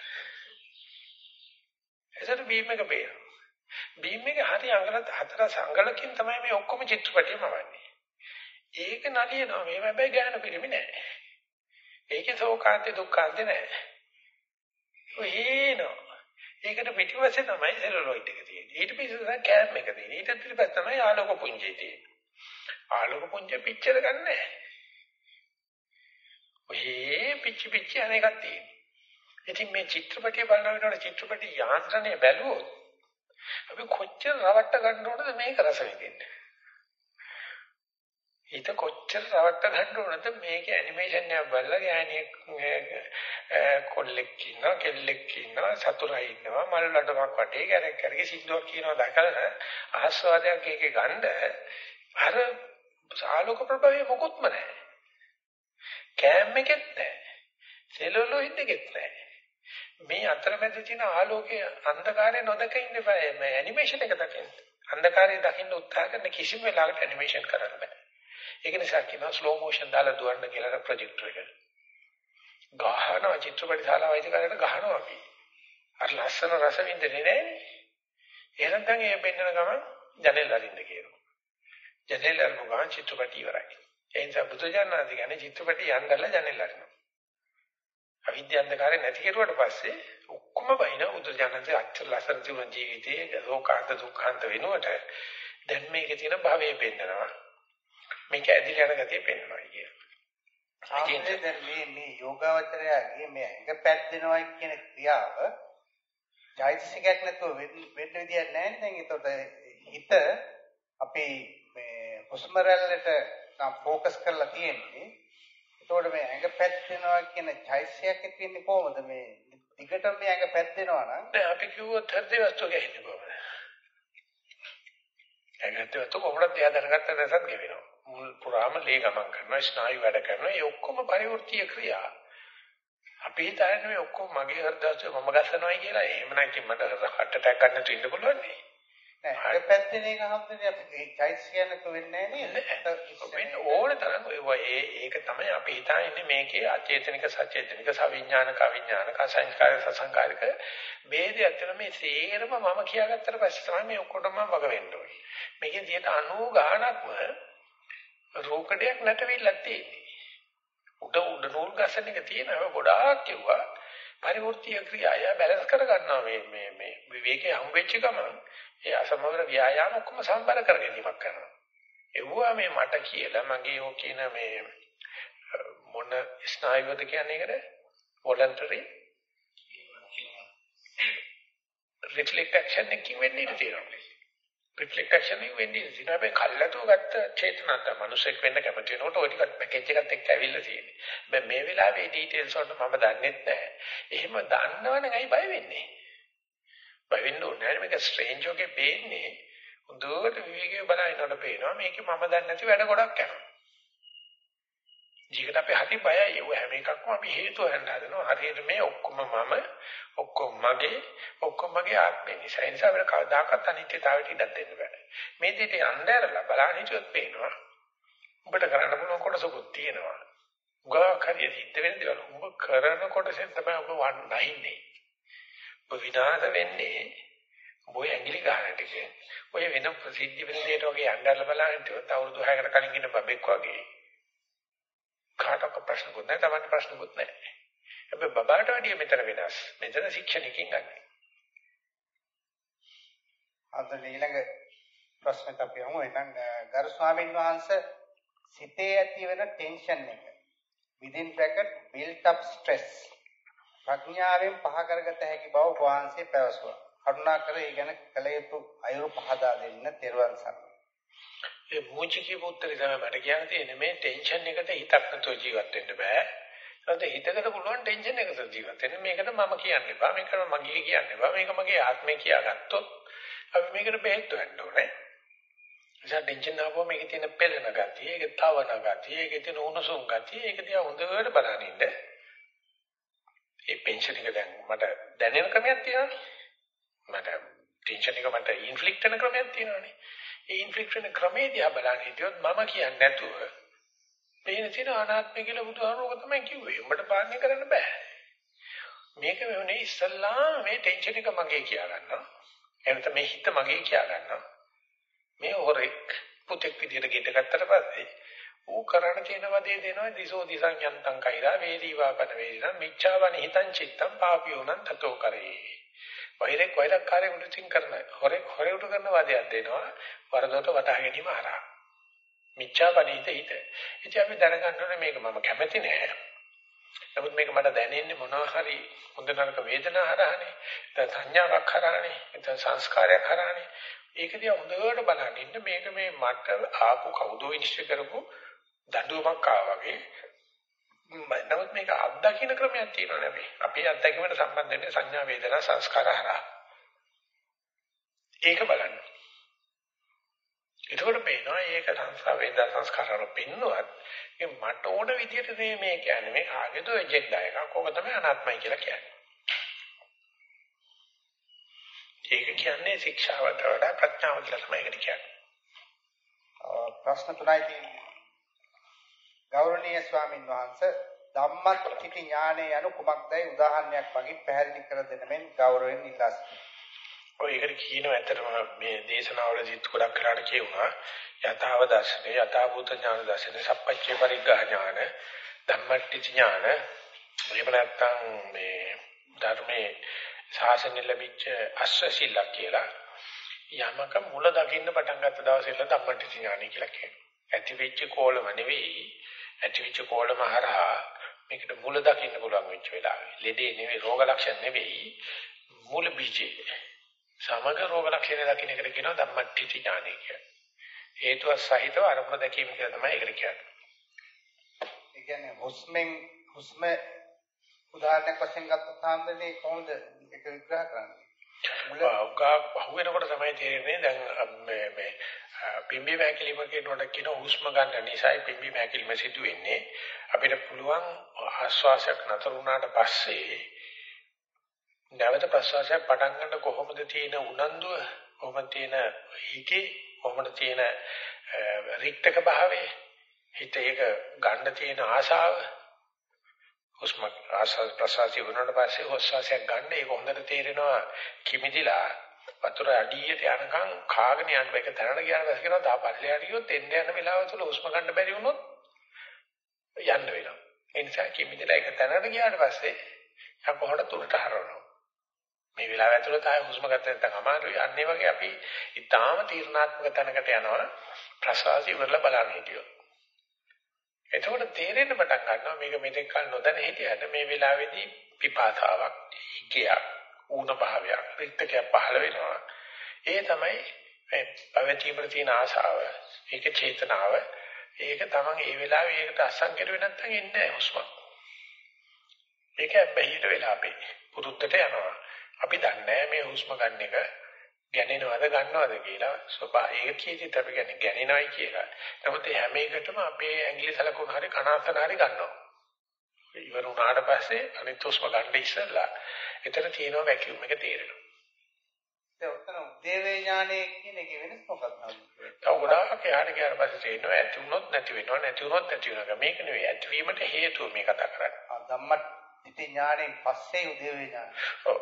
Speaker 1: එතකොට බීම් එක පේනවා. බීම් එක හරි අඟල හතර සංගලකින් තමයි මේ ඔක්කොම චිත්‍රපටියම වන්නේ. ඒක නලියනවා මේ හැබැයි ගාන පිළිමි නෑ. ඒකේ සෝකාන්ත දුක්ඛාන්ත නෑ. ඔයේනෝ ඒකට පිටිපස්සේ තමයි සෙලුලොයිඩ් එක තියෙන්නේ. ඊට පස්සේ තමයි කැම් එක තියෙන්නේ. ඊට පිටිපස්සේ තමයි ආලෝක පුංජය තියෙන්නේ. ආලෝක පුංජය පිච්චර ගන්නෑ. ඔහේ පිච්චි පිච්චි අනේකක් තියෙනවා. ඉතින් මේ චිත්‍රපටිය බලන වෙනකොට චිත්‍රපටි යාන්ත්‍රණය බැලුවොත් අපි කොච්චර රවට්ට ගන්න ඕනද මේක රස විඳින්න. ඊට කොච්චර රවට්ට ගන්න ඕනද මේකේ ඇනිමේෂන් එක බලලා ගෑණියෙක් කොල්ලෙක් ඉන්නවා කෙල්ලෙක් ඉන්නවා සතුරා ඉන්නවා මල් ලඩමක් වටේ කැරක් කැරකේ සින්දුවක් කියනවා දැකලා ආස්වාදයක් ඒකේ ගන්න අර ආලෝක ප්‍රභාවය මොකොත්ම නැහැ. කැම් එකෙත් නැහැ. සෙලුලොයිඩ් එකෙත් නැහැ. මේ අතරමැද තියෙන ආලෝකයේ අන්ධකාරය නොදක ඉන්න බෑ. මේ ඇනිමේෂන් එක දකින්න. අන්ධකාරය දකින්න උත්සාහ කරන කිසිම වෙලාවකට ඇනිමේෂන් කරන්න බෑ. ඒක නිසා කියනවා ස්ලෝ මොෂන් දාලා දුවන්න කියලා ප්‍රොජෙක්ටර් එක. ගහනවා චිත්‍රපටි ශාලාව ඉදකට ගහනවා අපි. අර ලස්සන රස විඳින්නේ නෑනේ. එහෙනම් දැන් ඒ බෙන්නන ගමන් ජනෙල් අරින්න කියනවා. ජනෙල් අරපු ගමන් චිත්‍රපටි ඉවරයි. ඒ නිසා බුදුජානනාදී කියන්නේ චිත්‍රපටි යන්නදලා ජනෙල් අරිනවා. අවිද්‍යාන්තකාරය නැති කෙරුවට පස්සේ ඔක්කොම බයින බුදුජානනාදී අච්චර ලස්සන ජීවන ජීවිතයේ ලෝකාන්ත දුක්ඛාන්ත වෙනුවට දැන් මේකේ තියෙන භවයේ පෙන්නනවා. මේක ඇදිලා යන ගතිය පෙන්වනවා කිය.
Speaker 2: ආන්නේ දැන් මේ මේ යෝගාවචරයගේ මේ ඇඟ පැද්දෙනවා කියන ක්‍රියාව චෛතසිකයක් නැතුව වෙන්න විදියක් නැහැ නේද? ඒතකොට හිත අපි මේ හුස්ම රැල්ලට ફોකස් කරලා තියෙන්නේ. ඒතකොට මේ ඇඟ පැද්දෙනවා කියන චෛතසිකයක් තියෙන්නේ කොහොමද මේ දිගටම මේ ඇඟ පැද්දෙනවා නම්
Speaker 1: දැන් අපි කිව්වොත් හෘද වස්තු ගහින්නේ කොහොමද? ඇඟට වස්තු කොහොමද තියා දැනගත්ත නැසත් ගෙවෙනවා. මුල් පුරාම ලේ ගමන් කරනවා ස්නායු වැඩ කරනවා ඒ ඔක්කොම පරිවෘත්තීය ක්‍රියා. අපි හිතන්නේ මේ ඔක්කොම මගේ හෘදයට මම ගස්සනවායි කියලා. එහෙම නැත්නම් මට හට් ඇටැක් ගන්න තු ඉන්න පුළුවන් නේ.
Speaker 2: නෑ ඒක පැත්තේ එක හම්බුනේ අපි චෛතසිකයන්ක වෙන්නේ නෑ
Speaker 1: නේද? ඕන තරම් ඒ ඒක තමයි අපි හිතන්නේ මේකේ අචේතනික සචේතනික සවිඥානික අවිඥානික අසංස්කාරික සසංකාරික ભેදයක් තියෙන මේ සේරම මම කියාගත්තට පස්සේ තමයි මේ ඔක්කොටම වග වෙන්න ඕනේ. මේකේ තියෙන අනූ ගානක්ම රෝකඩයක් නැටවිල්ලක් තියෙන්නේ. උඩ උඩ නූල් ගසන එක තියෙනවා ගොඩාක් කිව්වා. පරිවෘත්තීය ක්‍රියාය බැලන්ස් කර ගන්නවා මේ මේ මේ විවේකයේ හම්බෙච්ච ගමන් ඒ අසමවර ව්‍යායාම ඔක්කොම සම්බර කර ගැනීමක් කරනවා. ඒවුවා මේ මට කියලා මගේ ඕ කියන මේ මොන ස්නායුවද කියන්නේ ඒකට වොලන්ටරි රිෆ්ලෙක්ට් ඇක්ෂන් එකකින් වෙන්නේ තියෙනවා. රිෆ්ලෙක්ට් ඇක්ෂන් එකෙන් වෙන්නේ ඉතින් අපි කල්ලාතෝ ගත්ත චේතනාත මිනිසෙක් වෙන්න කැමති වෙනකොට ඔය ටිකත් පැකේජ් එකත් එක්ක ඇවිල්ලා තියෙන්නේ. දැන් මේ වෙලාවේ ඩීටේල්ස් වලට මම දන්නේ නැහැ. එහෙම දන්නවනම් ඇයි බය වෙන්නේ? බය වෙන්න ඕනේ නැහැ. මේක ස්ට්‍රේන්ජ් එකේ පේන්නේ හොඳට විවේකීව බලනකොට පේනවා මේකේ මම දන්නේ නැති වැඩ ගොඩක් කරනවා. ජීවිතේ අපි හරි බයයි. ඒ හැම එකක්ම අපි හේතු හොයන්න හදනවා. හරියට මේ ඔක්කොම මම ඔක්කොම මගේ ඔක්කොම මගේ ආත්මේ නිසා. ඒ නිසා අපිට කවදාකවත් අනිත්‍යතාවයට ඉඩ දෙන්න බෑ. මේ දෙයට යnderලා බලන්න හිතුවොත් පේනවා උඹට කරන්න පුළුවන් කොටසකුත් තියෙනවා. උගාවක් හරිය සිද්ධ වෙන දේවල් උඹ කරන කොටසෙන් තමයි ඔබ වන්නයින්නේ. ඔබ විනාශ වෙන්නේ ඔය ඇඟිලි ගන්න ටිකේ. ඔය වෙන ප්‍රසිද්ධ වෙන දෙයට වගේ යන්නදලා බලන්න තියොත් අවුරුදු හයකට කලින් ඉන්න බබෙක් වගේ. කාටක ප්‍රශ්නකුත් නැහැ, තමන්ට ප්‍රශ්නකුත් නැහැ. හැබැයි බබාට වැඩිය මෙතන වෙනස්. මෙතන ශික්ෂණකින් ගන්න.
Speaker 2: අද ඊළඟ ප්‍රශ්නට අපි යමු. එහෙනම් ගරු ස්වාමීන් වහන්සේ සිතේ ඇති වෙන ටෙන්ෂන් එක within bracket built up stress ප්‍රඥාවෙන් පහ කරගත හැකි බව වහන්සේ පැවසුවා. කරුණාකර ඒ ගැන කල යුතු අයුරු පහදා දෙන්න තෙරුවන් සරණයි.
Speaker 1: ඒ මූචිකේ උත්තරේ තමයි මට කියන්න තියෙන්නේ මේ ටෙන්ෂන් එකට හිතක් නැතුව ජීවත් වෙන්න බෑ. ඒත් හිතකට පුළුවන් ටෙන්ෂන් එකකට ජීවත් වෙන්න. මේකට මම කියන්න එපා. මේකට මගේ කියන්න එපා. මේක මගේ ආත්මය කියාගත්තොත් අපි මේකට බෙහෙත් වෙන්න ඕනේ. ඒ ටෙන්ෂන් ආවම මේකේ තියෙන පෙළෙන ගතිය, ඒකේ තවන ගතිය, ඒකේ තියෙන උණුසුම් ගතිය, ඒක දිහා හොඳට බලන්න ඉන්න. ඒ ටෙන්ෂන් එක දැන් මට දැනෙන ක්‍රමයක් තියෙනවා. මට ටෙන්ෂන් එක මට ඉන්ෆ්ලික්ට් වෙන ක්‍රමයක් තියෙනවානේ. ඒ ඉන්ෆ්ලික්ට් වෙන ක්‍රමේ දිහා බලන්න හිටියොත් මම කියන්නේ නැතුව මේන තියෙන අනාත්මය කියලා බුදුහාමුදුරුවෝ තමයි කිව්වේ. උඹට පාලනය කරන්න බෑ. මේක වෙන්නේ ඉස්සල්ලා මේ ටෙන්ෂන් එක මගේ කියා ගන්නවා. එහෙනම් මේ හිත මගේ කියා ගන්නවා. මේ හොරෙක් පුතෙක් විදියට ගෙට ගත්තට පස්සේ ඌ කරණ තියෙන වදේ දෙනවා දිසෝ දිසං යන්තං කෛරා වේදීවා පන වේදිනා මිච්ඡාවනි හිතං චිත්තං පාපියෝනං තතෝ කරේ. වෛරෙක් වෛරක්කාරයෙකුට තින් කරන හොරෙක් හොරෙකුට කරන වදයක් දෙනවා වරදොට වටහා ගැනීම හරහා. මිච්ඡාවනිත හිත. ඉතින් අපි දැනගන්න ඕනේ මේක මම කැමති නෑ. නමුත් මේක මට දැනෙන්නේ මොනවා හරි හොඳ නරක වේදනා හරහානේ. නැත්නම් සංඥාවක් හරහානේ. නැත්නම් සංස්කාරයක් හරහානේ. ඒක දිහා හොඳට බලන්න ඉන්න මේක මේ මට ආපු කවුදෝ විනිශ්චය කරපු දඬුවමක් ආවා වගේ. නමුත් මේක අත්දකින්න ක්‍රමයක් තියෙනවා නෙවෙයි. අපි අත්දැකීමට සම්බන්ධ වෙන්නේ සංඥා වේදනා සංස්කාර හරහා. ඒක බලන්න. ඒකවල පේනවා ඒක සංස්කාර වේදනා සංස්කාර වල පින්නුවත් ඒ මට ඕන විදිහට මේ කියන්නේ මේ කාගේද එජෙන්ඩා එකක්. ඕක තමයි අනාත්මයි කියලා කියන්නේ. ඒක කියන්නේ ශික්ෂාවට වඩා ප්‍රඥාව කියලා තමයි ඒකට කියන්නේ.
Speaker 2: ප්‍රශ්න තුනයි තියෙන්නේ. ගෞරවනීය ස්වාමින් වහන්සේ ධම්මච්චිති ඥානය යනු කුමක්දයි උදාහරණයක් වගේ පැහැදිලි කර දෙන්න මෙන් ගෞරවයෙන් ඉල්ලා සිටිනවා.
Speaker 1: ඔය ඒකට කියනවා ඇත්තටම මේ දේශනාවලදී ගොඩක් කරාට කියුණා යථාව දර්ශනේ යථාභූත ඥාන දර්ශනේ සප්පච්චේ පරිග්ඝා ඥාන ධම්මච්චිති ඥාන එහෙම නැත්නම් මේ ධර්මයේ ශාසනය ලැබිච්ච අශ්‍රශීලක් කියලා යමක මුල දකින්න පටන් ගත්ත දවසේ ඉඳලා ධම්මච්චිති ඥානයි කියලා කියනවා. ඇති වෙච්ච කෝලම නෙවෙයි ඇති වෙච්ච කෝලම හරහා මේකට මුල දකින්න පුළුවන් වෙච්ච වෙලාවේ. ලෙඩේ නෙවෙයි රෝග ලක්ෂණ නෙවෙයි මුල බීජේ. සමග රෝග ලක්ෂණ දකින්න එකට කියනවා ධම්මච්චිති ඥානය කියලා. හේතුව සහිතව අරමුණ දැකීම කියලා තමයි ඒකට කියන්නේ.
Speaker 2: ඒ කියන්නේ හුස්මෙන් හුස්ම උදාහරණයක් වශයෙන් ගත්තොත් සාමාන්‍යයෙන් කොහොමද ඒක විග්‍රහ කරන්නේ?
Speaker 1: මුල ගා පහුවෙනකොට තමයි තේරෙන්නේ දැන් මේ මේ පිම්බි මෑකිලිම කියනකොට කියන හුස්ම ගන්න නිසායි පිම්බි මෑකිලිම සිදු වෙන්නේ. අපිට පුළුවන් ආශ්වාසයක් නතර වුණාට පස්සේ නැවත ප්‍රශ්වාසයක් පටන් ගන්න කොහොමද තියෙන උනන්දුව, කොහොමද තියෙන හිතේ, කොහොමද තියෙන රික්තක භාවය, හිත ඒක ගන්න තියෙන ආශාව හුස්ම ආශ්වාස ප්‍රශ්වාසය වුණාට පස්සේ හුස්වාසයක් ගන්න ඒක හොඳට තේරෙනවා කිමිදිලා වතුර අඩියට යනකම් කාගෙන යන එක දැනන ගියාට පස්සේ කියනවා තා පල්ලෙහාට ගියොත් එන්න යන වෙලාව තුල හුස්ම ගන්න බැරි වුණොත් යන්න වෙනවා. ඒ නිසා කිමිදිලා ඒක දැනන ගියාට පස්සේ යා කොහොමද තුලට හරවනවා. මේ වෙලාව ඇතුළත ආය හුස්ම ගන්න නැත්නම් අමාරුයි. අන්න ඒ වගේ අපි ඊටාම තීර්ණාත්මක තැනකට යනවා ප්‍රශ්වාසය ඉවරලා බලන්න හිටියොත්. එතකොට තේරෙන්න පටන් ගන්නවා මේක මෙතෙක් කල නොදැන හිටියට මේ වෙලාවේදී පිපාසාවක්, හිගයක්, ඌන භාවයක්, රික්තකයක් පහළ වෙනවා. ඒ තමයි මේ පැවැත්මට තියෙන ආශාව, ඒක චේතනාව. ඒක තමයි මේ වෙලාවේ ඒකට අසංකේත වෙ නැත්නම් එන්නේ නැහැ හුස්ම. ඒක බැහැිට වෙලා අපි පුරුද්දට යනවා. අපි දන්නේ මේ හුස්ම ගන්න එක ගැනෙනවද ගන්නවද කියලා ස්වභාවයෙන් කීදිත් අපි කියන්නේ ගැනෙනවයි කියලා. නමුත් හැම එකටම අපේ ඇඟිලි සලකුණු හරි කනාසන හරි ගන්නවා. ඉවර වුණාට පස්සේ අනිත් හුස්ම ගන්න ඉස්සෙල්ලා එතන තියෙන වැකියුම් එක තේරෙනවා.
Speaker 2: ඒ උත්තර උද්දේවේ ඥානය කියන එකේ වෙනස මොකක්ද?
Speaker 1: තව ගොඩාක් එහාට ගියාට පස්සේ තේරෙනවා ඇති වුණොත් නැති වෙනවා නැති වුණොත් නැති වෙනවා. මේක නෙවෙයි ඇතිවීමට හේතුව මේ කතා කරන්නේ.
Speaker 2: ආ ධම්මටි ඥාණයෙන් පස්සේ උද්දේවේ ඥානය.
Speaker 1: ඔව්.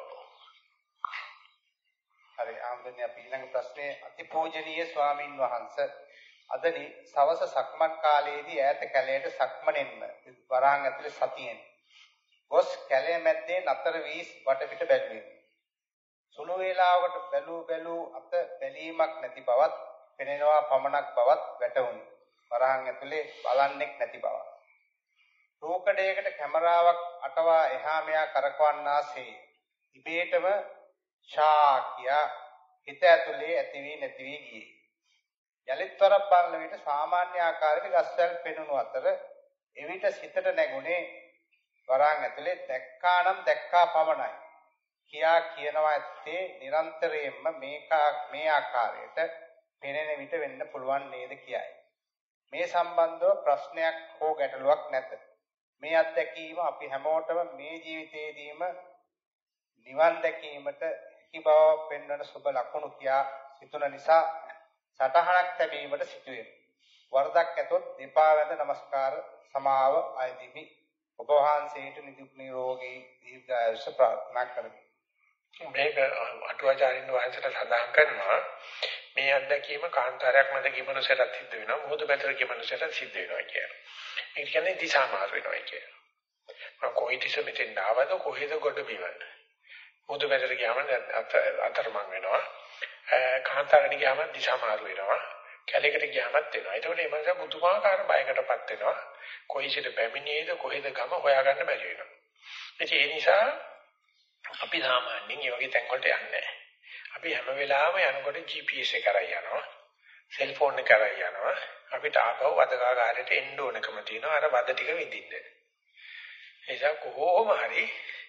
Speaker 2: හරි ආම්දනේ අපි ඊළඟ ප්‍රශ්නේ අතිපූජනීය ස්වාමින් වහන්සේ අදනි සවස සක්මන් කාලයේදී ඈත කැලයට සක්මනෙන්ම වරහන් ඇතුලේ සතියෙන් ගොස් කැලේ මැද්දේ නතර වී වටපිට බැලුවෙමි. සුළු වේලාවකට බැලූ බැලූ අත බැලීමක් නැති බවත් පෙනෙනවා පමණක් බවත් වැටහුණි. වරහන් ඇතුලේ බලන්නෙක් නැති බව. රූකඩයකට කැමරාවක් අටවා එහා මෙහා කරකවන්නාසේ ඉබේටම ශාකියා හිත ඇතුලේ ඇති වී නැති වී ගියේ. යලිත් වරක් බලන විට සාමාන්‍ය ආකාරයක ගස්වැල් පෙනුණු අතර එවිට සිතට නැගුණේ වරහන් ඇතුලේ දැක්කානම් දැක්කා පමණයි. කියා කියනවා ඇත්තේ නිරන්තරයෙන්ම මේකා මේ ආකාරයට පෙනෙන විට වෙන්න පුළුවන් නේද කියයි. මේ සම්බන්ධව ප්‍රශ්නයක් හෝ ගැටලුවක් නැත. මේ අත්දැකීම අපි හැමෝටම මේ ජීවිතයේදීම නිවන් දැකීමට හැකි බව පෙන්වන සුබ ලකුණු කියා සිතුන නිසා සටහනක් ලැබීමට සිටුවේ. වරදක් ඇතොත් දෙපා වැඳ නමස්කාර සමාව අයදිමි. ඔබ වහන්සේට නිදුක් නිරෝගී දීර්ඝායුෂ ප්‍රාර්ථනා කරමි.
Speaker 1: මේක අටුවාචාරින් වහන්සේට සඳහන් කරනවා මේ අත්දැකීම කාන්තාරයක් මැද කිමනසට සිද්ධ වෙනවා මොහොත පැතර කිමනසට සිද්ධ වෙනවා කියලා. ඒ කියන්නේ දිශා මාරු වෙනවා කියලා. මම කොයි දිශ මෙතෙන් ආවද කොහෙද ගොඩ බිවන්නේ. මොහොත පැතර ගියාම අතරමං වෙනවා. කාන්තාරයට ගියාම දිශා මාරු වෙනවා. කැලේකට ගියාමත් වෙනවා. ඒතකොට මේ මනස පුදුමාකාර බයකටපත් වෙනවා. කොයි සිට පැමිණියේද කොහෙද ගම හොයාගන්න බැරි වෙනවා. ඒ නිසා අපි සාමාන්‍යයෙන් මේ වගේ තැන් වලට යන්නේ නැහැ. අපි හැම වෙලාවෙම යනකොට ජී පී එස් එක කරා යනවා. සෙල්ෆෝන් එක කරා යනවා. අපිට ආපහු වදකාගාරයට එන්න ඕනකම තියෙනවා අර වද ටික විඳින්න. ඒ නිසා කොහොම හරි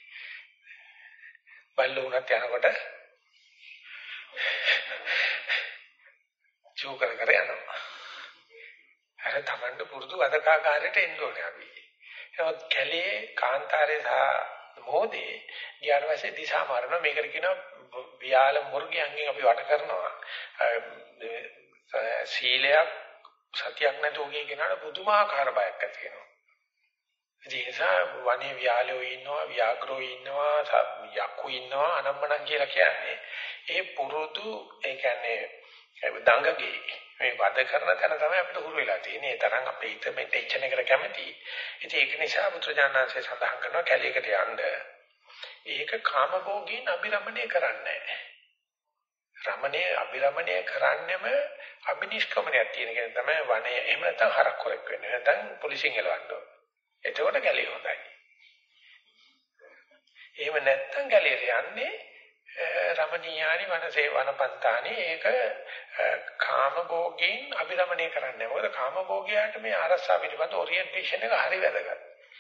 Speaker 1: බල්ලුණත් යනකොට ජෝ කර කර යනවා. අර තමන්ට පුරුදු වදකාගාරයට එන්න ඕනේ අපි. ඒවත් කැලේ කාන්තාරේ සහ මොහොතේ ගියාට පස්සේ දිශා මාරනවා. මේකට කියනවා වියාල මුර්ගයන්ගෙන් අපි වට කරනවා. සීලයක් සතියක් නැතුව ගිය කෙනාට පුදුමාකාර බයක් ඇති වෙනවා. ඒ නිසා වනේ වියාලෝ ඉන්නවා, ව්‍යාග්‍රෝ ඉන්නවා, යක්කු ඉන්නවා, අනම්මනම් කියලා කියන්නේ ඒ පුරුදු ඒ කියන්නේ දංගගේ මේ වද කරන තැන තමයි අපිට හුරු වෙලා තියෙන්නේ. ඒ තරම් අපේ හිත මේ ටෙන්ෂන් එකට කැමති. ඉතින් ඒක නිසා බුදුරජාණන්සේ සඳහන් කරනවා කැලේකට යන්න. ඒක කාමභෝගීන් අභිරමණය කරන්නේ නැහැ. රමණය අභිරමණය කරන්නෙම අභිනිෂ්ක්‍මණයක් තියෙන කෙනා තමයි වනේ. එහෙම නැත්නම් හරක් කරක් වෙන්නේ. නැත්නම් පොලිසියෙන් එලවන්න ඕන. එතකොට කැලේ හොඳයි. එහෙම නැත්නම් කැලේට යන්නේ රමණීයානි වනසේ වනපන්තානි ඒක කාමභෝගීන් අභිරමණය කරන්නේ. මොකද කාමභෝගියාට මේ ආරස්සා පිළිබඳ ඔරියන්ටේෂන් එක හරි වැදගත්.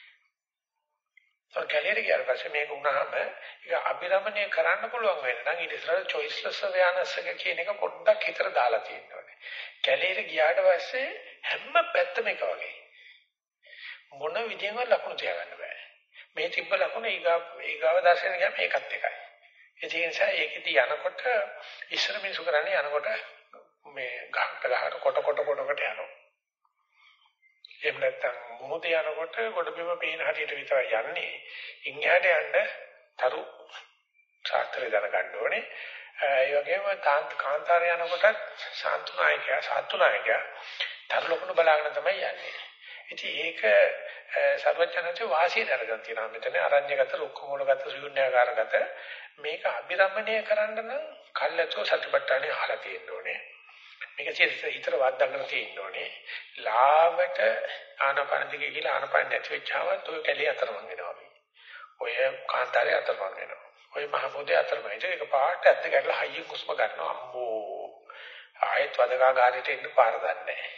Speaker 1: so කැලේට ගියාට පස්සේ මේක වුණාම ඒක අභිරමණය කරන්න පුළුවන් වෙන නම් ඊට ඉස්සරහ choiceless awareness එක කියන එක පොඩ්ඩක් හිතට දාලා තියෙන්න ඕනේ. කැලේට ගියාට පස්සේ හැම පැත්තම එක වගේ. මොන විදියෙන්වත් ලකුණු තියාගන්න බෑ. මේ තිබ්බ ලකුණ ඊගා ඊගාව දර්ශන ගියාම ඒකත් එකයි. ඒ නිසා ඒකෙදි යනකොට ඉස්සර මිනිසු කරන්නේ යනකොට මේ ගහකට ගහකට කොට කොට කොට කොට යනවා. එහෙම නැත්නම් මොහොතේ යනකොට ගොඩබිම පේන හැටියට විතරයි යන්නේ. ඉන්හාට යන්න තරු සාත්‍රය දැනගන්න ඕනේ. ඒ වගේම කාන්තාරය යනකොටත් සාන්තුනායකයා සාතුනායකයා තරු ලකුණු බලාගෙන තමයි යන්නේ. ඉතින් ඒක සර්වඥාන්සේ වාසිය දරගෙන තියෙනවා. මෙතන අරඤ්‍යගත, රුක්ක මූලගත, ශූන්‍යාකාරගත මේක අභිරමණය කරන්න නම් කල්ැතෝ සතිපට්ඨානෙ අහලා තියෙන්න ඕනේ. මේක හිතට වද්දාගෙන තියෙන්න ඕනේ. ලාවට ආනපන දිගේ ගිහලා ආනපන නැති වෙච්චාවත් ඔය කැලේ අතරමං වෙනවා. ඔය කාන්තාරේ අතරමං වෙනවා. ඔය මහපොදේ අතරමං. ඒක පාට ඇත්ත ගැටලා හයිය කුස්ම ගන්නවා. අම්මෝ. ආයෙත් වදකාගාරයට එන්න පාර දන්නේ නැහැ.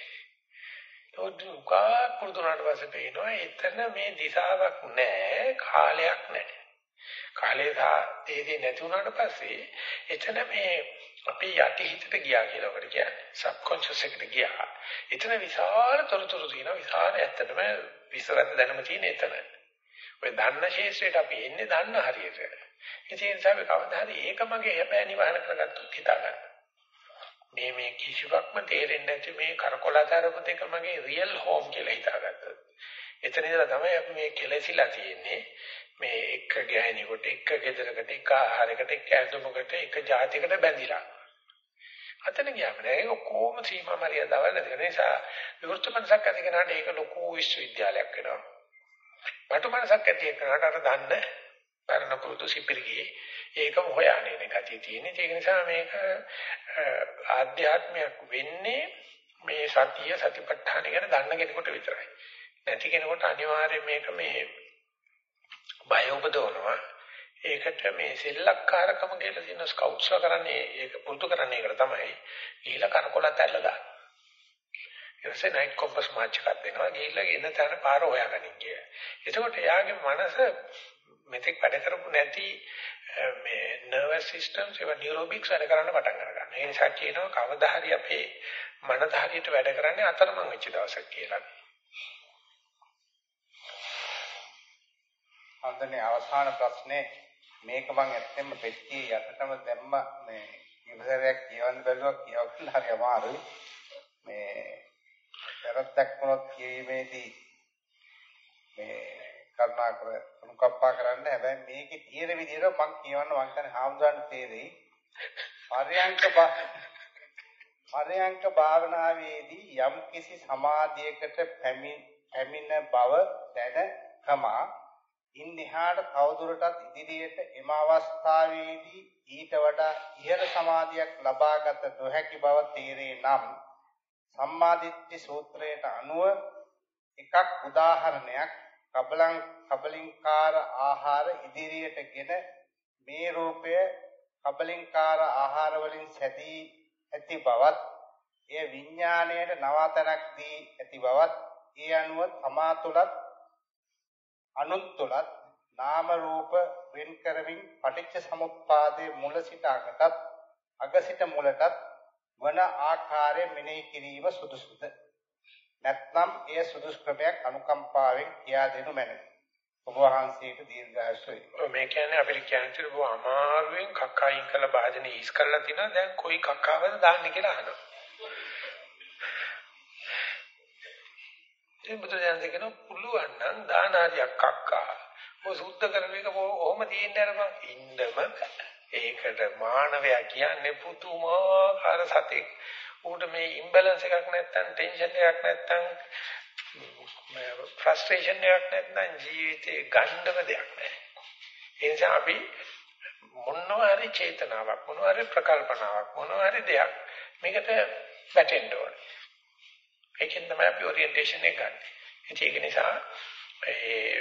Speaker 1: දුකා පුරුදුනාට පස්සේ පේනවා එතන මේ දිශාවක් නැහැ, කාලයක් නැහැ. කාලේ තේදී නැති වුණාට පස්සේ එතන මේ අපි යටි හිතට ගියා කියලා වගේ කියන්නේ. සබ්කොන්ෂස් එකට ගියා. එතන විශාල තොරතුරු තියෙනවා. විශාල ඇත්තටම විශ්වගත දැනුම තියෙන එතන. ඔය දන්න ශේෂ්ත්‍රයට අපි එන්නේ දන්න හරියට. ඒ නිසා අපි කවදා හරි ඒක මගේ හැබැයි නිවහන කරගත්තොත් හිතා ගන්න. මේ මේ කිසිවක්ම තේරෙන්නේ නැති මේ කරකොලතරපු දෙක මගේ රියල් හෝම් කියලා හිතාගත්තා. එතන ඉඳලා තමයි අපි මේ කෙලෙසිලා තියෙන්නේ. මේ එක ගෑණියෙකුට එක ගෙදරකට එක ආහාරයකට එක ඇඳුමකට එක ජාතියකට බැඳිලා. අතන ගියාම නෑ ඒක කොහොම සීමා මරියදාවල් නැති නිසා විවෘත මනසක් ඇති කෙනාට ඒක ලොකු විශ්වවිද්‍යාලයක් වෙනවා. පටු මනසක් ඇති කෙනාට අර දන්න පරණ පුරුදු සිපිරිගේ ඒකම හොයන්නේ නේ කතිය තියෙන්නේ. ඒක නිසා මේක ආධ්‍යාත්මයක් වෙන්නේ මේ සතිය සතිපට්ඨාන ගැන දන්න කෙනෙකුට විතරයි. නැති කෙනෙකුට අනිවාර්යයෙන් මේක මේ බය උපදවනවා. ඒකට මේ සෙල්ලක්කාරකම කියලා තියෙන ස්කවුට්ස්ලා කරන්නේ ඒක පුරුදු කරන්නේ ඒකට තමයි. ගිහිලා කරකොලත් ඇල්ල දාන්න. ඊටසේ නයිට් කොම්පස් මාච් එකක් දෙනවා. ගිහිල්ලා එන තැන පාර හොයාගනින් කිය. එතකොට එයාගේ මනස මෙතෙක් වැඩ කරපු නැති මේ නර්වස් සිස්ටම්ස් ඒවා නියුරොබික්ස් වැඩ කරන්න පටන් ගන්නවා. ඒ නිසා කියනවා කවදා හරි අපේ මනස හරියට වැඩ කරන්නේ අතරමං වෙච්ච දවසක් කියලා.
Speaker 2: අන්තනේ අවසාන ප්‍රශ්නේ මේක මම ඇත්තෙන්ම පෙට්ටිය යටටම දැම්ම මේ ඉවසරයක් කියවන්න බැලුවා කියවන්න හරි අමාරුයි. මේ වැරද්දක් වුණොත් කියීමේදී මේ කරුණාකර අනුකම්පා කරන්න. හැබැයි මේකේ තියෙන විදිහට මම කියවන්න මං කියන්නේ හාමුදුරන් තේරෙයි. පරයන්ක පරයන්ක භාවනාවේදී යම් කිසි සමාධියකට පැමිණ බව දැනකමා ඉන්දිහාට තවදුරටත් ඉදිරියට එම අවස්ථාවේදී ඊට වඩා ඉහළ සමාධියක් ලබාගත නොහැකි බව තේරේ නම් සම්මාදිට්ඨි සූත්‍රයට අනුව එකක් උදාහරණයක් කබලං කබලින්කාර ආහාර ඉදිරියටගෙන මේ රූපය කබලින්කාර ආහාර වලින් සැදී ඇති බවත් එය විඥාණයට නවතනක් දී ඇති බවත් ඒ අනුව තමා තුළත් අනුත්තුලත් නාම රූප වෙන් කරමින් පටිච්ච සමුප්පාදයේ මුල සිට අගටත් අග සිට මුලටත් වන ආකාරය මෙනෙහි කිරීම සුදුසුද නැත්නම් එය සුදුසු ක්‍රමයක් අනුකම්පාවෙන් කියා දෙනු මැනවි. ඔබ වහන්සේට දීර්ඝායුෂ වේ.
Speaker 1: මේ කියන්නේ අපිට කියන්නේ බොහොම අමාරුවෙන් කක්කයින් කළ භාජන ඊස් කරලා තිනවා. දැන් කොයි කක්කාවද දාන්නේ කියලා අහනවා. ඒ බුදුදහම කියන පුළුවන් නම් දාන හරියක් කක්කා. ඔය සුද්ධ කරන එක කොහොම තියෙන්නේ අර බං ඉන්නම ඒකට මානවයා කියන්නේ පුදුමාකාර සතෙක්. ඌට මේ ඉම්බැලන්ස් එකක් නැත්තම් ටෙන්ෂන් එකක් නැත්තම් ෆ්‍රස්ට්‍රේෂන් එකක් නැත්තම් ජීවිතේ ගණ්ඩව දෙයක් නැහැ. ඒ නිසා අපි මොනවා හරි චේතනාවක් මොනවා හරි ප්‍රකල්පනාවක් මොනවා හරි දෙයක් මේකට වැටෙන්න ඕනේ. ඒකෙන් තමයි අපි ඔරියන්ටේෂන් එක ගන්න. ඒක නිසා ඒ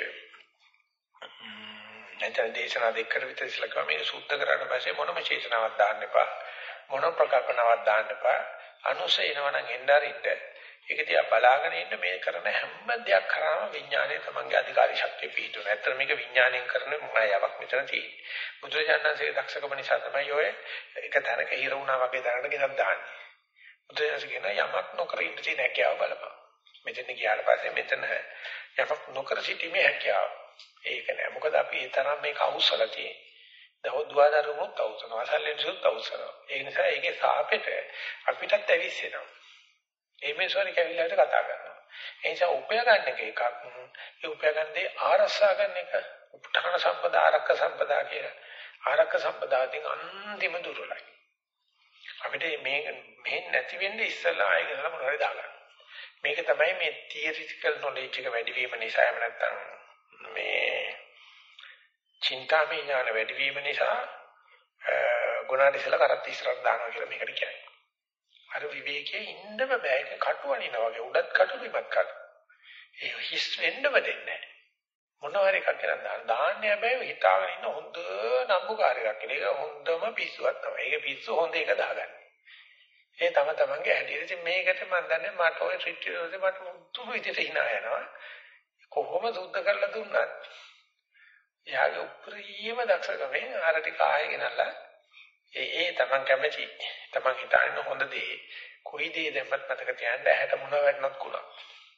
Speaker 1: නැත්නම් දේශනා දෙකකට විතර ඉස්සලා ගම මේක සුද්ධ කරාට පස්සේ මොනම චේතනාවක් දාන්න එපා. මොනම ප්‍රකල්පනාවක් දාන්න එපා. අනුසයනවා නම් එන්න අරින්න. ඒක දිහා බලාගෙන ඉන්න මේ කරන හැම දෙයක් කරාම විඥානයේ තමන්ගේ අධිකාරී ශක්තිය පිහිටුන. ඇත්තට මේක විඥාණයෙන් කරන මායාවක් මෙතන තියෙන්නේ. බුදුරජාණන්සේ දක්ෂකම නිසා තමයි ඔය එක තැනක හිර වුණා වගේ දැනට ගෙනත් දාන්නේ. බුදුරජාණන්සේ කියන යමක් නොකර ඉන්න තියෙන හැකියාව බලපන්. මෙතන ගියාට පස්සේ මෙතන යමක් නොකර සිටීමේ හැකියාව. ඒක නෑ. මොකද අපි ඒ තරම් මේක අවුස්සලා තියෙන්නේ. දවදුවාදරුමුත් අවුස්සනවා. සල්ලෙන්සුත් අවුස්සනවා. ඒ නිසා ඒකේ සාපෙට අපිටත් ඇවිස්සෙනවා. ඒ මේසෝනි කැවිලාට කතා කරනවා. ඒ නිසා උපය ගන්න එක එකක්. ඒ උපය ගන්න දේ ආරක්ෂා ගන්න එක උපඨාන සම්පදා ආරක්ක සම්පදා කියලා. ආරක්ක සම්පදායෙන් අන්තිම දුරලයි. අපිට මේ මෙහෙන් නැති වෙන්නේ ඉස්සෙල්ලා ආයෙ ගහලා මොනවද දාගන්න. මේක තමයි මේ තියරිටිකල් නොලෙජ් එක වැඩි වීම නිසා එහෙම නැත්නම් මේ චින්තාමය ඥාන වැඩි වීම නිසා ගුණාට ඉස්සෙල්ලා කරත් ඉස්සරහට දානවා කියලා මේකට කියන්නේ. අර විවේකයේ ඉන්නම බෑ. ඒක කටුවනිනා වගේ උඩත් කටු බිමත් කටු. ඒ හිස් වෙන්නම දෙන්නේ නැහැ. මොනවා හරි එකක් කරන් දාන්න. දාන්නේ හැබැයි හිතාගෙන ඉන්න හොඳ නම්බුකාරයෙක් කියලා. ඒක හොඳම පිස්සුවක් තමයි. ඒක පිස්සු හොඳ එක දාගන්න. ඒ තම තමන්ගේ හැටියට. ඉතින් මේකට මම දන්නේ මට ඔය ට්‍රිට් මට උතුරු විදිහට hina යනවා. කොහොම සුද්ධ කරලා දුන්නත් එයාගේ උපරිම දක්ෂකමෙන් අර ටික ආයෙ ගෙනල්ලා ඒ ඒ තමන් කැමති තමන් හිතන හොඳ දේ කොයි දේ දැම්මත් මතක තියාගන්න ඇහැට මොනවා වැටුණත් කුලක්.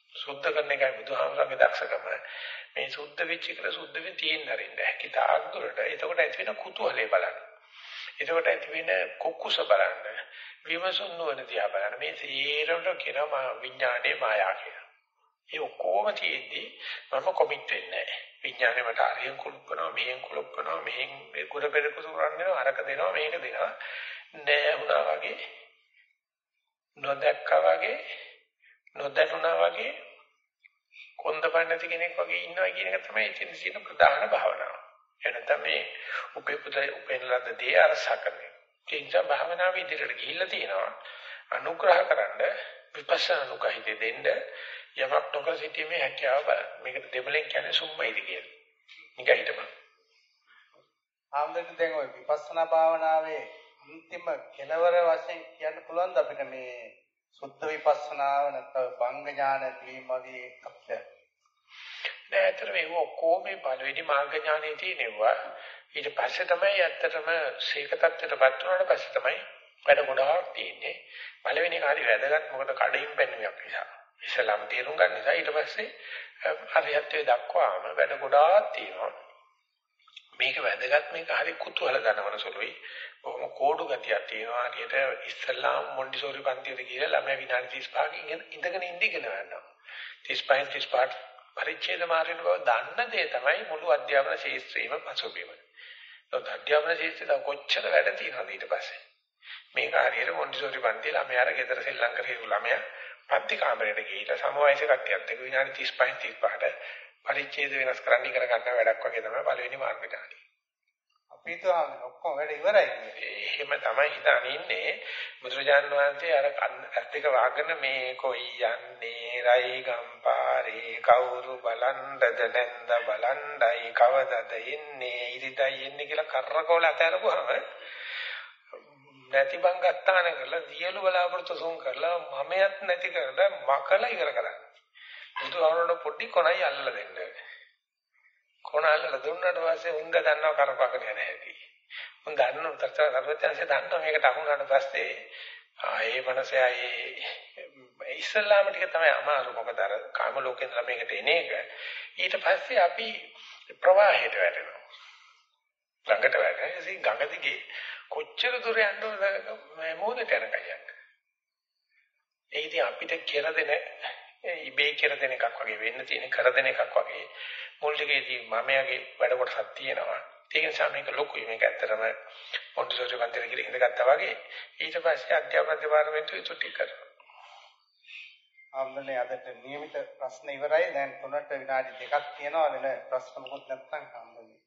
Speaker 1: සුද්ධ කරන එකයි බුදුහාමරගේ දක්ෂකම. මේ සුද්ධ වෙච්ච එක සුද්ධ වෙ තියෙන්න අරින්න. කිතාක් දුරට එතකොට ඇති වෙන කුතුහලය බලන්න. එතකොට ඇති වෙන කුකුස බලන්න. විමසුම් නොවන දිහා බලන්න. මේ සීරමට කියනවා විඥානයේ මායා කියලා. ඒ ඔක්කොම තියෙද්දි මම කොමිට් වෙන්නේ නැහැ. විඥානේ මට අරියන් කුලුප් කරනවා, මෙහෙන් කුලුප් කරනවා, මෙහෙන් ගුණ පෙරකුස කරන්නේ අරක දෙනවා, මේක දෙනවා. නෑ වුණා වගේ, නොදැක්කා වගේ, නොදැනුණා වගේ, කොන්දපන් නැති කෙනෙක් වගේ ඉන්නවා කියන එක තමයි ඉතින් තියෙන ප්‍රධාන භාවනාව. එනතම මේ උපේපුත උපේනලද දේ අරසකරන්නේ. ඒ නිසා භාවනාව ඉදිරියට ගිහිල්ලා තියෙනවා. අනුග්‍රහ කරන්න විපස්සනා අනුගහිතේ දෙන්න යමක් නොකර සිටීමේ හැකියාව බලන්න. මේකට දෙමළෙන් කියන්නේ සුම්මයිද කියලා. නිකන් හිටපන්.
Speaker 2: ආම්දෙන් දැන් ওই විපස්සනා භාවනාවේ අන්තිම කෙලවර වශයෙන් කියන්න පුළුවන්ද අපිට මේ සුද්ධ විපස්සනාව නැත්නම් බංග ඥාන වීම වගේ අත්‍යය.
Speaker 1: නෑ අතර මේ ඔක්කොම මේ පළවෙනි මාර්ග ඥානෙ තියෙනවා. ඊට පස්සේ තමයි ඇත්තටම සීක tattරයටපත් වුණාට පස්සේ තමයි වැඩ ගොඩාක් තියෙන්නේ. පළවෙනි කාර්ය වැදගත් මොකද කඩින් බැන්නේක් නිසා. ඉස්ලාම් තේරුම් ගන්න නිසා ඊට පස්සේ අරියත්වයේ දක්වාම වැඩ ගොඩාක් තියෙනවා. මේක වැදගත් මේක හරි කුතුහල ගන්නවන සුළුයි. බොහොම කෝඩු ගතියක් තියෙනවා. හරියට ඉස්ලාම් මොන්ටිසෝරි පන්තියට ගිහලා ළමයා විනාඩි තිස් පහකින් ඉඳගෙන ඉඳගෙන යනවා. තිස් පහෙන් තිස් පහට පරිච්ඡේද මාර්ගන බව දන්න දේ තමයි මුළු අධ්‍යාපන ශාස්ත්‍රයේම පසුබිම. ඒත් අධ්‍යාපන ශාස්ත්‍රය කොච්චර වැඩ තියෙනවද ඊට පස්සේ. මේක හරියට මොන්ටිසෝරි පන්තියේ ළමයාට ගෙදර සෙල්ලම් කරේ ළමයා පත්ති කාමරයට ගිහිල්ලා සමවයස කට්ටියත් එක්ක විනාඩි තිස් පහෙන් තිස් පහට පරිච්ඡේද වෙනස් කරන්න ඉගෙන ගන්න වැඩක් වගේ තමයි පළවෙනි මාර්ග ඥානෙ.
Speaker 2: අපි හිතුවා ඔක්කොම වැඩ ඉවරයි.
Speaker 1: එහෙම තමයි හිතාන ඉන්නේ. බුදුරජාණන් වහන්සේ අර අර්ථික වාගන මේ කොයි යන්නේ රයි ගම්පාරේ කවුරු බලන්දද නැන්ද බලන්ඩයි කවදද එන්නේ ඉරිදයි එන්නේ කියලා කරකවල අතහැරපුවාම නැති බංගස්ථාන කරලා දියලු බලාපොරොත්තු සොන් කරලා මමයක් නැති කරලා මකලා ඉවර කරන්නේ. බුදුහාමුදුරනේ පොඩි කොනයි අල්ලලා දෙන්න. කොන අල්ලලා දුන්නාට පස්සේ උන්ද දන්නව කරපකට යන හැටි. උන් දන්න උතරතර සර්වඥාන්සේ දන්නවා මේකට අහුණාට පස්සේ ආයේ මනසේ ඒ ඉස්ලාම ටික තමයි අමාරු මොකද අර කාම ලෝකෙන් ළමයකට එන එක. ඊට පස්සේ අපි ප්‍රවාහයට වැටෙනවා. ළඟට වැටෙනවා. ඉතින් ගඟ දිගේ කොච්චර දුර යන්න ඕනද මේ මොහොතට යන කයියක්. ඒ ඉතින් අපිට කියලා දෙන ඉබේ කියලා දෙන එකක් වගේ වෙන්න තියෙන කර දෙන එකක් වගේ මුල් ටිකේදී මමයාගේ වැඩ කොටසක් තියෙනවා. ඒක නිසා මේක ලොකුයි. මේක ඇත්තටම මොන්ටිසෝරි පන්තියේ කියලා ඉඳගත්තා වගේ ඊට පස්සේ අධ්‍යාපන දෙපාර්තමේන්තුවේ තුටි කරනවා.
Speaker 2: ආම්දනේ අදට નિયમિત ප්‍රශ්න ඉවරයි. දැන් තුනට විනාඩි දෙකක් තියෙනවා. වෙන ප්‍රශ්න මොකුත් නැත්නම් ආම්දනේ.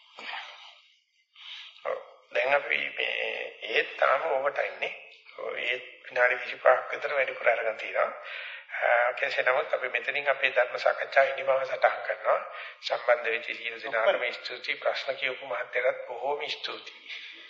Speaker 1: දැන් අපි මේ ඒත් තාම ඕවර් ටයිම් නේ. ඒ විනාඩි විසිපහක් විතර වැඩිපුර අරගෙන තියෙනවා. කෙසේ නමුත් අපි මෙතනින් අපේ ධර්ම සාකච්ඡාව ඉනිමව සටහන් කරනවා. සම්බන්ධ වෙච්ච සියලු දෙනාටම ස්තුතියි. ප්‍රශ්න කියපු මහත්තයලත් බොහෝම ස්තුතියි.